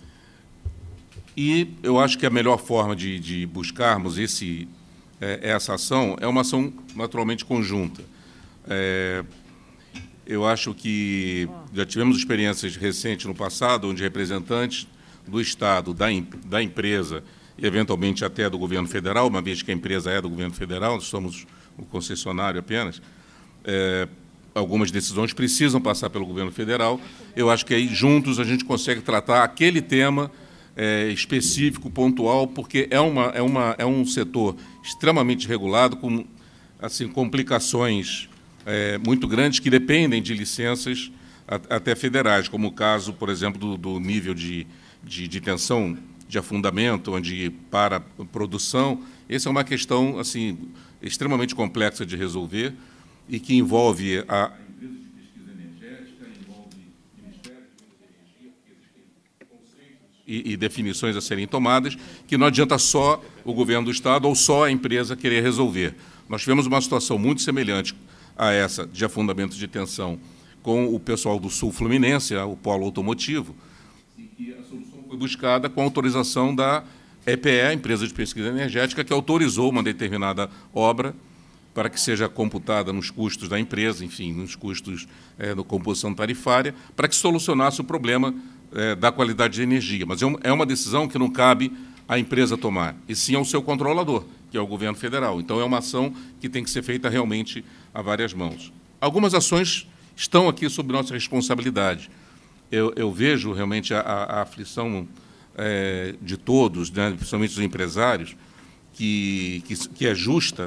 E eu acho que a melhor forma de buscarmos essa ação é uma ação naturalmente conjunta. Eu acho que já tivemos experiências recentes no passado, onde representantes do Estado, da empresa, e eventualmente até do governo federal, uma vez que a empresa é do governo federal, nós somos o concessionário apenas, algumas decisões precisam passar pelo governo federal. Eu acho que aí, juntos, a gente consegue tratar aquele tema específico, pontual, porque é um setor extremamente regulado, com assim, complicações muito grandes que dependem de licenças até federais, como o caso, por exemplo, do nível de tensão de afundamento, onde para a produção. Essa é uma questão assim, extremamente complexa de resolver e que envolve a empresa de pesquisa energética, envolve o Ministério de Energia, porque existem conceitos e definições a serem tomadas, que não adianta só o governo do Estado ou só a empresa querer resolver. Nós tivemos uma situação muito semelhante a essa de afundamento de tensão com o pessoal do Sul Fluminense, o polo automotivo, e a solução foi buscada com a autorização da EPE, a Empresa de Pesquisa Energética, que autorizou uma determinada obra para que seja computada nos custos da empresa, enfim, nos custos da composição tarifária, para que solucionasse o problema da qualidade de energia. Mas é uma decisão que não cabe à empresa tomar, e sim ao seu controlador, que é o governo federal. Então, é uma ação que tem que ser feita realmente a várias mãos. Algumas ações estão aqui sob nossa responsabilidade. Eu vejo realmente a aflição de todos, né, principalmente dos empresários, que é justa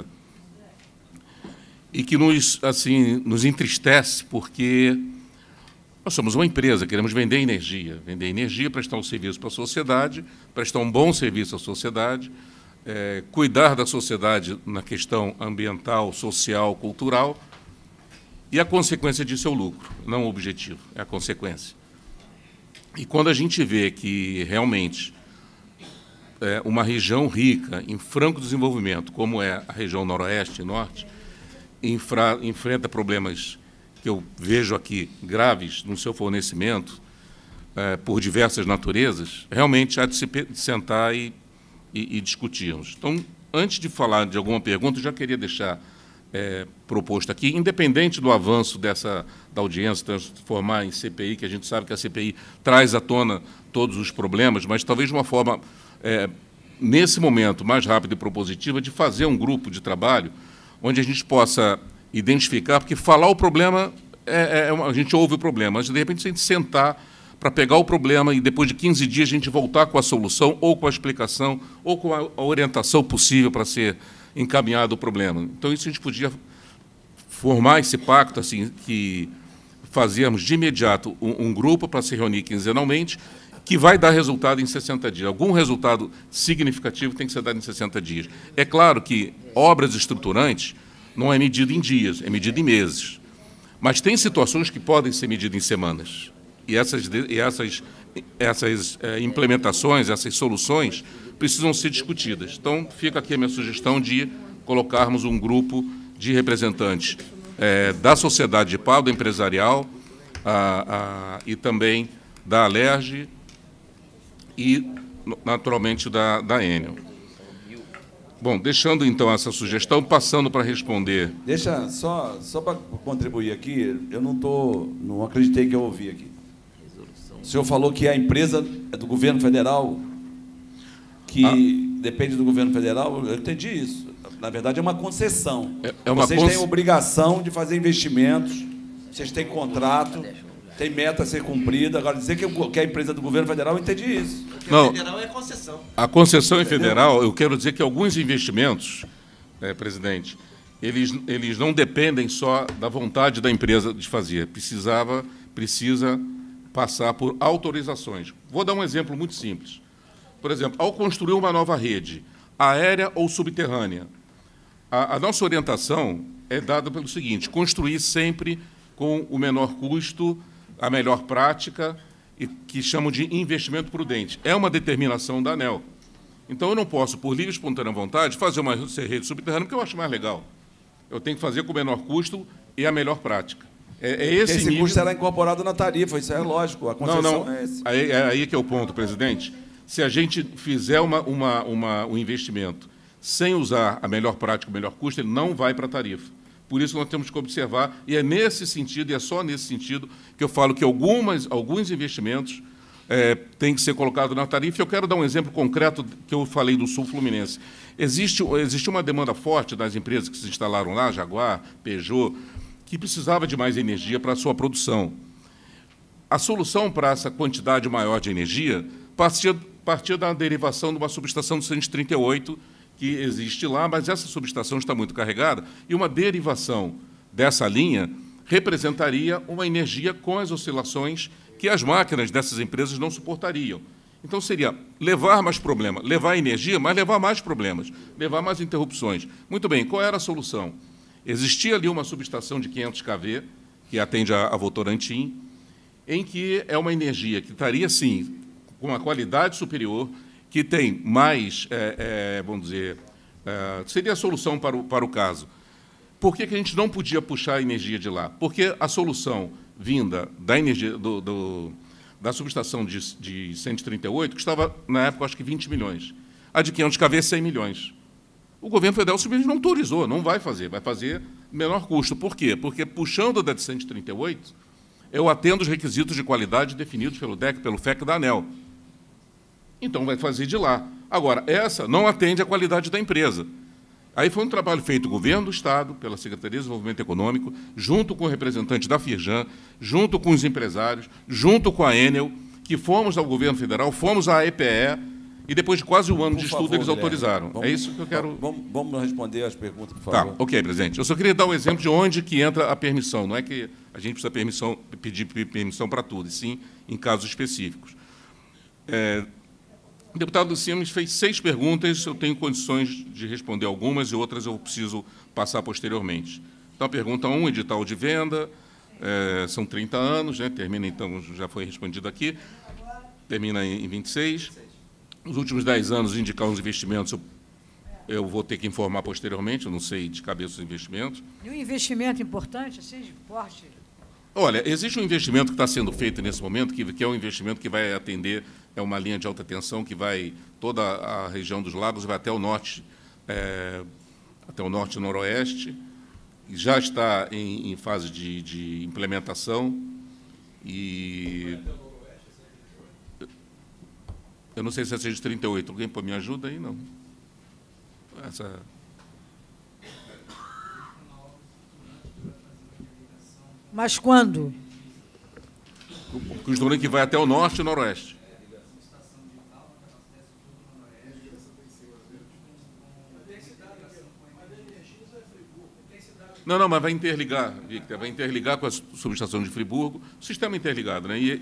e que nos entristece, porque nós somos uma empresa, queremos vender energia, prestar um serviço para a sociedade, prestar um bom serviço à sociedade, cuidar da sociedade na questão ambiental, social, cultural, e a consequência disso é o lucro, não o objetivo, é a consequência. E quando a gente vê que realmente uma região rica em franco desenvolvimento, como é a região noroeste e norte, enfrenta problemas que eu vejo aqui graves no seu fornecimento, por diversas naturezas, realmente há de se sentar e discutirmos. Então, antes de falar de alguma pergunta, eu já queria deixar proposto aqui, independente do avanço da audiência, transformar em CPI, que a gente sabe que a CPI traz à tona todos os problemas, mas talvez de uma forma, nesse momento, mais rápida e propositiva, de fazer um grupo de trabalho onde a gente possa identificar, porque falar o problema, a gente ouve o problema, mas, de repente, se a gente sentar para pegar o problema e, depois de 15 dias, a gente voltar com a solução, ou com a explicação, ou com a orientação possível para ser encaminhado o problema. Então, isso a gente podia formar esse pacto, assim, que fazíamos de imediato um grupo para se reunir quinzenalmente, que vai dar resultado em 60 dias. Algum resultado significativo tem que ser dado em 60 dias. É claro que obras estruturantes não é medida em dias, é medida em meses. Mas tem situações que podem ser medidas em semanas. E essas implementações, essas soluções, precisam ser discutidas. Então, fica aqui a minha sugestão de colocarmos um grupo de representantes da sociedade de pau, do empresarial, e também da Alerj e, naturalmente, da Enel. Bom, deixando, então, essa sugestão, passando para responder... Deixa, só para contribuir aqui, eu não acreditei que eu ouvi aqui. O senhor falou que a empresa é do governo federal, que depende do governo federal. Eu entendi isso. Na verdade, é uma concessão. Vocês têm obrigação de fazer investimentos, vocês têm contrato, tem meta a ser cumprida. Agora, dizer que a empresa é do governo federal, eu entendi isso. Porque não, federal é concessão. A concessão é federal. Eu quero dizer que alguns investimentos, presidente, eles não dependem só da vontade da empresa de fazer. Precisa passar por autorizações. Vou dar um exemplo muito simples. Por exemplo, ao construir uma nova rede, aérea ou subterrânea, a nossa orientação é dada pelo seguinte: construir sempre com o menor custo, a melhor prática, e que chamam de investimento prudente. É uma determinação da ANEEL. Então, eu não posso, por livre e espontânea vontade, fazer uma rede subterrânea, porque eu acho mais legal. Eu tenho que fazer com o menor custo e a melhor prática. Esse nível... custo será incorporado na tarifa, isso é lógico, a concessão é esse. Aí que é o ponto, presidente. Se a gente fizer um investimento sem usar a melhor prática, o melhor custo, ele não vai para a tarifa. Por isso, nós temos que observar, e é nesse sentido, e é só nesse sentido, que eu falo que alguns investimentos têm que ser colocados na tarifa. Eu quero dar um exemplo concreto que eu falei do Sul Fluminense. Existe uma demanda forte das empresas que se instalaram lá, Jaguar, Peugeot, que precisava de mais energia para a sua produção. A solução para essa quantidade maior de energia partia da derivação de uma subestação do 138, que existe lá, mas essa subestação está muito carregada, e uma derivação dessa linha representaria uma energia com as oscilações que as máquinas dessas empresas não suportariam. Então, seria levar mais problemas, levar energia, mas levar mais problemas, levar mais interrupções. Muito bem, qual era a solução? Existia ali uma subestação de 500 kV, que atende a Votorantim, em que é uma energia que estaria, sim, com uma qualidade superior, que tem mais, vamos dizer, seria a solução para o caso. Por que a gente não podia puxar a energia de lá? Porque a solução vinda da energia da subestação de 138, que estava, na época, acho que 20 milhões. A de 500 kV, 100 milhões. O governo federal simplesmente não autorizou, não vai fazer menor custo. Por quê? Porque, puxando da de 138, eu atendo os requisitos de qualidade definidos pelo DEC, pelo FEC da ANEEL. Então, vai fazer de lá. Agora, essa não atende à qualidade da empresa. Aí foi um trabalho feito do Governo do Estado, pela Secretaria de Desenvolvimento Econômico, junto com o representante da Firjan, junto com os empresários, junto com a Enel, que fomos ao Governo Federal, fomos à EPE, e depois de quase um ano de estudo, eles autorizaram. É isso que eu quero... Vamos responder as perguntas, por favor. Tá, ok, presidente. Eu só queria dar um exemplo de onde que entra a permissão. Não é que a gente precisa pedir permissão para tudo, e sim em casos específicos. O deputado Simas fez 6 perguntas, eu tenho condições de responder algumas e outras eu preciso passar posteriormente. Então, a pergunta 1, edital de venda, são 30 anos, né, termina, então, já foi respondido aqui, termina em 26. nos últimos 10 anos, indicar uns investimentos, eu vou ter que informar posteriormente, eu não sei de cabeça os investimentos. E um investimento importante, assim, de porte? Olha, existe um investimento que está sendo feito nesse momento, que é um investimento que vai atender, é uma linha de alta tensão que vai toda a região dos lagos, vai até o norte e noroeste, já está em fase de implementação, e eu não sei se é de 38, alguém me ajuda aí? Não. Mas quando? O que vai até o norte e o noroeste. Não, mas vai interligar, Victor, vai interligar com a subestação de Friburgo, sistema interligado, né?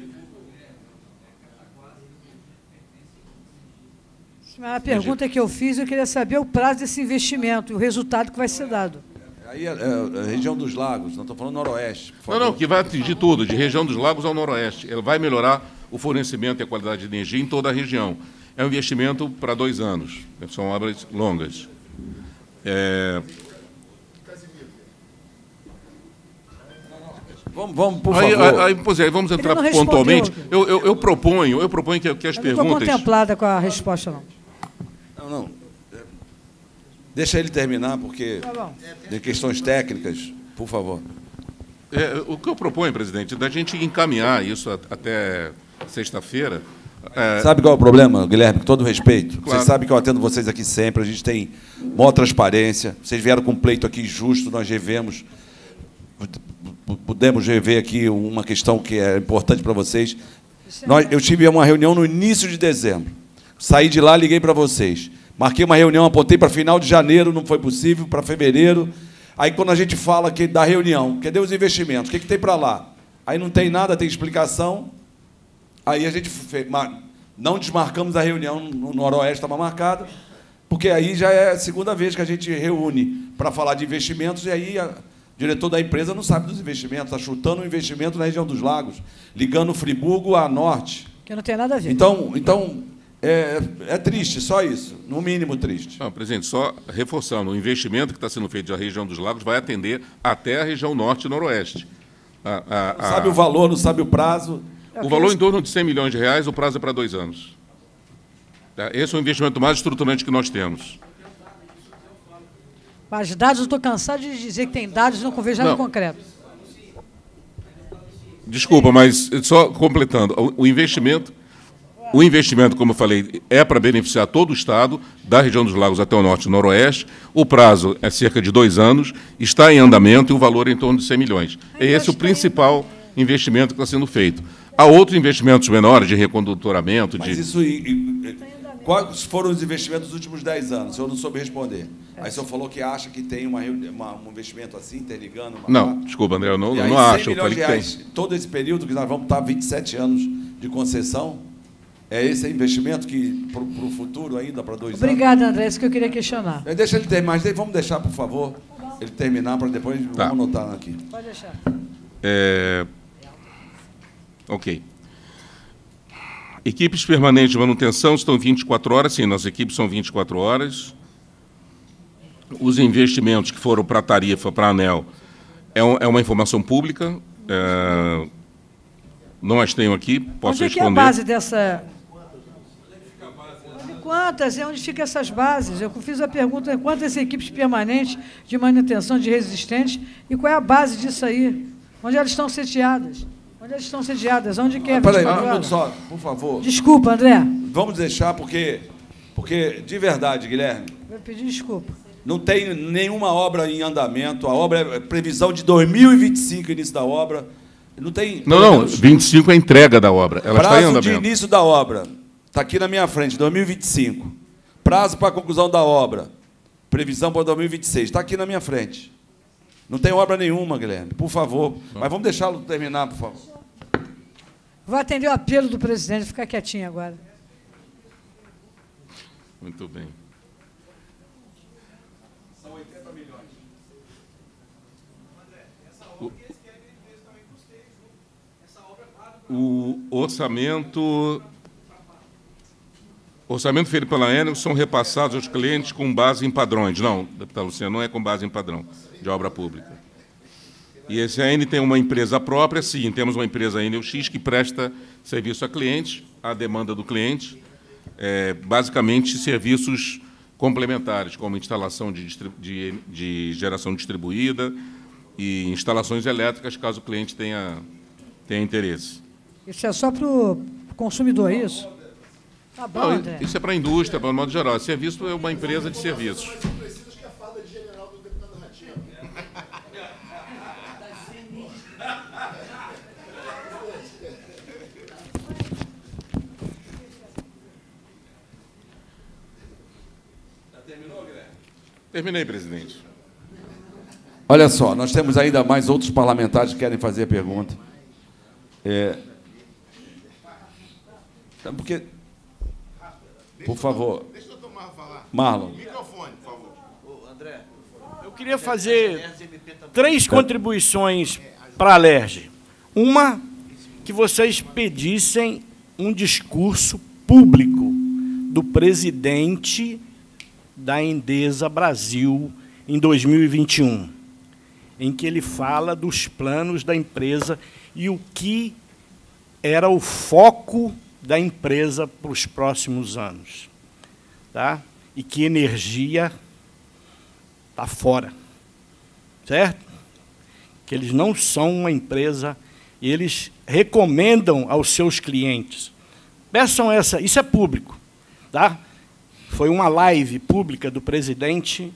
A pergunta que eu fiz, eu queria saber o prazo desse investimento e o resultado que vai ser dado. Aí a região dos lagos, não estou falando noroeste. Não, que vai atingir tudo, de região dos lagos ao noroeste. Ela vai melhorar o fornecimento e a qualidade de energia em toda a região. É um investimento para 2 anos, são obras longas. Vamos, por favor. Pois é, vamos entrar pontualmente. Eu proponho que as perguntas... Não estou contemplada com a resposta, não. Não. Deixa ele terminar, porque de questões técnicas, por favor. O que eu proponho, presidente, é da gente encaminhar isso até sexta-feira. Sabe qual é o problema, Guilherme? Com todo respeito. Claro. Vocês sabem que eu atendo vocês aqui sempre, a gente tem maior transparência. Vocês vieram com um pleito aqui justo, nós revemos. Pudemos rever aqui uma questão que é importante para vocês. Eu tive uma reunião no início de dezembro. Saí de lá, liguei para vocês. Marquei uma reunião, apontei para final de janeiro, não foi possível, para fevereiro. Aí, quando a gente fala da reunião, cadê os investimentos? O que tem para lá? Aí não tem nada, tem explicação. Aí a gente não desmarcamos a reunião no Noroeste, estava marcada, porque aí já é a segunda vez que a gente reúne para falar de investimentos, e aí o diretor da empresa não sabe dos investimentos, está chutando um investimento na região dos lagos, ligando Friburgo a norte. Que não tem nada a ver. Então é triste, só isso, no mínimo triste. Não, presidente, só reforçando, o investimento que está sendo feito na região dos lagos vai atender até a região norte e noroeste. Sabe o valor, não sabe o prazo? O valor em torno de 100 milhões de reais, o prazo é para 2 anos. Esse é o investimento mais estruturante que nós temos. Mas dados, eu estou cansado de dizer que tem dados e não vejo nada concreto. Desculpa, mas só completando, o investimento, como eu falei, é para beneficiar todo o Estado, da região dos lagos até o norte e noroeste. O prazo é cerca de 2 anos, está em andamento e o valor é em torno de 100 milhões. É esse o principal investimento que está sendo feito. Há outros investimentos menores de recondutoramento. Mas quais foram os investimentos dos últimos 10 anos? O senhor não soube responder. Aí o senhor falou que acha que tem um investimento assim, interligando... Não, desculpa, André, eu não acho. Eu falei que tem. Todo esse período que nós vamos estar 27 anos de concessão, é esse investimento que para o futuro ainda, para 2 anos? Obrigada, André, isso que eu queria questionar. Deixa ele terminar, mas vamos deixar, por favor, ele terminar, para depois vamos anotar aqui. Pode deixar. Ok. Equipes permanentes de manutenção estão 24 horas, sim, nossas equipes são 24 horas. Os investimentos que foram para a tarifa, para a ANEEL, é uma informação pública, não as tenho aqui, posso responder. Onde é que é a base dessa... Quantas? Onde ficam essas bases? Eu fiz a pergunta, quantas equipes permanentes de manutenção de resistentes e qual é a base disso aí? Onde elas estão sediadas? Onde elas estão sediadas? Onde que é? Peraí, um minuto só, por favor. Desculpa, André. Vamos deixar, porque de verdade, Guilherme... Vou pedir desculpa. Não tem nenhuma obra em andamento, a obra é previsão de 2025, início da obra. Não tem... Não, 25 é a entrega da obra, ela está em andamento. Prazo de início da obra, está aqui na minha frente, 2025. Prazo para a conclusão da obra, previsão para 2026, está aqui na minha frente. Não tem obra nenhuma, Guilherme, por favor. Mas vamos deixá-lo terminar, por favor. Vou atender o apelo do presidente, ficar quietinho agora. Muito bem. São 80 milhões. O orçamento... Orçamento feito pela Enel são repassados aos clientes com base em padrões. Não, deputado Luciano, não é com base em padrão de obra pública. E esse AN tem uma empresa própria, sim, temos uma empresa Enel X que presta serviço a clientes, à demanda do cliente, basicamente serviços complementares, como instalação de geração distribuída e instalações elétricas, caso o cliente tenha interesse. Isso é só para o consumidor, é isso? Tá bom, André. Isso é para a indústria, para o modo geral. Serviço é uma empresa de serviços. Terminei, presidente. Olha só, nós temos ainda mais outros parlamentares que querem fazer pergunta. Porque, por favor. Deixa o doutor Marlon falar. Marlon. Microfone, por favor. André. Eu queria fazer 3 contribuições para a Alerj. Uma, que vocês pedissem um discurso público do presidente da Endesa Brasil em 2021, em que ele fala dos planos da empresa e o que era o foco da empresa para os próximos anos. Tá? E que energia está fora. Certo? Que eles não são uma empresa, e eles recomendam aos seus clientes. Peçam essa, isso é público. Tá? Foi uma live pública do presidente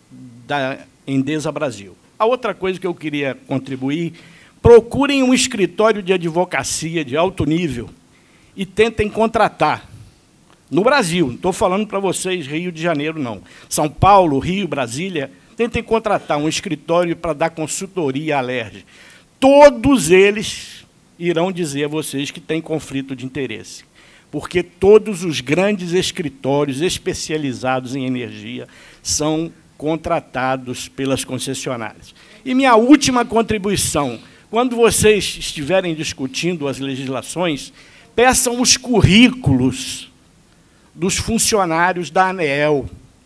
da Endesa Brasil. A outra coisa que eu queria contribuir, procurem um escritório de advocacia de alto nível e tentem contratar. No Brasil, não estou falando para vocês Rio de Janeiro, não. São Paulo, Rio, Brasília, tentem contratar um escritório para dar consultoria à Alerj. Todos eles irão dizer a vocês que tem conflito de interesse, porque todos os grandes escritórios especializados em energia são contratados pelas concessionárias. E minha última contribuição, quando vocês estiverem discutindo as legislações, peçam os currículos dos funcionários da ANEEL.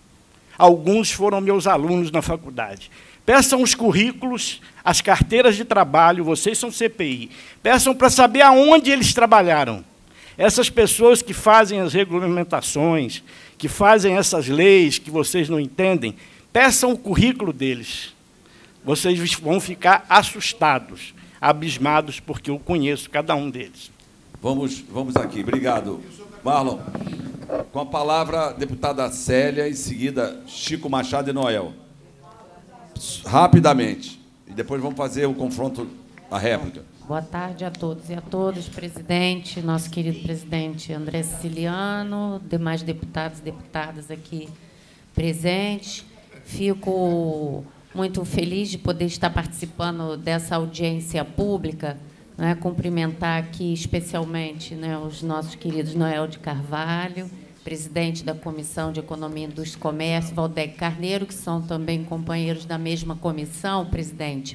Alguns foram meus alunos na faculdade. Peçam os currículos, as carteiras de trabalho, vocês são CPI. Peçam para saber aonde eles trabalharam. Essas pessoas que fazem as regulamentações, que fazem essas leis que vocês não entendem, peçam o currículo deles. Vocês vão ficar assustados, abismados, porque eu conheço cada um deles. Vamos aqui. Obrigado. Marlon, com a palavra, a deputada Célia, em seguida, Chico Machado e Noel. Rapidamente. E depois vamos fazer o confronto, a réplica. Boa tarde a todos e a todas, presidente, nosso querido presidente André Siciliano, demais deputados e deputadas aqui presentes. Fico muito feliz de poder estar participando dessa audiência pública, né, cumprimentar aqui especialmente, né, os nossos queridos Noel de Carvalho, presidente da Comissão de Economia, Indústria e Comércio, Valdec Carneiro, que são também companheiros da mesma comissão, presidente.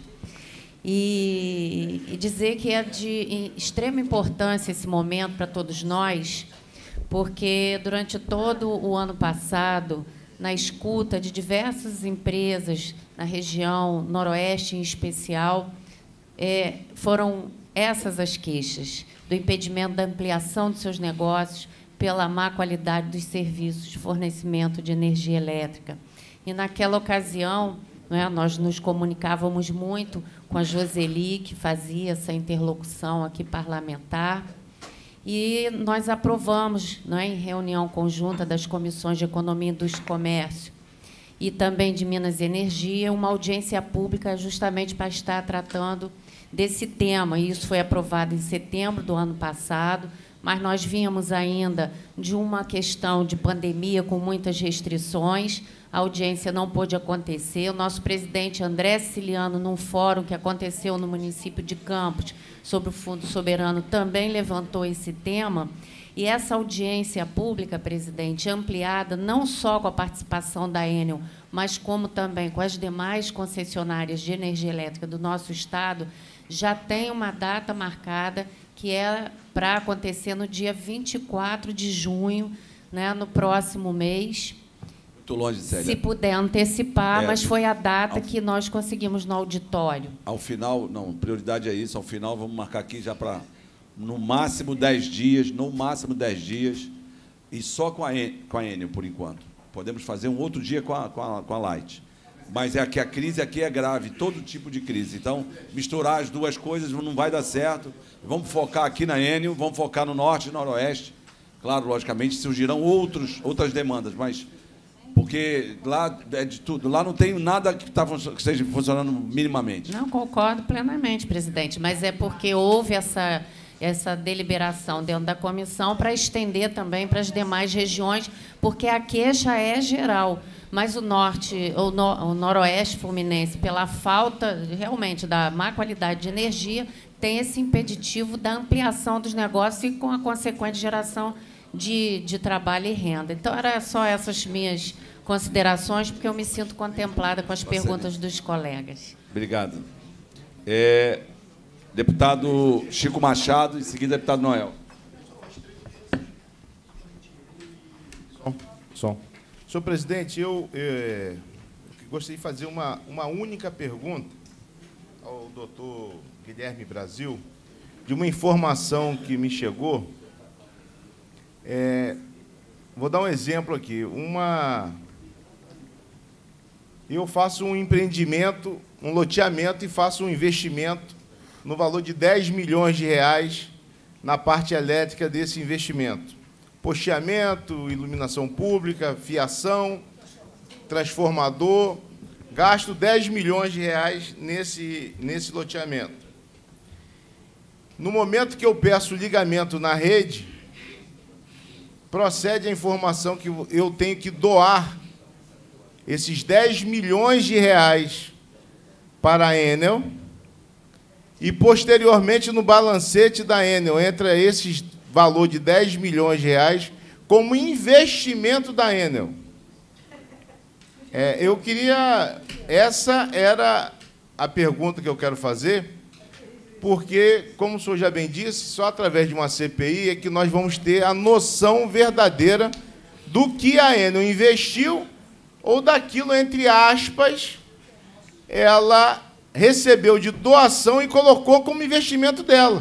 E dizer que é de extrema importância esse momento para todos nós, porque durante todo o ano passado, na escuta de diversas empresas na região noroeste em especial, foram essas as queixas do impedimento da ampliação de seus negócios pela má qualidade dos serviços de fornecimento de energia elétrica. E, naquela ocasião, né, nós nos comunicávamos muito com a Joseli, que fazia essa interlocução aqui parlamentar, e nós aprovamos, né, em reunião conjunta das comissões de Economia, Indústria e Comércio e também de Minas e Energia, uma audiência pública justamente para estar tratando desse tema. Isso foi aprovado em setembro do ano passado, mas nós vínhamos ainda de uma questão de pandemia com muitas restrições. A audiência não pôde acontecer. O nosso presidente André Siciliano, num fórum que aconteceu no município de Campos, sobre o Fundo Soberano, também levantou esse tema. E essa audiência pública, presidente, ampliada não só com a participação da Enel, mas como também com as demais concessionárias de energia elétrica do nosso Estado, já tem uma data marcada, que é para acontecer no dia 24 de junho, né, no próximo mês. Muito longe, Célia. Se puder antecipar, mas foi a data que nós conseguimos no auditório. Ao final, não, prioridade é isso. Ao final, vamos marcar aqui já para, no máximo 10 dias, e só com a Enel, por enquanto. Podemos fazer um outro dia com a Light. Mas é que a crise aqui é grave, todo tipo de crise. Então, misturar as duas coisas não vai dar certo. Vamos focar aqui na Enel, vamos focar no Norte e Noroeste. Claro, logicamente, surgirão outras demandas, mas... Porque lá é de tudo. Lá não tem nada que esteja funcionando minimamente. Não, concordo plenamente, presidente, mas é porque houve essa deliberação dentro da comissão para estender também para as demais regiões, porque a queixa é geral. Mas o Norte, o Noroeste Fluminense, pela falta realmente da má qualidade de energia, tem esse impeditivo da ampliação dos negócios e com a consequente geração de trabalho e renda. Então, era só essas minhas considerações, porque eu me sinto contemplada com as perguntas dos colegas. Obrigado. Deputado Chico Machado, em seguida, deputado Noel. Senhor presidente, eu gostaria de fazer uma única pergunta ao doutor Guilherme Brasil, de uma informação que me chegou. Vou dar um exemplo aqui. Eu faço um empreendimento, um loteamento e faço um investimento no valor de 10 milhões de reais na parte elétrica desse investimento. Posteamento, iluminação pública, fiação, transformador. Gasto 10 milhões de reais nesse loteamento. No momento que eu peço ligamento na rede, procede a informação que eu tenho que doar esses 10 milhões de reais para a Enel e, posteriormente, no balancete da Enel, entra esse valor de 10 milhões de reais como investimento da Enel. Eu queria... Essa era a pergunta que eu quero fazer, porque, como o senhor já bem disse, só através de uma CPI é que nós vamos ter a noção verdadeira do que a Enel investiu ou daquilo, entre aspas, ela recebeu de doação e colocou como investimento dela.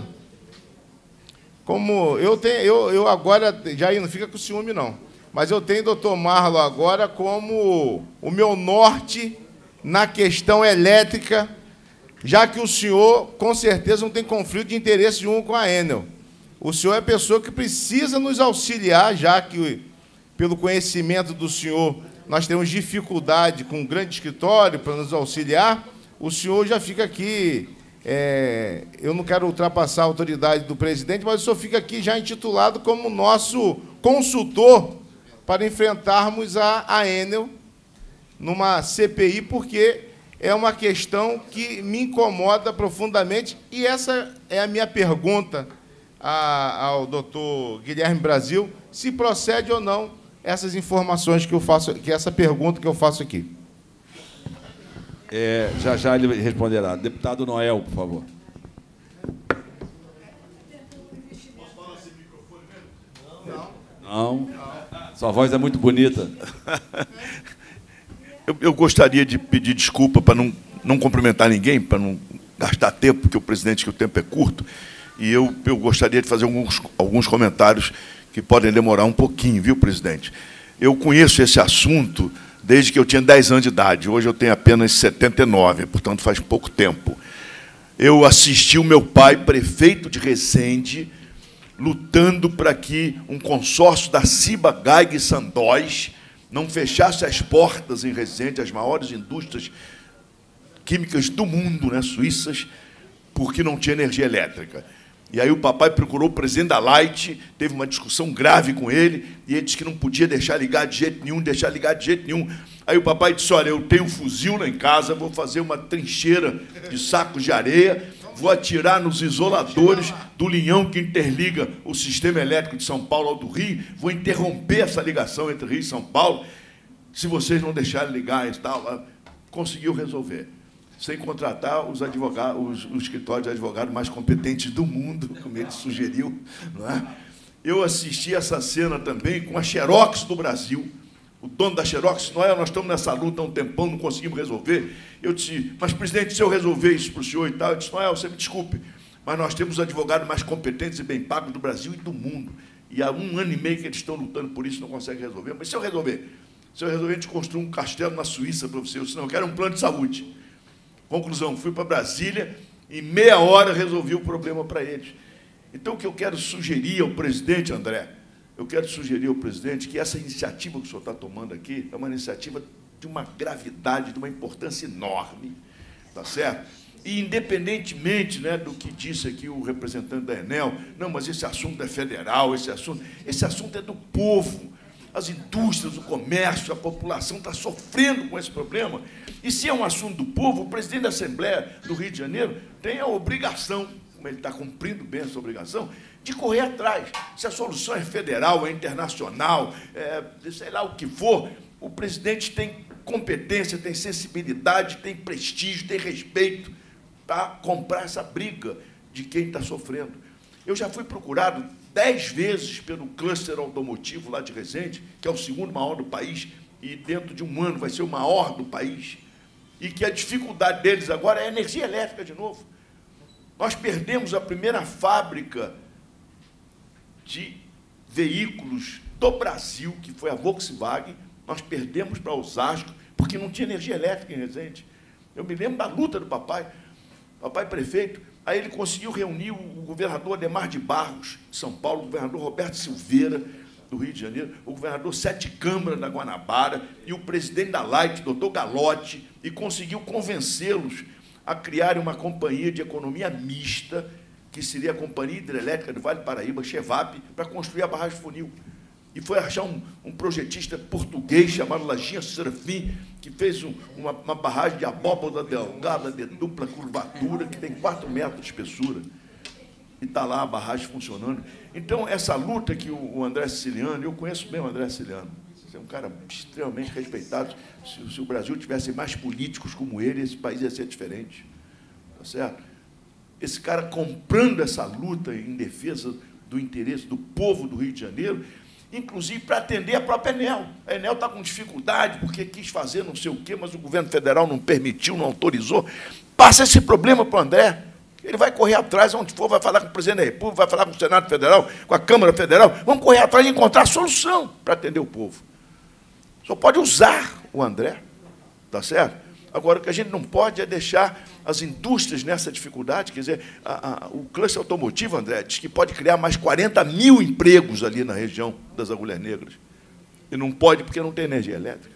Como eu agora, Jair, não fica com ciúme, não, mas eu tenho o doutor Marlon agora como o meu norte na questão elétrica, já que o senhor, com certeza, não tem conflito de interesse nenhum com a Enel. O senhor é a pessoa que precisa nos auxiliar, já que, pelo conhecimento do senhor, nós temos dificuldade com um grande escritório para nos auxiliar. O senhor já fica aqui, eu não quero ultrapassar a autoridade do presidente, mas o senhor fica aqui já intitulado como nosso consultor para enfrentarmos a Enel numa CPI, porque é uma questão que me incomoda profundamente, e essa é a minha pergunta ao doutor Guilherme Brasil, se procede ou não essas informações que eu faço, que essa pergunta que eu faço aqui. Já ele responderá. Deputado Noel, por favor. Não. Sua voz é muito bonita. Eu gostaria de pedir desculpa para não cumprimentar ninguém, para não gastar tempo, porque o presidente que o tempo é curto, e eu gostaria de fazer alguns comentários que podem demorar um pouquinho, viu, presidente? Eu conheço esse assunto desde que eu tinha 10 anos de idade. Hoje eu tenho apenas 79, portanto, faz pouco tempo. Eu assisti o meu pai, prefeito de Resende, lutando para que um consórcio da Ciba Geig Sandoz não fechasse as portas em Resende, as maiores indústrias químicas do mundo, né, suíças, porque não tinha energia elétrica. E aí o papai procurou o presidente da Light, teve uma discussão grave com ele, e ele disse que não podia deixar ligar de jeito nenhum, Aí o papai disse, olha, eu tenho um fuzil lá em casa, vou fazer uma trincheira de sacos de areia, vou atirar nos isoladores do linhão que interliga o sistema elétrico de São Paulo ao do Rio, vou interromper essa ligação entre Rio e São Paulo, se vocês não deixarem ligar e tal. Conseguiu resolver, sem contratar os advogados, os escritórios de advogados mais competentes do mundo, como ele sugeriu, não é? eu assisti essa cena também com a Xerox do Brasil. O dono da Xerox, nós estamos nessa luta há um tempão, não conseguimos resolver. Eu disse, mas, presidente, se eu resolver isso para o senhor e tal, eu disse, Noel, você me desculpe, mas nós temos os advogados mais competentes e bem pagos do Brasil e do mundo. E há 1 ano e meio que eles estão lutando por isso, não conseguem resolver. Mas se eu resolver, a gente construir um castelo na Suíça para você, eu disse, não, eu quero um plano de saúde. Conclusão, fui para Brasília, em meia hora resolvi o problema para eles. Então, o que eu quero sugerir ao presidente, André, eu quero sugerir ao presidente que essa iniciativa que o senhor está tomando aqui é uma iniciativa de uma gravidade, de uma importância enorme, tá certo? E, independentemente, né, do que disse aqui o representante da Enel, não, mas esse assunto é federal, esse assunto é do povo. As indústrias, o comércio, a população está sofrendo com esse problema. E, se é um assunto do povo, o presidente da Assembleia do Rio de Janeiro tem a obrigação, como ele está cumprindo bem essa obrigação, de correr atrás. Se a solução é federal, é internacional, sei lá o que for, o presidente tem competência, tem sensibilidade, tem prestígio, tem respeito para comprar essa briga de quem está sofrendo. Eu já fui procurado 10 vezes pelo cluster automotivo lá de Resende, que é o 2º maior do país, e dentro de 1 ano vai ser o maior do país, e que a dificuldade deles agora é a energia elétrica de novo. Nós perdemos a primeira fábrica de veículos do Brasil, que foi a Volkswagen, nós perdemos para Osasco, porque não tinha energia elétrica em Resende. Eu me lembro da luta do papai prefeito, aí ele conseguiu reunir o governador Adhemar de Barros, de São Paulo, o governador Roberto Silveira, do Rio de Janeiro, o governador Sete Câmara, da Guanabara, e o presidente da Light, doutor Galotti, e conseguiu convencê-los a criar uma companhia de economia mista, que seria a Companhia Hidrelétrica do Vale do Paraíba, Chevap, para construir a barragem Funil. E foi achar um projetista português chamado Lajinha Serafim, que fez uma barragem de abóbada delgada, de dupla curvatura, que tem 4 metros de espessura. E está lá a barragem funcionando. Então, essa luta que o André Siciliano, eu conheço bem o André Siciliano, é um cara extremamente respeitado. Se o Brasil tivesse mais políticos como ele, esse país ia ser diferente. Tá certo? Esse cara comprando essa luta em defesa do interesse do povo do Rio de Janeiro, inclusive para atender a própria Enel. A Enel está com dificuldade porque quis fazer não sei o quê, mas o governo federal não permitiu, não autorizou. Passa esse problema para o André. Ele vai correr atrás, onde for, vai falar com o presidente da República, vai falar com o Senado Federal, com a Câmara Federal. Vamos correr atrás de encontrar a solução para atender o povo. Só pode usar o André, tá certo? Agora, o que a gente não pode é deixar as indústrias nessa dificuldade. Quer dizer, o cluster automotivo, André, diz que pode criar mais 40 mil empregos ali na região das Agulhas Negras. E não pode porque não tem energia elétrica.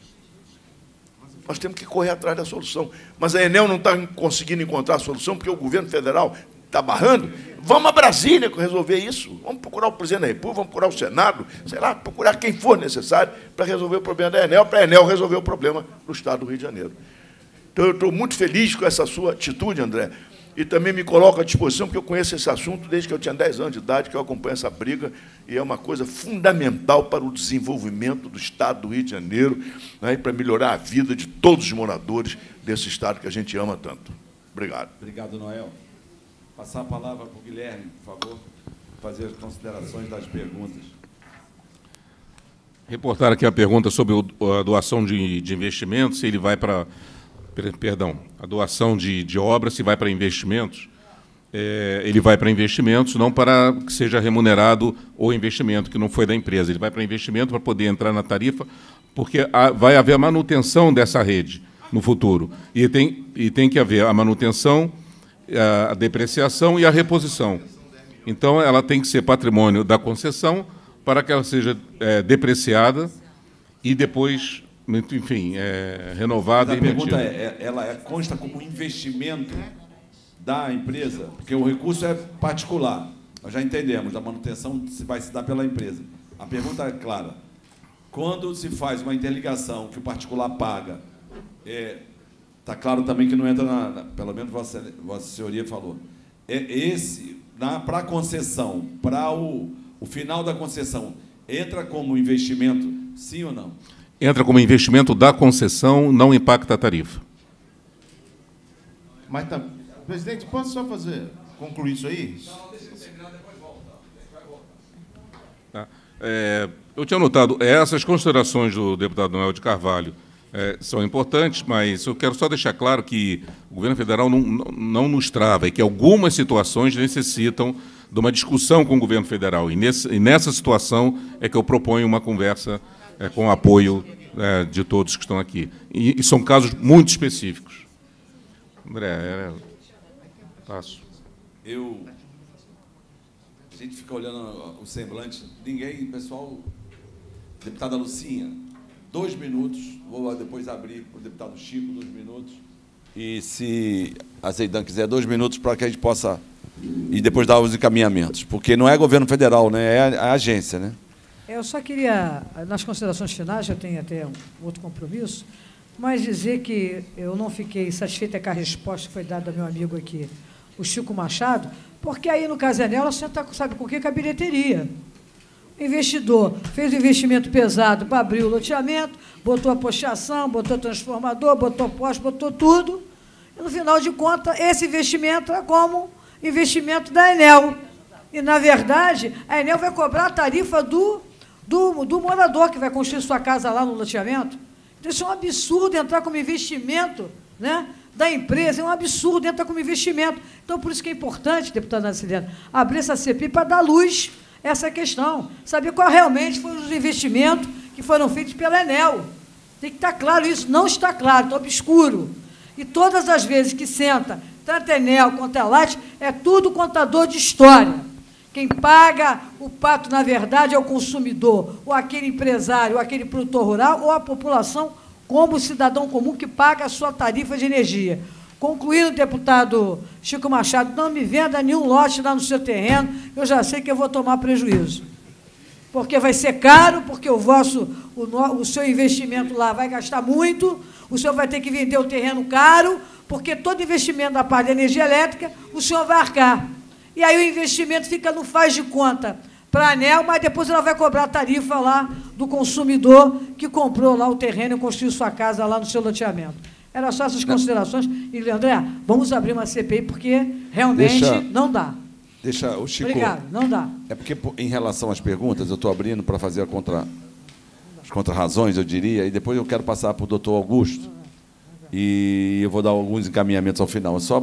Nós temos que correr atrás da solução. Mas a Enel não está conseguindo encontrar a solução porque o governo federal está barrando. Vamos a Brasília resolver isso. Vamos procurar o presidente da República, vamos procurar o Senado, sei lá, procurar quem for necessário para resolver o problema da Enel, para a Enel resolver o problema do Estado do Rio de Janeiro. Então, eu estou muito feliz com essa sua atitude, André, e também me coloco à disposição, porque eu conheço esse assunto desde que eu tinha 10 anos de idade, que eu acompanho essa briga, e é uma coisa fundamental para o desenvolvimento do Estado do Rio de Janeiro, né, e para melhorar a vida de todos os moradores desse Estado que a gente ama tanto. Obrigado. Obrigado, Noel. Passar a palavra para o Guilherme, por favor, fazer as considerações das perguntas. Reportar aqui a pergunta sobre a doação de investimentos, se ele vai para... Perdão, a doação de obras, se vai para investimentos, ele vai para investimentos, não para que seja remunerado o investimento que não foi da empresa. Ele vai para investimento para poder entrar na tarifa, porque vai haver a manutenção dessa rede no futuro. E tem que haver a manutenção, a depreciação e a reposição. Então, ela tem que ser patrimônio da concessão para que ela seja depreciada e depois... enfim, renovada e mantida. A pergunta ela consta como investimento da empresa? Porque o recurso é particular. Nós já entendemos, a manutenção vai se dar pela empresa. A pergunta é clara. Quando se faz uma interligação que o particular paga, está claro também que não entra pelo menos Vossa Senhoria falou, para a concessão, para o final da concessão, entra como investimento, sim ou não? Entra como investimento da concessão, não impacta a tarifa. Mas, presidente, posso só concluir isso aí? Tá? Eu tinha notado, essas considerações do deputado Noel de Carvalho são importantes, mas eu quero só deixar claro que o governo federal não nos trava, e que algumas situações necessitam de uma discussão com o governo federal. E nessa situação é que eu proponho uma conversa com o apoio de todos que estão aqui. E são casos muito específicos. André, passo. A gente fica olhando o semblante. Ninguém, pessoal, deputada Lucinha, 2 minutos. Vou depois abrir para o deputado Chico, 2 minutos. E se a Zeidan quiser 2 minutos para que a gente possa... E depois dar os encaminhamentos. Porque não é governo federal, né? É a agência, né? Eu só queria, nas considerações finais, eu tenho até um outro compromisso, mas dizer que eu não fiquei satisfeita com a resposta que foi dada ao meu amigo aqui, o Chico Machado, porque aí no Casanella você está, sabe com o que? Com a bilheteria. O investidor fez um investimento pesado para abrir o loteamento, botou a posteação, botou transformador, botou poste, botou tudo, e no final de contas, esse investimento é como investimento da Enel. E, na verdade, a Enel vai cobrar a tarifa do morador que vai construir sua casa lá no loteamento. Então, isso é um absurdo entrar como investimento, né, da empresa, é um absurdo entrar como investimento. Então, por isso que é importante, deputada Naciliano, abrir essa CPI para dar luz a essa questão, saber qual realmente foram os investimentos que foram feitos pela Enel. Tem que estar claro isso, não está claro, está obscuro. E todas as vezes que senta, tanto a Enel quanto a Light, é tudo contador de história. Quem paga o pato, na verdade, é o consumidor, ou aquele empresário, ou aquele produtor rural, ou a população, como o cidadão comum que paga a sua tarifa de energia. Concluindo, deputado Chico Machado, não me venda nenhum lote lá no seu terreno, eu já sei que eu vou tomar prejuízo. Porque vai ser caro, porque o seu investimento lá vai gastar muito, o senhor vai ter que vender o terreno caro, porque todo investimento da parte da energia elétrica, o senhor vai arcar. E aí o investimento fica no faz de conta para a ANEEL, mas depois ela vai cobrar a tarifa lá do consumidor que comprou lá o terreno e construiu sua casa lá no seu loteamento. Eram só essas considerações. E, André, vamos abrir uma CPI, porque realmente não dá. Deixa o Chico... Obrigado, não dá. É porque, em relação às perguntas, eu estou abrindo para fazer as contra-razões, eu diria, e depois eu quero passar para o doutor Augusto, e eu vou dar alguns encaminhamentos ao final. Só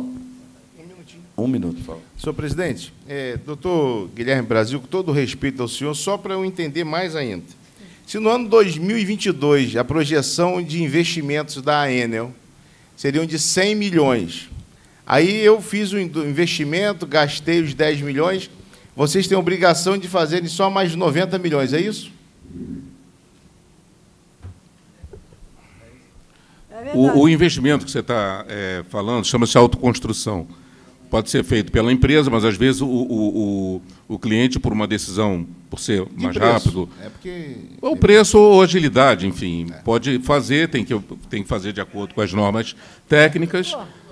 um minuto, por favor. Senhor presidente, doutor Guilherme Brasil, com todo o respeito ao senhor, só para eu entender mais ainda. Se no ano 2022 a projeção de investimentos da Enel seriam de 100 milhões, aí eu fiz o investimento, gastei os 10 milhões, vocês têm a obrigação de fazerem só mais 90 milhões, é isso? O investimento que você está falando chama-se autoconstrução. Pode ser feito pela empresa, mas, às vezes, o cliente, por uma decisão, por ser mais rápido... Ou preço ou agilidade, enfim. Pode fazer, tem que fazer de acordo com as normas técnicas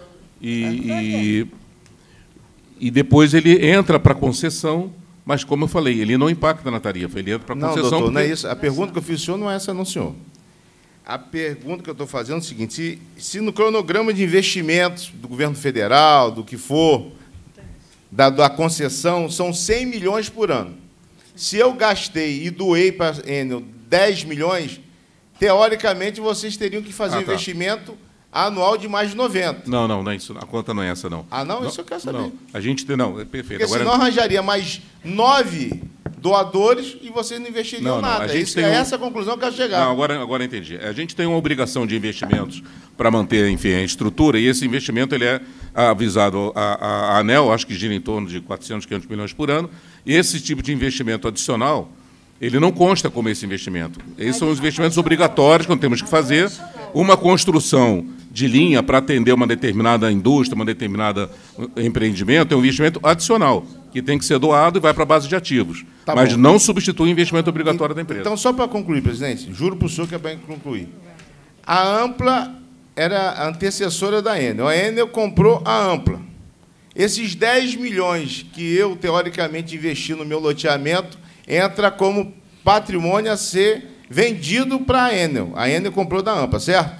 e depois ele entra para a concessão, mas, como eu falei, ele não impacta na tarifa, ele entra para a concessão... Não, doutor, não é isso. A pergunta que eu fiz ao senhor não é essa, não, senhor. A pergunta que eu estou fazendo é o seguinte, se no cronograma de investimentos do governo federal, do que for, da concessão, são 100 milhões por ano. Se eu gastei e doei para a Enel 10 milhões, teoricamente, vocês teriam que fazer um investimento anual de mais de 90. Não é isso. A conta não é essa, não. Ah, não? Isso eu quero saber. Não, a gente tem... Não, é perfeito. Porque senão arranjaria mais 9 doadores e vocês não investiriam nada. Essa a conclusão que eu quero chegar. Não, agora entendi. A gente tem uma obrigação de investimentos para manter, enfim, a estrutura, e esse investimento ele é avisado à ANEEL, acho que gira em torno de 400, 500 milhões por ano, e esse tipo de investimento adicional, ele não consta como esse investimento. Esses são os investimentos obrigatórios que nós temos que fazer. Uma construção de linha para atender uma determinada indústria, uma determinada empreendimento, é um investimento adicional, que tem que ser doado e vai para a base de ativos. Mas não substitui o investimento obrigatório da empresa. Então, só para concluir, presidente, juro para o senhor que é para concluir. A Ampla era a antecessora da Enel. A Enel comprou a Ampla. Esses 10 milhões que eu, teoricamente, investi no meu loteamento, entra como patrimônio a ser vendido para a Enel. A Enel comprou da Ampla, certo?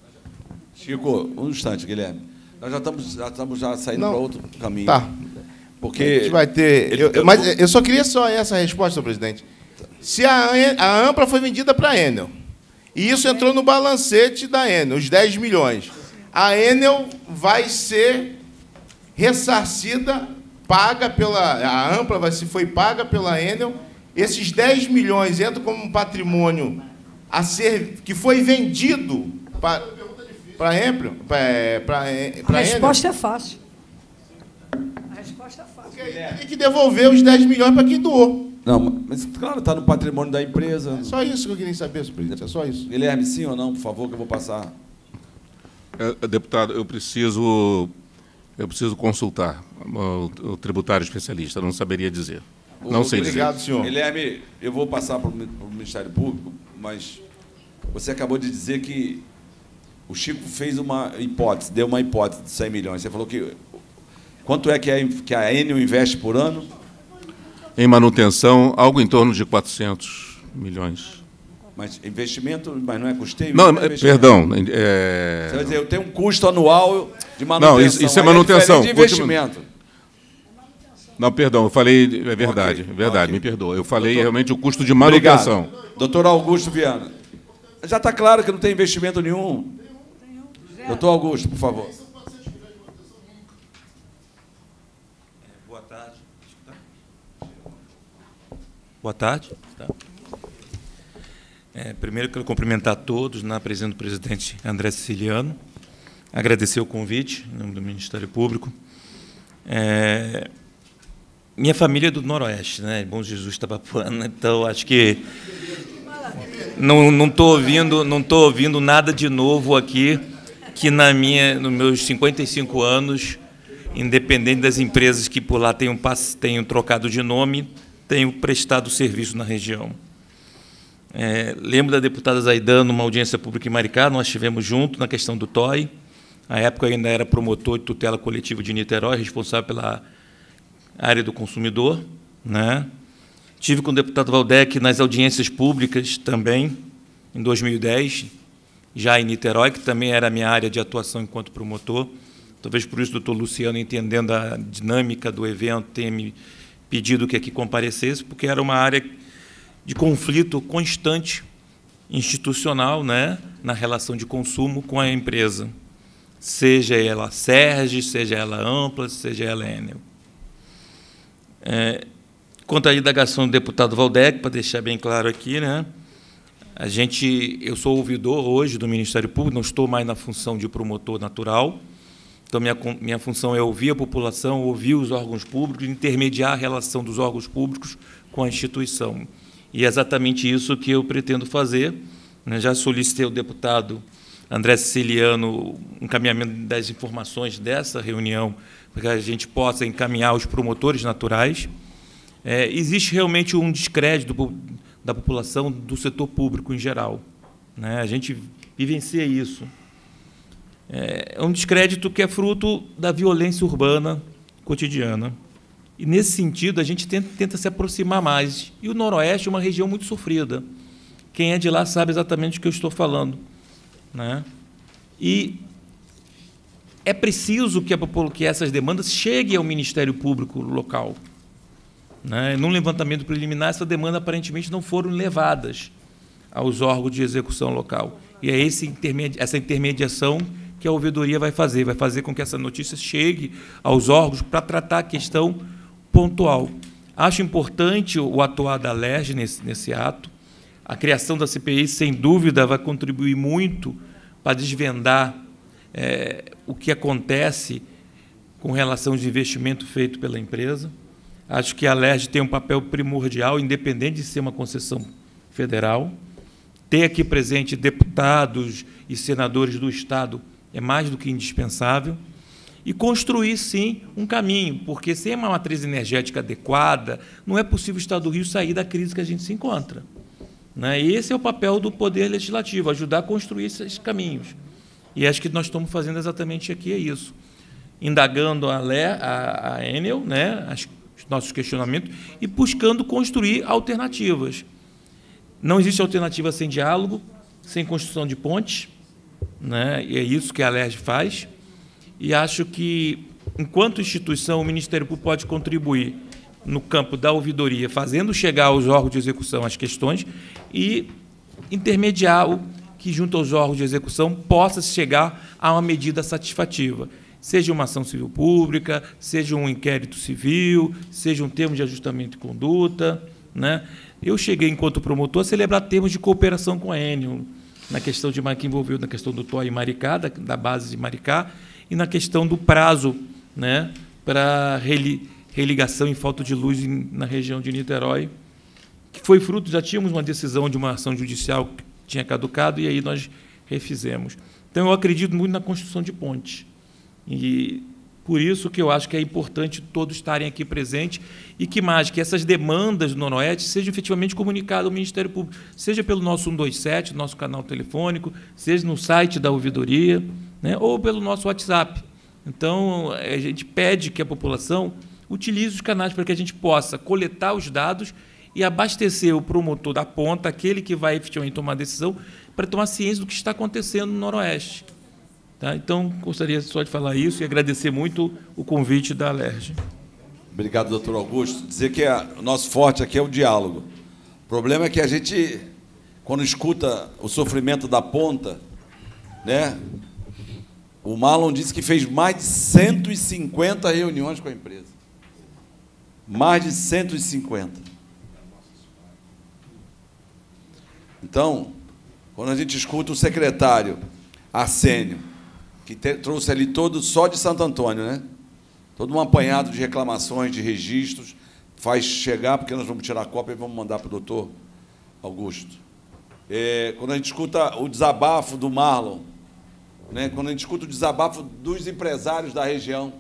Chico, um instante, Guilherme. Nós já estamos saindo para outro caminho. Tá. Porque a gente vai ter... Mas eu só queria só essa resposta, presidente. Se a Ampla foi vendida para a Enel, e isso entrou no balancete da Enel, os 10 milhões, a Enel vai ser ressarcida, paga pela... A Ampla foi paga pela Enel, esses 10 milhões entram como um patrimônio que foi vendido para a Enel? A resposta é fácil. A resposta é fácil. Tem que devolver os 10 milhões para quem doou. Não, mas claro, está no patrimônio da empresa. É só isso que eu queria saber, senhor presidente, é só isso. Guilherme, sim ou não, por favor, que eu vou passar. Deputado, eu preciso consultar o tributário especialista, não saberia dizer. Não sei dizer. Obrigado, senhor. Guilherme, eu vou passar para o Ministério Público, mas você acabou de dizer que o Chico fez uma hipótese, deu uma hipótese de 100 milhões. Você falou que... Quanto é que a Enel investe por ano? Em manutenção, algo em torno de 400 milhões. Mas investimento, mas não é custeio? Não, perdão. Você vai dizer, eu tenho um custo anual de manutenção. Não, isso é manutenção. De investimento. Não, perdão, eu falei... É verdade, okay, verdade, me perdoa. Eu falei realmente o custo de manutenção. Obrigado. Doutor Augusto Viana. Já está claro que não tem investimento nenhum. Doutor Augusto, por favor. Boa tarde. Boa tarde. Primeiro, quero cumprimentar a todos na presença do presidente André Siciliano, agradecer o convite em nome do Ministério Público. Minha família é do Noroeste, né? Bom Jesus, Itabapuana, então acho que não estou ouvindo nada de novo aqui que nos meus 55 anos, independente das empresas que por lá tenham trocado de nome, tenho prestado serviço na região. Lembro da deputada Zaidan, numa audiência pública em Maricá, nós estivemos juntos na questão do TOI. À época, eu ainda era promotor de tutela coletiva de Niterói, responsável pela área do consumidor, né? Tive com o deputado Valdec nas audiências públicas também, em 2010, já em Niterói, que também era a minha área de atuação enquanto promotor. Talvez por isso o doutor Luciano, entendendo a dinâmica do evento, tenha me pedido que aqui comparecesse, porque era uma área de conflito constante institucional, né, na relação de consumo com a empresa, seja ela Serge, seja ela Ampla, seja ela Enel. Quanto à indagação do deputado Valdec, para deixar bem claro aqui, né, eu sou ouvidor hoje do Ministério Público, não estou mais na função de promotor natural, então minha função é ouvir a população, ouvir os órgãos públicos, intermediar a relação dos órgãos públicos com a instituição. E é exatamente isso que eu pretendo fazer. Já solicitei ao deputado André Siciliano um encaminhamento das informações dessa reunião, para que a gente possa encaminhar os promotores naturais. Existe realmente um descrédito da população do setor público em geral, né? A gente vivencia isso. É um descrédito que é fruto da violência urbana cotidiana. E, nesse sentido, a gente tenta se aproximar mais. E o Noroeste é uma região muito sofrida. Quem é de lá sabe exatamente o que eu estou falando, né? E é preciso que essas demandas cheguem ao Ministério Público local, né? Num levantamento preliminar, essa demanda aparentemente não foram levadas aos órgãos de execução local. E é essa intermediação que a ouvidoria vai fazer com que essa notícia chegue aos órgãos para tratar a questão pontual. Acho importante o atuar da LERJ nesse ato. A criação da CPI, sem dúvida, vai contribuir muito para desvendar o que acontece com relação aos investimentos feitos pela empresa. Acho que a LERJ tem um papel primordial, independente de ser uma concessão federal. Ter aqui presente deputados e senadores do Estado é mais do que indispensável. E construir, sim, um caminho, porque sem uma matriz energética adequada, não é possível o Estado do Rio sair da crise que a gente se encontra, né? E esse é o papel do Poder Legislativo, ajudar a construir esses caminhos. E acho que nós estamos fazendo exatamente aqui isso. Indagando a Enel, né, os nossos questionamentos, e buscando construir alternativas. Não existe alternativa sem diálogo, sem construção de pontes, né? E é isso que a LERJ faz. E acho que enquanto instituição, o Ministério Público pode contribuir no campo da ouvidoria, fazendo chegar aos órgãos de execução as questões e intermediar o que, junto aos órgãos de execução, possa chegar a uma medida satisfativa, seja uma ação civil pública, seja um inquérito civil, seja um termo de ajustamento de conduta, né? Eu cheguei, enquanto promotor, a celebrar termos de cooperação com a Enel, na questão de que envolveu na questão do TOI em Maricá, da base de Maricá, e na questão do prazo, né, para religação em falta de luz na região de Niterói, que foi fruto, já tínhamos uma decisão de uma ação judicial que tinha caducado, e aí nós refizemos. Então, eu acredito muito na construção de pontes. E por isso que eu acho que é importante todos estarem aqui presentes e que essas demandas do Noroeste sejam efetivamente comunicadas ao Ministério Público, seja pelo nosso 127, nosso canal telefônico, seja no site da ouvidoria, né, ou pelo nosso WhatsApp. Então, a gente pede que a população utilize os canais para que a gente possa coletar os dados e abastecer o promotor da ponta, aquele que vai efetivamente tomar a decisão, para tomar ciência do que está acontecendo no Noroeste. Tá? Então, gostaria só de falar isso e agradecer muito o convite da Alerj. Obrigado, doutor Augusto. Dizer que o nosso forte aqui é o diálogo. O problema é que a gente, quando escuta o sofrimento da ponta, né, o Marlon disse que fez mais de 150 reuniões com a empresa. Mais de 150. Então, quando a gente escuta o secretário Arsênio, que trouxe ali todo só de Santo Antônio, né? Todo um apanhado de reclamações, de registros, faz chegar, porque nós vamos tirar a cópia e vamos mandar para o doutor Augusto. Quando a gente escuta o desabafo do Marlon, né? Quando a gente escuta o desabafo dos empresários da região,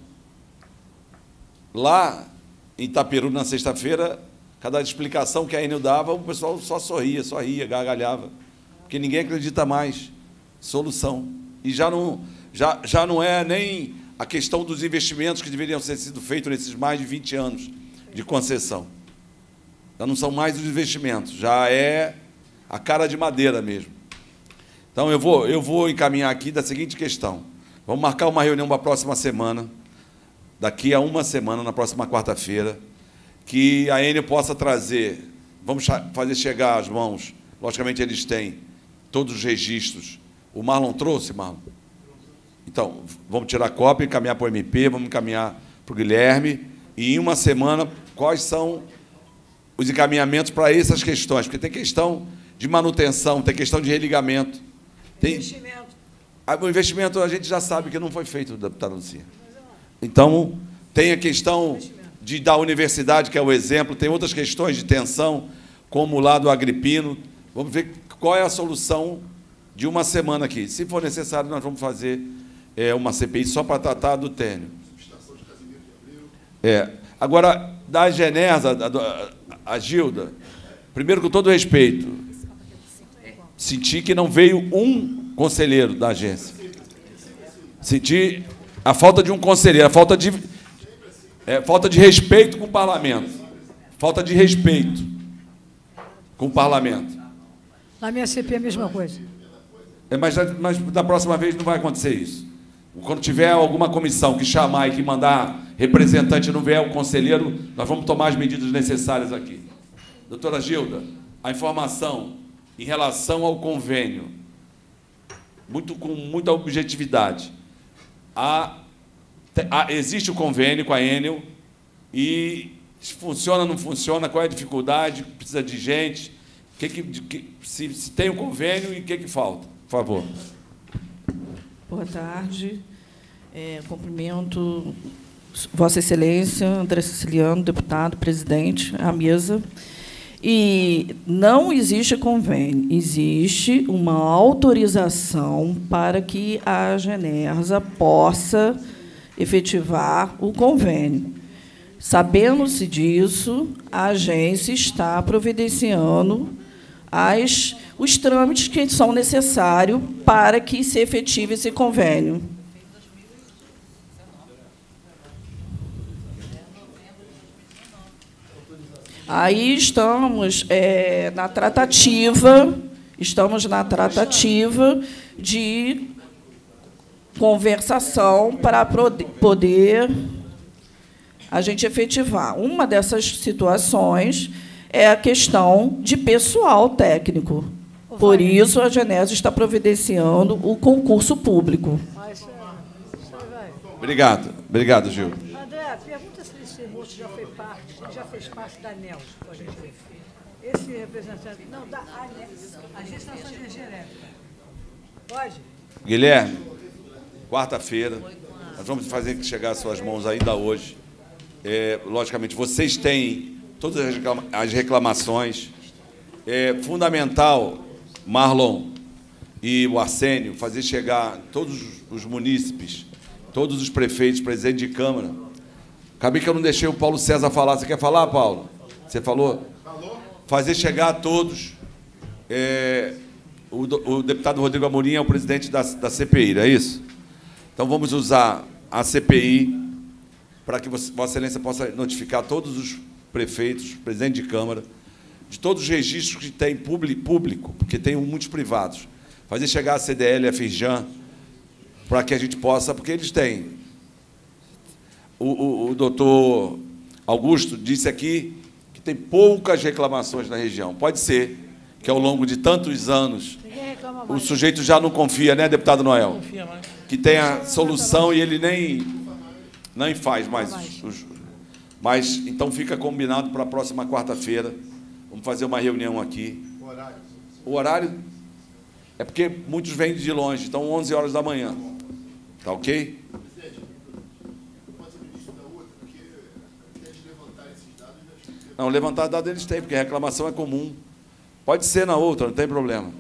lá em Itaperu, na sexta-feira, cada explicação que a Enel dava, o pessoal só ria, gargalhava, porque ninguém acredita mais. Solução. E já não é nem a questão dos investimentos que deveriam ter sido feitos nesses mais de 20 anos de concessão. Já não são mais os investimentos, já é a cara de madeira mesmo. Então, eu vou encaminhar aqui da seguinte questão. Vamos marcar uma reunião para a próxima semana, daqui a uma semana, na próxima quarta-feira, que a Enel possa trazer, vamos fazer chegar às mãos, logicamente eles têm todos os registros. O Marlon trouxe, Marlon? Então, vamos tirar cópia, encaminhar para o MP, vamos encaminhar para o Guilherme, e em uma semana, quais são os encaminhamentos para essas questões? Porque tem questão de manutenção, tem questão de religamento. Tem investimento. O investimento a gente já sabe que não foi feito, deputado Lucia. Então, tem a questão da universidade, que é o exemplo, tem outras questões de tensão, como lá do Agripino. Vamos ver qual é a solução de uma semana aqui. Se for necessário, nós vamos fazer uma CPI só para tratar do Tênio. Agora, da Genersa, a Gilda, primeiro, com todo respeito, senti que não veio um conselheiro da agência. Senti a falta de um conselheiro, a falta de respeito com o parlamento. Falta de respeito com o parlamento. Na minha CPI é a mesma coisa. Mas da próxima vez não vai acontecer isso. Quando tiver alguma comissão que chamar e que mandar representante, não vier o conselheiro, nós vamos tomar as medidas necessárias aqui. Doutora Gilda, a informação em relação ao convênio, com muita objetividade. Existe o convênio com a Enel e se funciona ou não funciona, qual é a dificuldade, precisa de gente, se tem o convênio e o que falta, por favor. Boa tarde. Cumprimento Vossa Excelência, André Siciliano, deputado, presidente, a mesa. E não existe convênio, existe uma autorização para que a Genersa possa efetivar o convênio. Sabendo-se disso, a agência está providenciando os trâmites que são necessários para que se efetive esse convênio. Aí estamos na tratativa de conversação para poder a gente efetivar. Uma dessas situações é a questão de pessoal técnico. Por isso, a Genésio está providenciando o concurso público. Obrigado. Obrigado, Gil. André, pergunta se esse moço já fez parte da ANEEL, para a gente ver. Esse representante... Não, da ANEEL, Agência Nacional de Energia Elétrica. Pode? Guilherme, quarta-feira, nós vamos fazer chegar às suas mãos ainda hoje. Logicamente, vocês têm todas as reclamações. É fundamental, Marlon e o Arsênio, fazer chegar todos os munícipes, todos os prefeitos, presidente de Câmara. Acabei que eu não deixei o Paulo César falar. Você quer falar, Paulo? Você falou? Falou. Fazer chegar a todos. O deputado Rodrigo Amorim é o presidente da CPI, não é isso? Então, vamos usar a CPI para que Vossa Excelência possa notificar todos os prefeitos, presidente de Câmara, de todos os registros que tem público, porque tem muitos privados. Fazer chegar a CDL, a Firjan, para que a gente possa, porque eles têm. O doutor Augusto disse aqui que tem poucas reclamações na região. Pode ser que, ao longo de tantos anos, o sujeito já não confia, né, deputado Noel? Não confia mais. Que tem a solução e ele nem faz mais. Mas, então, fica combinado para a próxima quarta-feira. Vamos fazer uma reunião aqui. O horário é porque muitos vêm de longe, então 11 horas da manhã. Tá ok? Não, levantar dados eles têm, porque a reclamação é comum. Pode ser na outra, não tem problema.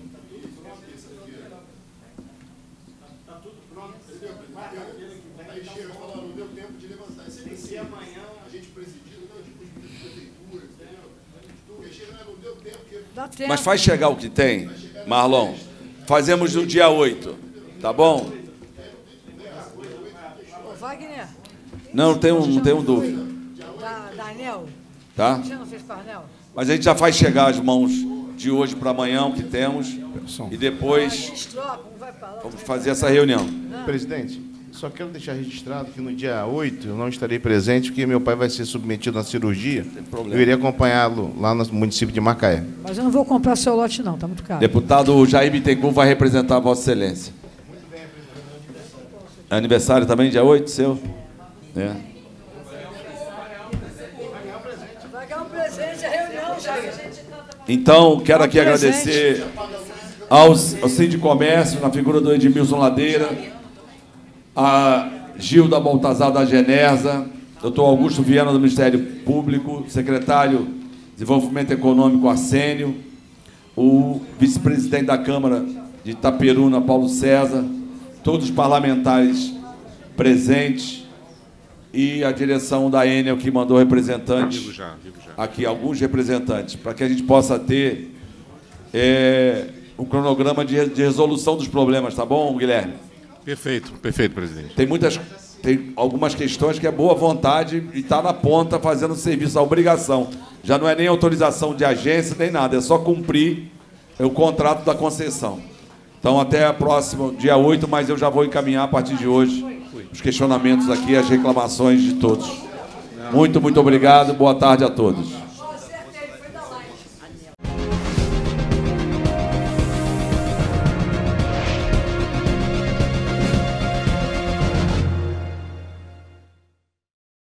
Mas faz chegar o que tem, Marlon. Fazemos no dia 8, tá bom? Wagner. Não tenho dúvida. Da ANEEL. Tá? Você não fez para a ANEEL? Mas a gente já faz chegar as mãos de hoje para amanhã, o que temos, e depois vamos fazer essa reunião. Presidente, só quero deixar registrado que no dia 8 eu não estarei presente, porque meu pai vai ser submetido à cirurgia. Eu irei acompanhá-lo lá no município de Macaé. Mas eu não vou comprar seu lote, não, está muito caro. Deputado Jair Bittencourt vai representar a Vossa Excelência. É aniversário também, dia 8, seu? É. Vai ganhar um presente, a reunião já. Então, quero aqui agradecer ao Sindicomércio, na figura do Edmilson Ladeira, a Gilda Baltazar da Genersa, doutor Augusto Viana do Ministério Público, secretário de Desenvolvimento Econômico Arsênio, o vice-presidente da Câmara de Itaperuna, Paulo César, todos os parlamentares presentes e a direção da Enel, que mandou representantes, digo já. aqui, alguns representantes, para que a gente possa ter um cronograma de resolução dos problemas, tá bom, Guilherme? Perfeito, presidente. Tem algumas questões que é boa vontade e está na ponta fazendo serviço, a obrigação. Já não é nem autorização de agência, nem nada, é só cumprir o contrato da concessão. Então, até o próximo dia 8, mas eu já vou encaminhar a partir de hoje os questionamentos aqui, as reclamações de todos. Muito obrigado, boa tarde a todos.